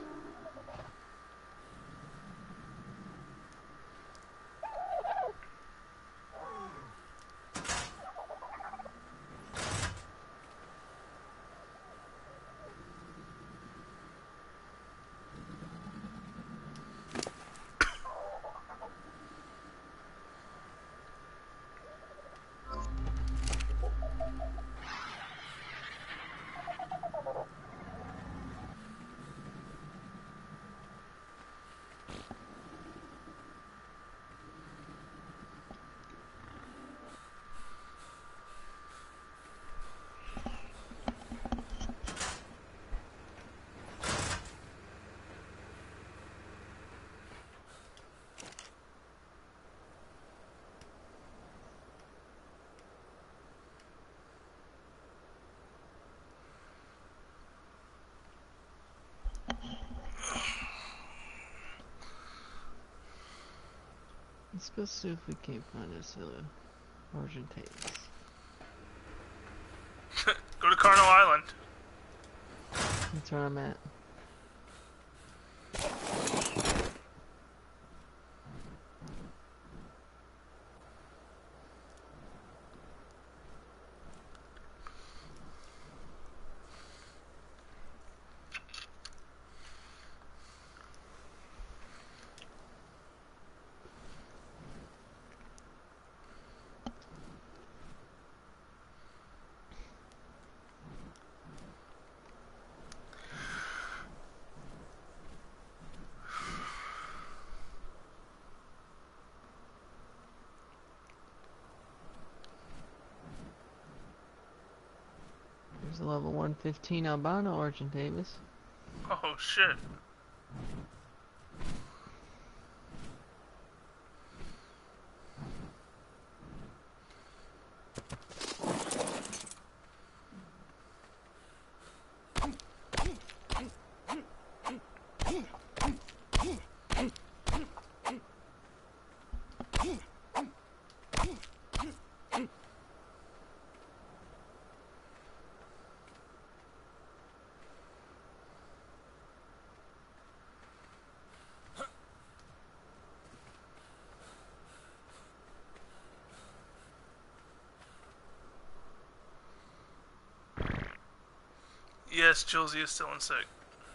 Let's go see if we can't find us a Argentavis. Go to Carno Island. That's where I'm at. There's a level one fifteen albino Argentavis. Oh shit. Yes, Josie is still in sick.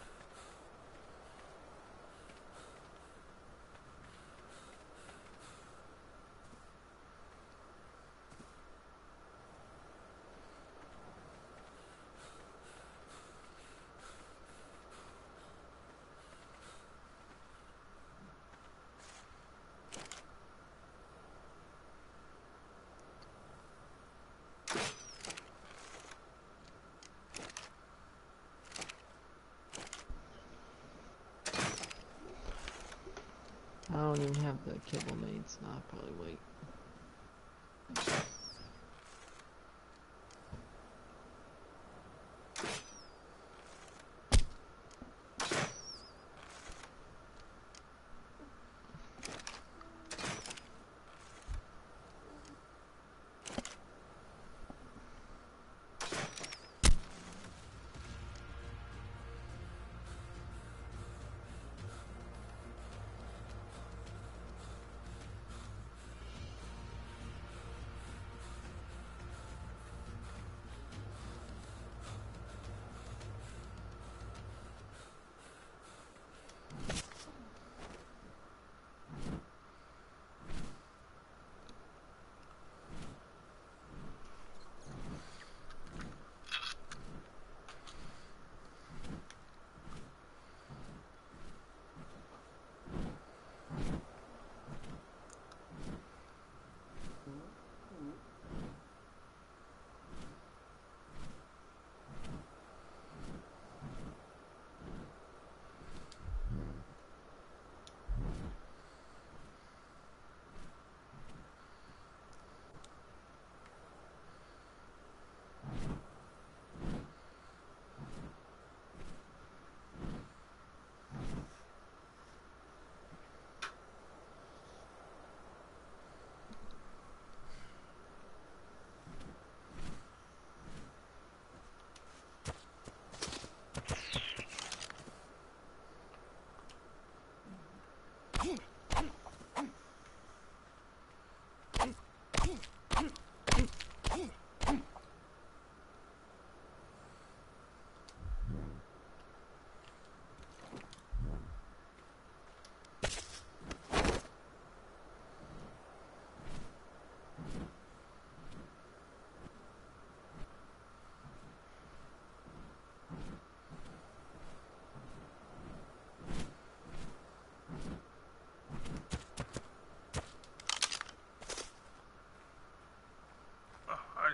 I don't even have the kibble made, so I'll probably wait.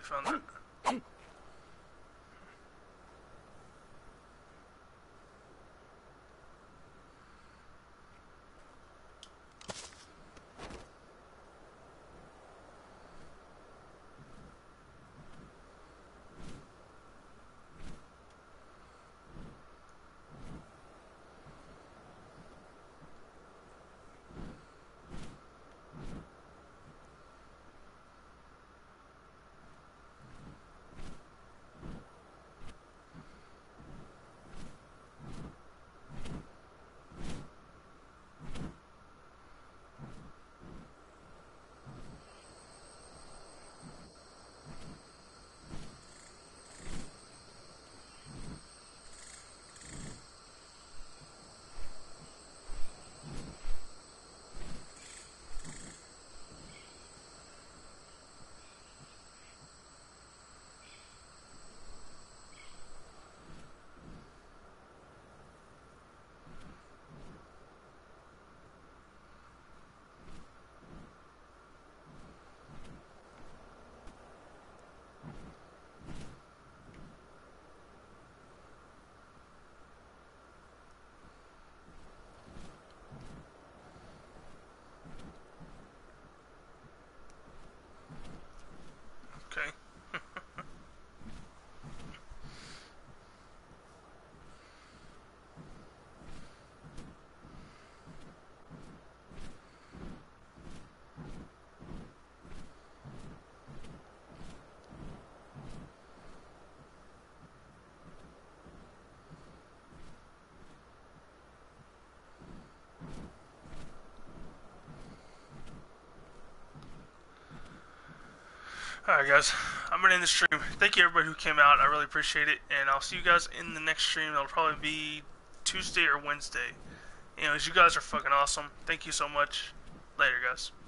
found that. Okay. Alright, guys. I'm gonna end the stream. Thank you, everybody who came out. I really appreciate it. And I'll see you guys in the next stream. It'll probably be Tuesday or Wednesday. Anyways, you guys are fucking awesome. Thank you so much. Later, guys.